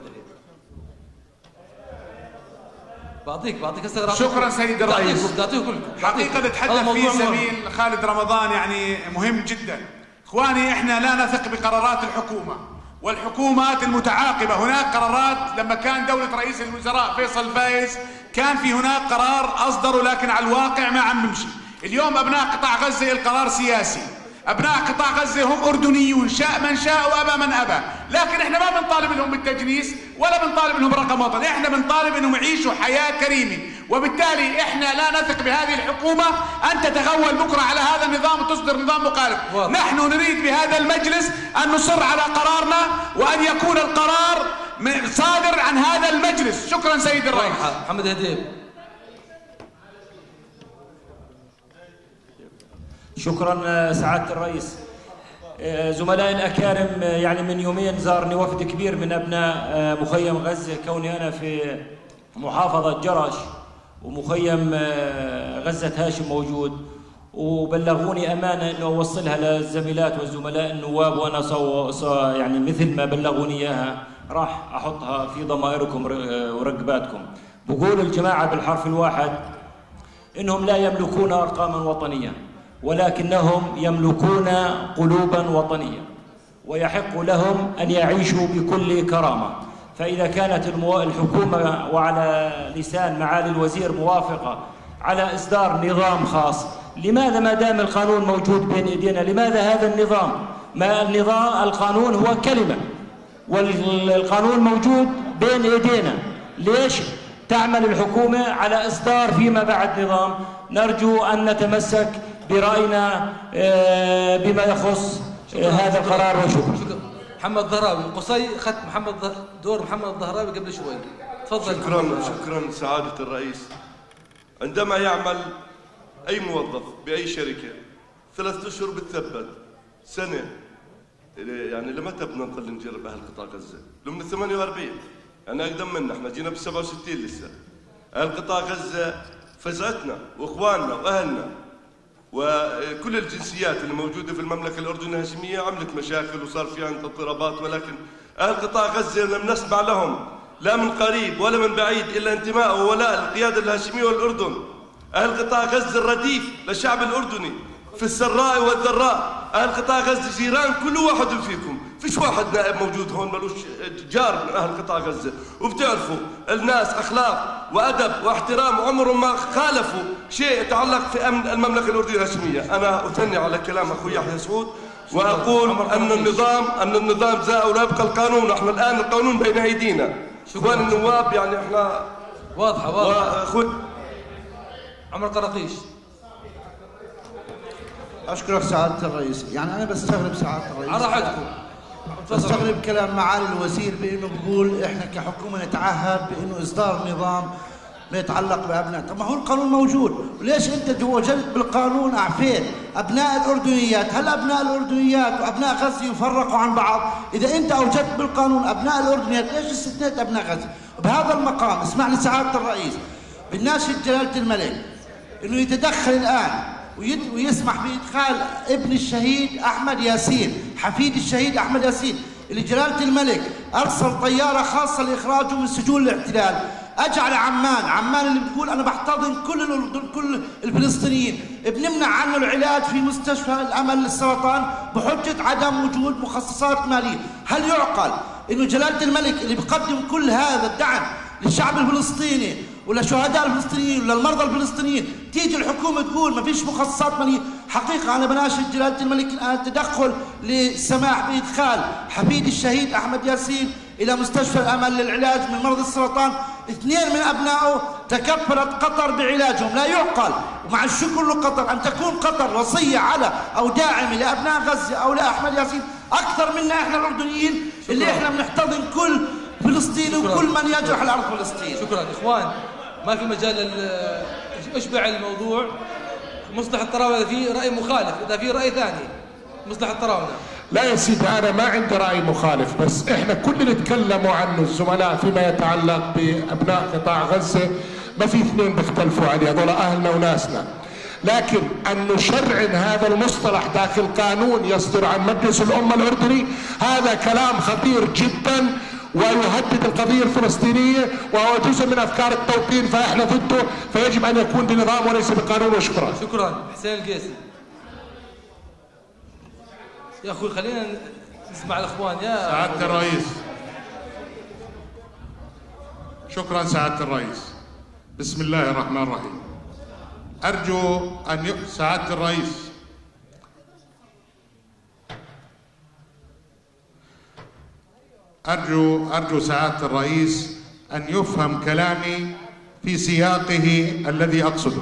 بعطيك هسه. شكرا سيد الرئيس. بعطيه كلكم. حقيقة نتحدث فيه زميل خالد رمضان يعني مهم جدا. اخواني، احنا لا نثق بقرارات الحكومة والحكومات المتعاقبة. هناك قرارات لما كان دولة رئيس الوزراء فيصل فايز كان في هناك قرار أصدره، لكن على الواقع ما عم بمشي. اليوم أبناء قطاع غزة القرار سياسي. أبناء قطاع غزة هم أردنيون، شاء من شاء وأبى من أبى، لكن إحنا ما بنطالب لهم بالتجنيس ولا بنطالب لهم برقم وطني، إحنا بنطالب إنهم يعيشوا حياة كريمة، وبالتالي إحنا لا نثق بهذه الحكومة أن تتغول بكرة على هذا النظام وتصدر نظام مخالف. نحن نريد بهذا المجلس أن نصر على قرارنا وأن يكون القرار صادر عن هذا المجلس. شكرا سيد الرئيس. محمد هديب. شكرا سعادة الرئيس. زملائي الأكارم، يعني من يومين زارني وفد كبير من أبناء مخيم غزة، كوني أنا في محافظة جرش ومخيم غزة هاشم موجود، وبلغوني أمانة أنه أوصلها للزميلات والزملاء النواب، وأنا يعني مثل ما بلغوني إياها راح أحطها في ضمائركم ورقباتكم. بقول الجماعة بالحرف الواحد إنهم لا يملكون أرقاما وطنية، ولكنهم يملكون قلوبا وطنية، ويحق لهم أن يعيشوا بكل كرامة. فإذا كانت الحكومة وعلى لسان معالي الوزير موافقة على إصدار نظام خاص، لماذا ما دام القانون موجود بين إيدينا لماذا هذا النظام؟ ما القانون هو كلمة، والقانون موجود بين إيدينا، ليش تعمل الحكومة على إصدار فيما بعد نظام؟ نرجو أن نتمسك برأينا بما يخص هذا القرار. وشكرا. محمد ضهراوي. قصي أخذت دور محمد الضهراوي قبل شوي. تفضل. شكرا سعادة الرئيس. عندما يعمل أي موظف بأي شركة 3 أشهر بتثبت، سنة يعني لمتى بدنا نضل نجرب أهل قطاع غزة؟ من 48 يعني أقدم منا، احنا جينا ب 67 لسه. أهل قطاع غزة فزعتنا وإخواننا وأهلنا وكل الجنسيات اللي موجودة في المملكة الأردنية الهاشمية عملت مشاكل وصار في عندها اضطرابات، ولكن أهل قطاع غزة لم نسمع لهم لا من قريب ولا من بعيد إلا انتماء وولاء القيادة الهاشمية والأردن. أهل قطاع غزة الرديف للشعب الأردني في السراء والضراء. أهل قطاع غزة جيران كل واحد فيكم، فيش واحد نائب موجود هون ملوش جار من أهل قطاع غزة، وبتعرفوا الناس أخلاق وأدب واحترام، عمرهم ما خالفوا شيء يتعلق في أمن المملكة الأردنية الهاشمية. أنا أثني على كلام أخوي يحيى سعود وأقول أن النظام زاء ولا يبقى القانون. احنا الآن القانون بين أيدينا. إخوان النواب يعني احنا واضحة. عمر قراقيش. أشكرك سعادة الرئيس. يعني أنا بستغرب سعادة الرئيس، على راحتكم، بستغرب كلام معالي الوزير بأنه بقول إحنا كحكومة نتعهد بأنه إصدار نظام ما يتعلق بأبناء. طب ما هو القانون موجود، وليش أنت وجدت بالقانون أعفيت أبناء الأردنيات؟ هل أبناء الأردنيات وأبناء غزة يفرقوا عن بعض؟ إذا أنت أوجدت بالقانون أبناء الأردنيات ليش استثنيت أبناء غزة؟ وبهذا المقام اسمح لي سعادة الرئيس بالناشد جلالة الملك إنه يتدخل الآن ويسمح بإدخال ابن الشهيد أحمد ياسين، حفيد الشهيد أحمد ياسين، اللي جلالة الملك أرسل طيارة خاصة لإخراجه من سجون الاحتلال. أجعل عمان اللي بتقول أنا بحتضن كل الفلسطينيين، بنمنع عنه العلاج في مستشفى الأمل للسرطان بحجة عدم وجود مخصصات مالية. هل يعقل إنه جلالة الملك اللي بيقدم كل هذا الدعم للشعب الفلسطيني ولشهداء الفلسطينيين وللمرضى الفلسطينيين، تيجي الحكومة تقول ما فيش مخصصات مالية. حقيقة أنا بناشد جلالة الملك الآن تدخل للسماح بإدخال حفيد الشهيد أحمد ياسين إلى مستشفى الأمل للعلاج من مرض السرطان. 2 من أبنائه تكفلت قطر بعلاجهم، لا يعقل. ومع الشكر لقطر أن تكون قطر وصية على أو داعمة لأبناء غزة أو لأحمد ياسين أكثر منا إحنا الأردنيين اللي إحنا بنحتضن كل فلسطيني وكل من يجرح الأرض فلسطين. شكرا إخوان، ما في مجال اشبع الموضوع. مصلح الطراونة إذا في رأي مخالف، إذا في رأي ثاني مصلح الطراونة. لا يا سيدي أنا ما عندي رأي مخالف، بس إحنا كل اللي تكلموا عنه الزملاء فيما يتعلق بأبناء قطاع غزة ما في اثنين بيختلفوا عليه، هذول أهلنا وناسنا. لكن أن نشرعن هذا المصطلح داخل قانون يصدر عن مجلس الأمة الأردني هذا كلام خطير جدا ويهدد القضية الفلسطينية وهو جزء من أفكار التوطين، فإحنا ضده، فيجب أن يكون بنظام وليس بقانون. وشكرا. شكرا. حسين القيسي. يا أخوي خلينا نسمع الإخوان. يا سعادة الرئيس. شكرا سعادة الرئيس. بسم الله الرحمن الرحيم. أرجو أن سعادة الرئيس أرجو سعادة الرئيس أن يفهم كلامي في سياقه الذي أقصده.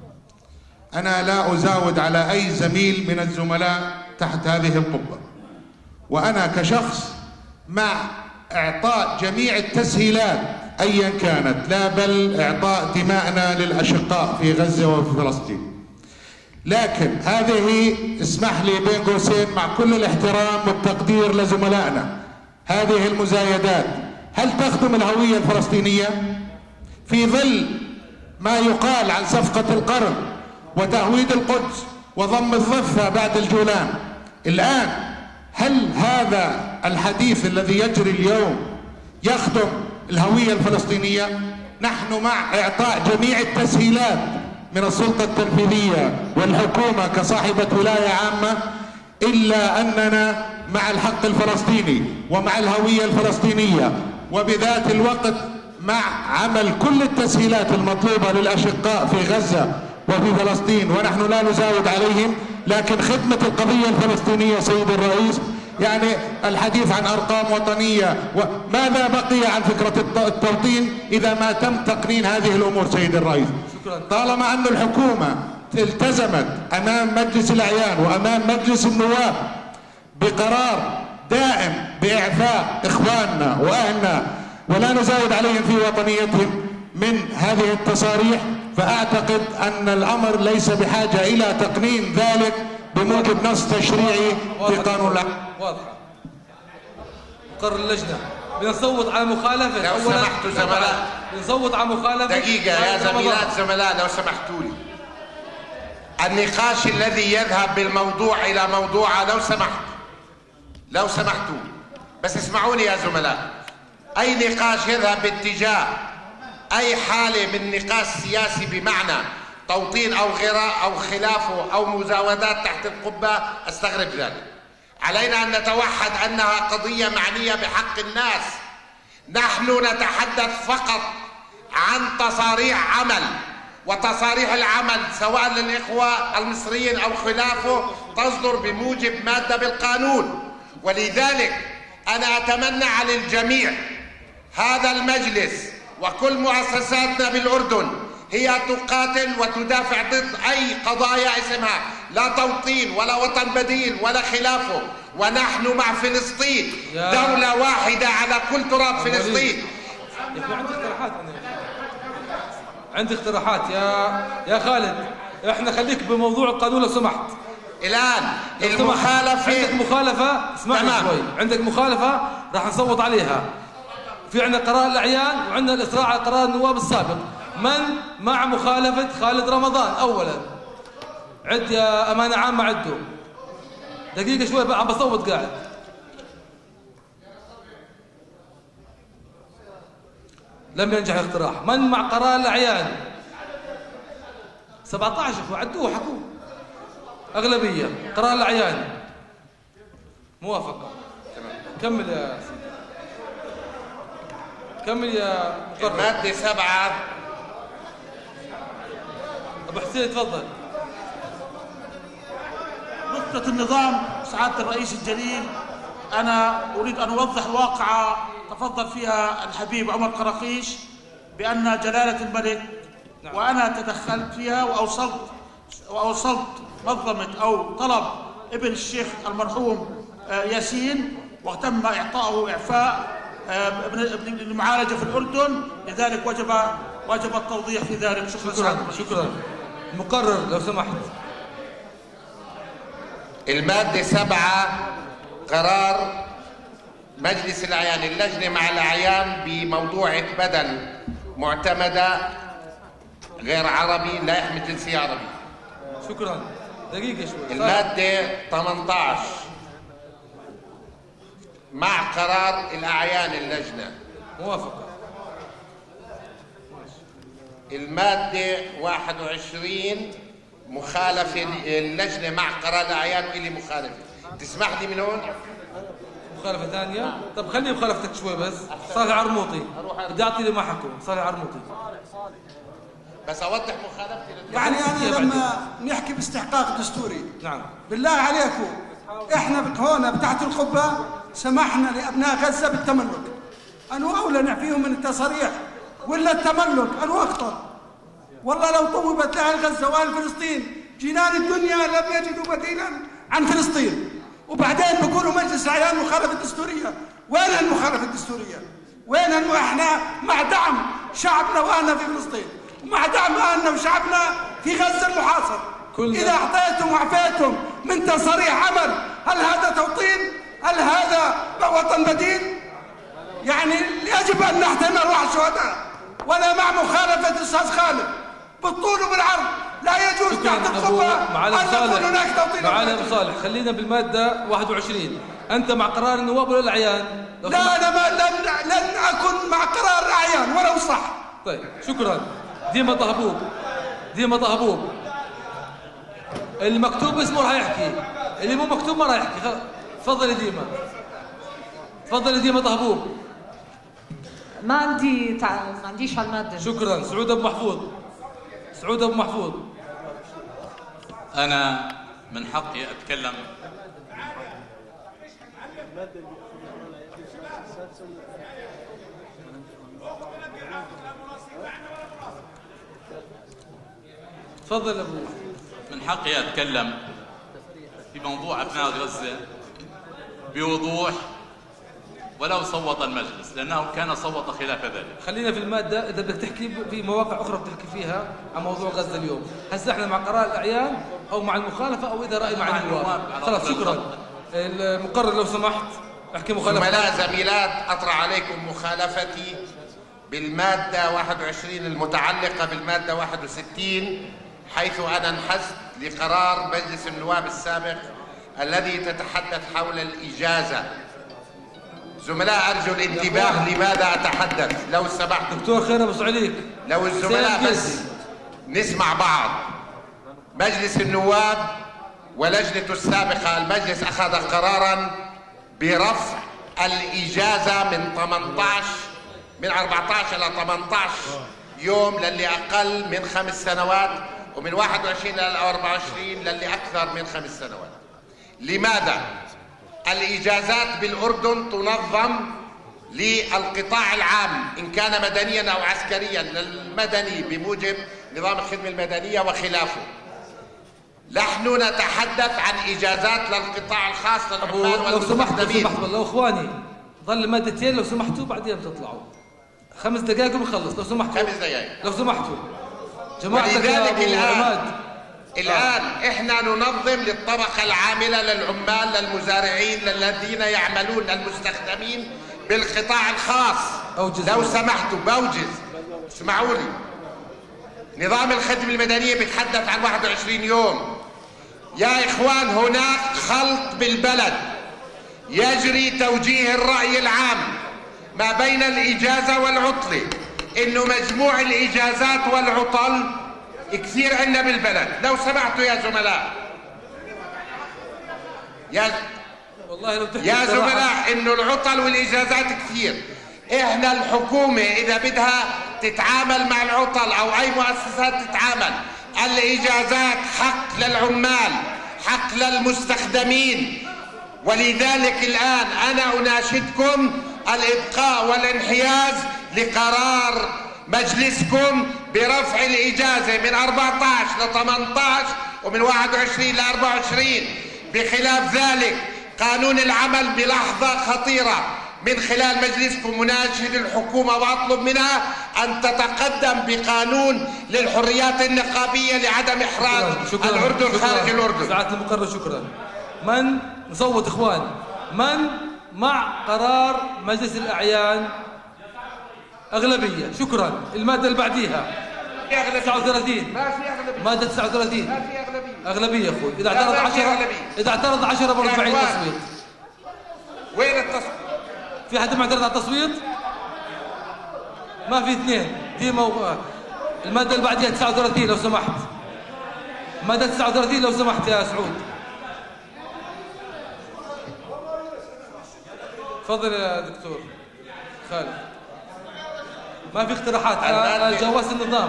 أنا لا أزاود على أي زميل من الزملاء تحت هذه القبة، وأنا كشخص مع إعطاء جميع التسهيلات أيا كانت، لا بل إعطاء دماءنا للأشقاء في غزة وفي فلسطين. لكن هذه اسمح لي بين قوسين مع كل الاحترام والتقدير لزملائنا، هذه المزايدات هل تخدم الهوية الفلسطينية؟ في ظل ما يقال عن صفقة القرن وتهويد القدس وضم الضفة بعد الجولان، الآن هل هذا الحديث الذي يجري اليوم يخدم الهوية الفلسطينية؟ نحن مع إعطاء جميع التسهيلات من السلطة التنفيذية والحكومة كصاحبة ولاية عامة، إلا أننا مع الحق الفلسطيني ومع الهوية الفلسطينية، وبذات الوقت مع عمل كل التسهيلات المطلوبة للأشقاء في غزة وفي فلسطين، ونحن لا نزاود عليهم، لكن خدمة القضية الفلسطينية سيد الرئيس يعني الحديث عن أرقام وطنية، وماذا بقي عن فكرة التوطين إذا ما تم تقنين هذه الأمور سيد الرئيس؟ طالما أن الحكومة التزمت أمام مجلس الأعيان وأمام مجلس النواب بقرار دائم بإعفاء إخواننا وأهلنا ولا نزاود عليهم في وطنيتهم من هذه التصاريح، فأعتقد أن الأمر ليس بحاجة إلى تقنين ذلك بموجب نص تشريعي في قانون الأحكام. واضحة. قرر اللجنة بنصوت على مخالفة. لو سمحتوا زملاء بنصوت على مخالفة. دقيقة يا زملاء لو سمحتوا لي، النقاش الذي يذهب بالموضوع إلى موضوع لو سمحتوا بس اسمعوني يا زملاء، أي نقاش يذهب باتجاه أي حالة من نقاش سياسي بمعنى توطين أو غيره أو خلافه أو مزاودات تحت القبة استغرب ذلك. علينا أن نتوحد أنها قضية معنية بحق الناس. نحن نتحدث فقط عن تصاريح عمل، وتصاريح العمل سواء للإخوة المصريين أو خلافه تصدر بموجب مادة بالقانون. ولذلك أنا أتمنى على الجميع، هذا المجلس وكل مؤسساتنا بالأردن هي تقاتل وتدافع ضد أي قضايا اسمها لا توطين ولا وطن بديل ولا خلافه، ونحن مع فلسطين دولة واحدة على كل تراب فلسطين. عندي اقتراحات يا خالد، احنا خليك بموضوع القانون لو سمحت. الآن المخالفة عندك مخالفة، اسمعني شوي، عندك مخالفة راح نصوت عليها. في عندنا قرار الأعيان وعندنا الإصرار على قرار النواب السابق. من مع مخالفة خالد رمضان؟ أولا عد يا أمانة عامة، عدوا دقيقة شوي بقى عم بصوت قاعد. لم ينجح الاقتراح. من مع قرار الأعيان؟ 17 اخوة، عدوه حكوه. أغلبية قرار الأعيان موافقة. كمل يا سيدي. كمل يا مقرر. المادة 7. أبو حسين تفضل. نقطة النظام سعادة الرئيس الجليل، أنا أريد أن أوضح واقعة تفضل فيها الحبيب عمر قراقيش بأن جلالة الملك وأنا تدخلت فيها وأوصلت منظمة أو طلب ابن الشيخ المرحوم ياسين، وتم إعطائه إعفاء المعالجة في الأردن، لذلك وجب التوضيح في ذلك. شكرا. مقرر لو سمحت. المادة 7 قرار مجلس الأعيان، اللجنة مع الأعيان بموضوع بدل معتمدة غير عربي لا يحمل جنسية عربية. شكرا. دقيقة شوي. المادة 18 مع قرار الأعيان اللجنة. موافقة. المادة 21 مخالفة اللجنة مع قرار الأعيان وإلي مخالفة. تسمح لي من هون؟ مخالفة ثانية؟ طب خلي مخالفتك شوي بس. صالح عرموطي. بدي أعطي اللي ما حكوا. صالح عرموطي. بس أوضح مخالفتي. يعني أنا لما نحكي باستحقاق دستوري، نعم، بالله عليكم إحنا هون تحت القبة سمحنا لأبناء غزة بالتملك. أنو أولى نعفيهم من التصريح ولا التملك؟ أنو أخطر؟ والله لو طوبت لأهل غزة وأهل فلسطين جنان الدنيا لم يجدوا بديلا عن فلسطين. وبعدين بيقولوا مجلس الأعيان مخالفة دستورية. وين المخالفة الدستورية؟ وين احنا مع دعم شعبنا وأهلنا في فلسطين، ومع دعم أهلنا وشعبنا في غزة المحاصر. إذا أعطيتم وعفيتم من تصريح عمل، هل هذا توطين؟ هل هذا وطن بديل؟ يعني يجب أن نحترم أرواح الشهداء. وأنا مع مخالفة أستاذ خالد بالطول وبالعرض. لا يجوز تحت القبة أن يكون هناك توطين. معالي أبو صالح، خلينا بالمادة 21. أنت مع قرار النواب ولا الأعيان؟ لا، أنا لن أكن مع قرار الأعيان ولو صح. طيب شكرا. ديما طهبوب. المكتوب اسمه راح يحكي، اللي مو مكتوب ما راح يحكي. تفضل يا ديما. تفضل يا ديما طهبوب. ما عنديش على المادة. شكرا. سعود أبو محفوظ. أنا من حقي أتكلم. تفضل أبو. من حقي أتكلم في موضوع أبناء غزة بوضوح ولو صوت المجلس، لأنه كان صوت خلاف ذلك. خلينا في المادة. إذا بدك تحكي في مواقع أخرى بتحكي فيها عن موضوع غزة اليوم، هسه احنا مع قرار الأعيان أو مع المخالفة أو إذا رأي مع النواب. خلاص شكرا. المقرر لو سمحت احكي مخالفة. زملاء زميلات، أطرح عليكم مخالفتي بالمادة 21 المتعلقة بالمادة 61، حيث أنا انحزت لقرار مجلس النواب السابق الذي تتحدث حول الإجازة. زملاء أرجو الانتباه لماذا أتحدث لو سمحت. دكتور خير أبو سعليك، لو الزملاء بس نسمع بعض. مجلس النواب ولجنته السابقة، المجلس أخذ قرارا برفع الإجازة من 14 إلى 18 يوم للي أقل من 5 سنوات، ومن 21 إلى 24 للي أكثر من 5 سنوات. لماذا؟ الإجازات بالأردن تنظم للقطاع العام إن كان مدنيا أو عسكريا، للمدني بموجب نظام الخدمة المدنية وخلافه. نحن نتحدث عن إجازات للقطاع الخاص للعمال والمستخدمين. لو سمحت والله أخواني، ظل مادتين لو سمحتوا بعدين بتطلعوا 5 دقائق وبنخلص. لو سمحتوا 5 دقائق لو سمحتوا جماعتك. ولذلك الآن إحنا ننظم للطبقة العاملة، للعمال، للمزارعين، للذين يعملون، للمستخدمين بالقطاع الخاص. لو سمحتوا بوجز اسمعوا لي. نظام الخدمة المدنية بيتحدث عن 21 يوم. يا إخوان هناك خلط بالبلد، يجري توجيه الرأي العام ما بين الإجازة والعطلة، إنه مجموع الإجازات والعطل كثير عندنا بالبلد. لو سمحتوا يا زملاء، يا زملاء، إنه العطل والإجازات كثير. احنا الحكومة اذا بدها تتعامل مع العطل او اي مؤسسات تتعامل، الاجازات حق للعمال، حق للمستخدمين. ولذلك الان انا اناشدكم الابقاء والانحياز لقرار مجلسكم برفع الاجازة من 14 ل 18 ومن 21 ل 24. بخلاف ذلك قانون العمل بلحظة خطيرة من خلال مجلسكم مناشد الحكومة واطلب منها ان تتقدم بقانون للحريات النقابية لعدم احراج الاردن خارج الاردن. سعادة المقرر شكرا. من نصوت اخوان؟ من مع قرار مجلس الاعيان؟ اغلبية. شكرا. المادة اللي بعديها 39. ما في اغلبية. مادة 39 ما في اغلبية. اغلبية اخوي. اذا اعترض 10 برفع التصويت. وين التصويت؟ في حد معترض على التصويت؟ ما في اثنين. دي المادة اللي بعديها 39 لو سمحت. مادة 39 لو سمحت يا سعود. تفضل يا دكتور خالد. ما في اقتراحات على جواز النظام.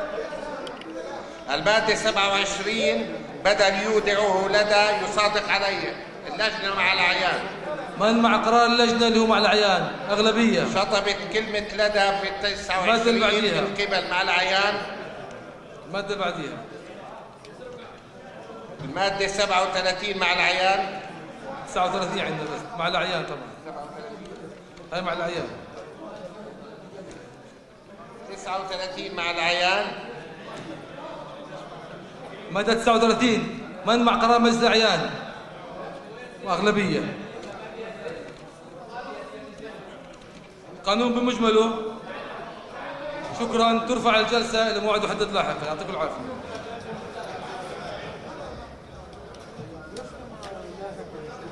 المادة 27 بدل يودعه لدى يصادق عليه اللجنة مع الأعيان. من مع قرار اللجنة اللي هو مع الأعيان؟ أغلبية. شطبت كلمة لدى في 29 من قبل مع الأعيان. المادة بعديها. المادة 37 مع الأعيان. 39 عندنا بس مع الأعيان طبعا. هاي مع الأعيان. 39 مع الأعيان. مادة 39 من مع قرار مجلس الأعيان؟ وأغلبية. قانون بمجمله. شكرا. ترفع الجلسة إلى موعد محدد لاحقا. يعطيكم العافية.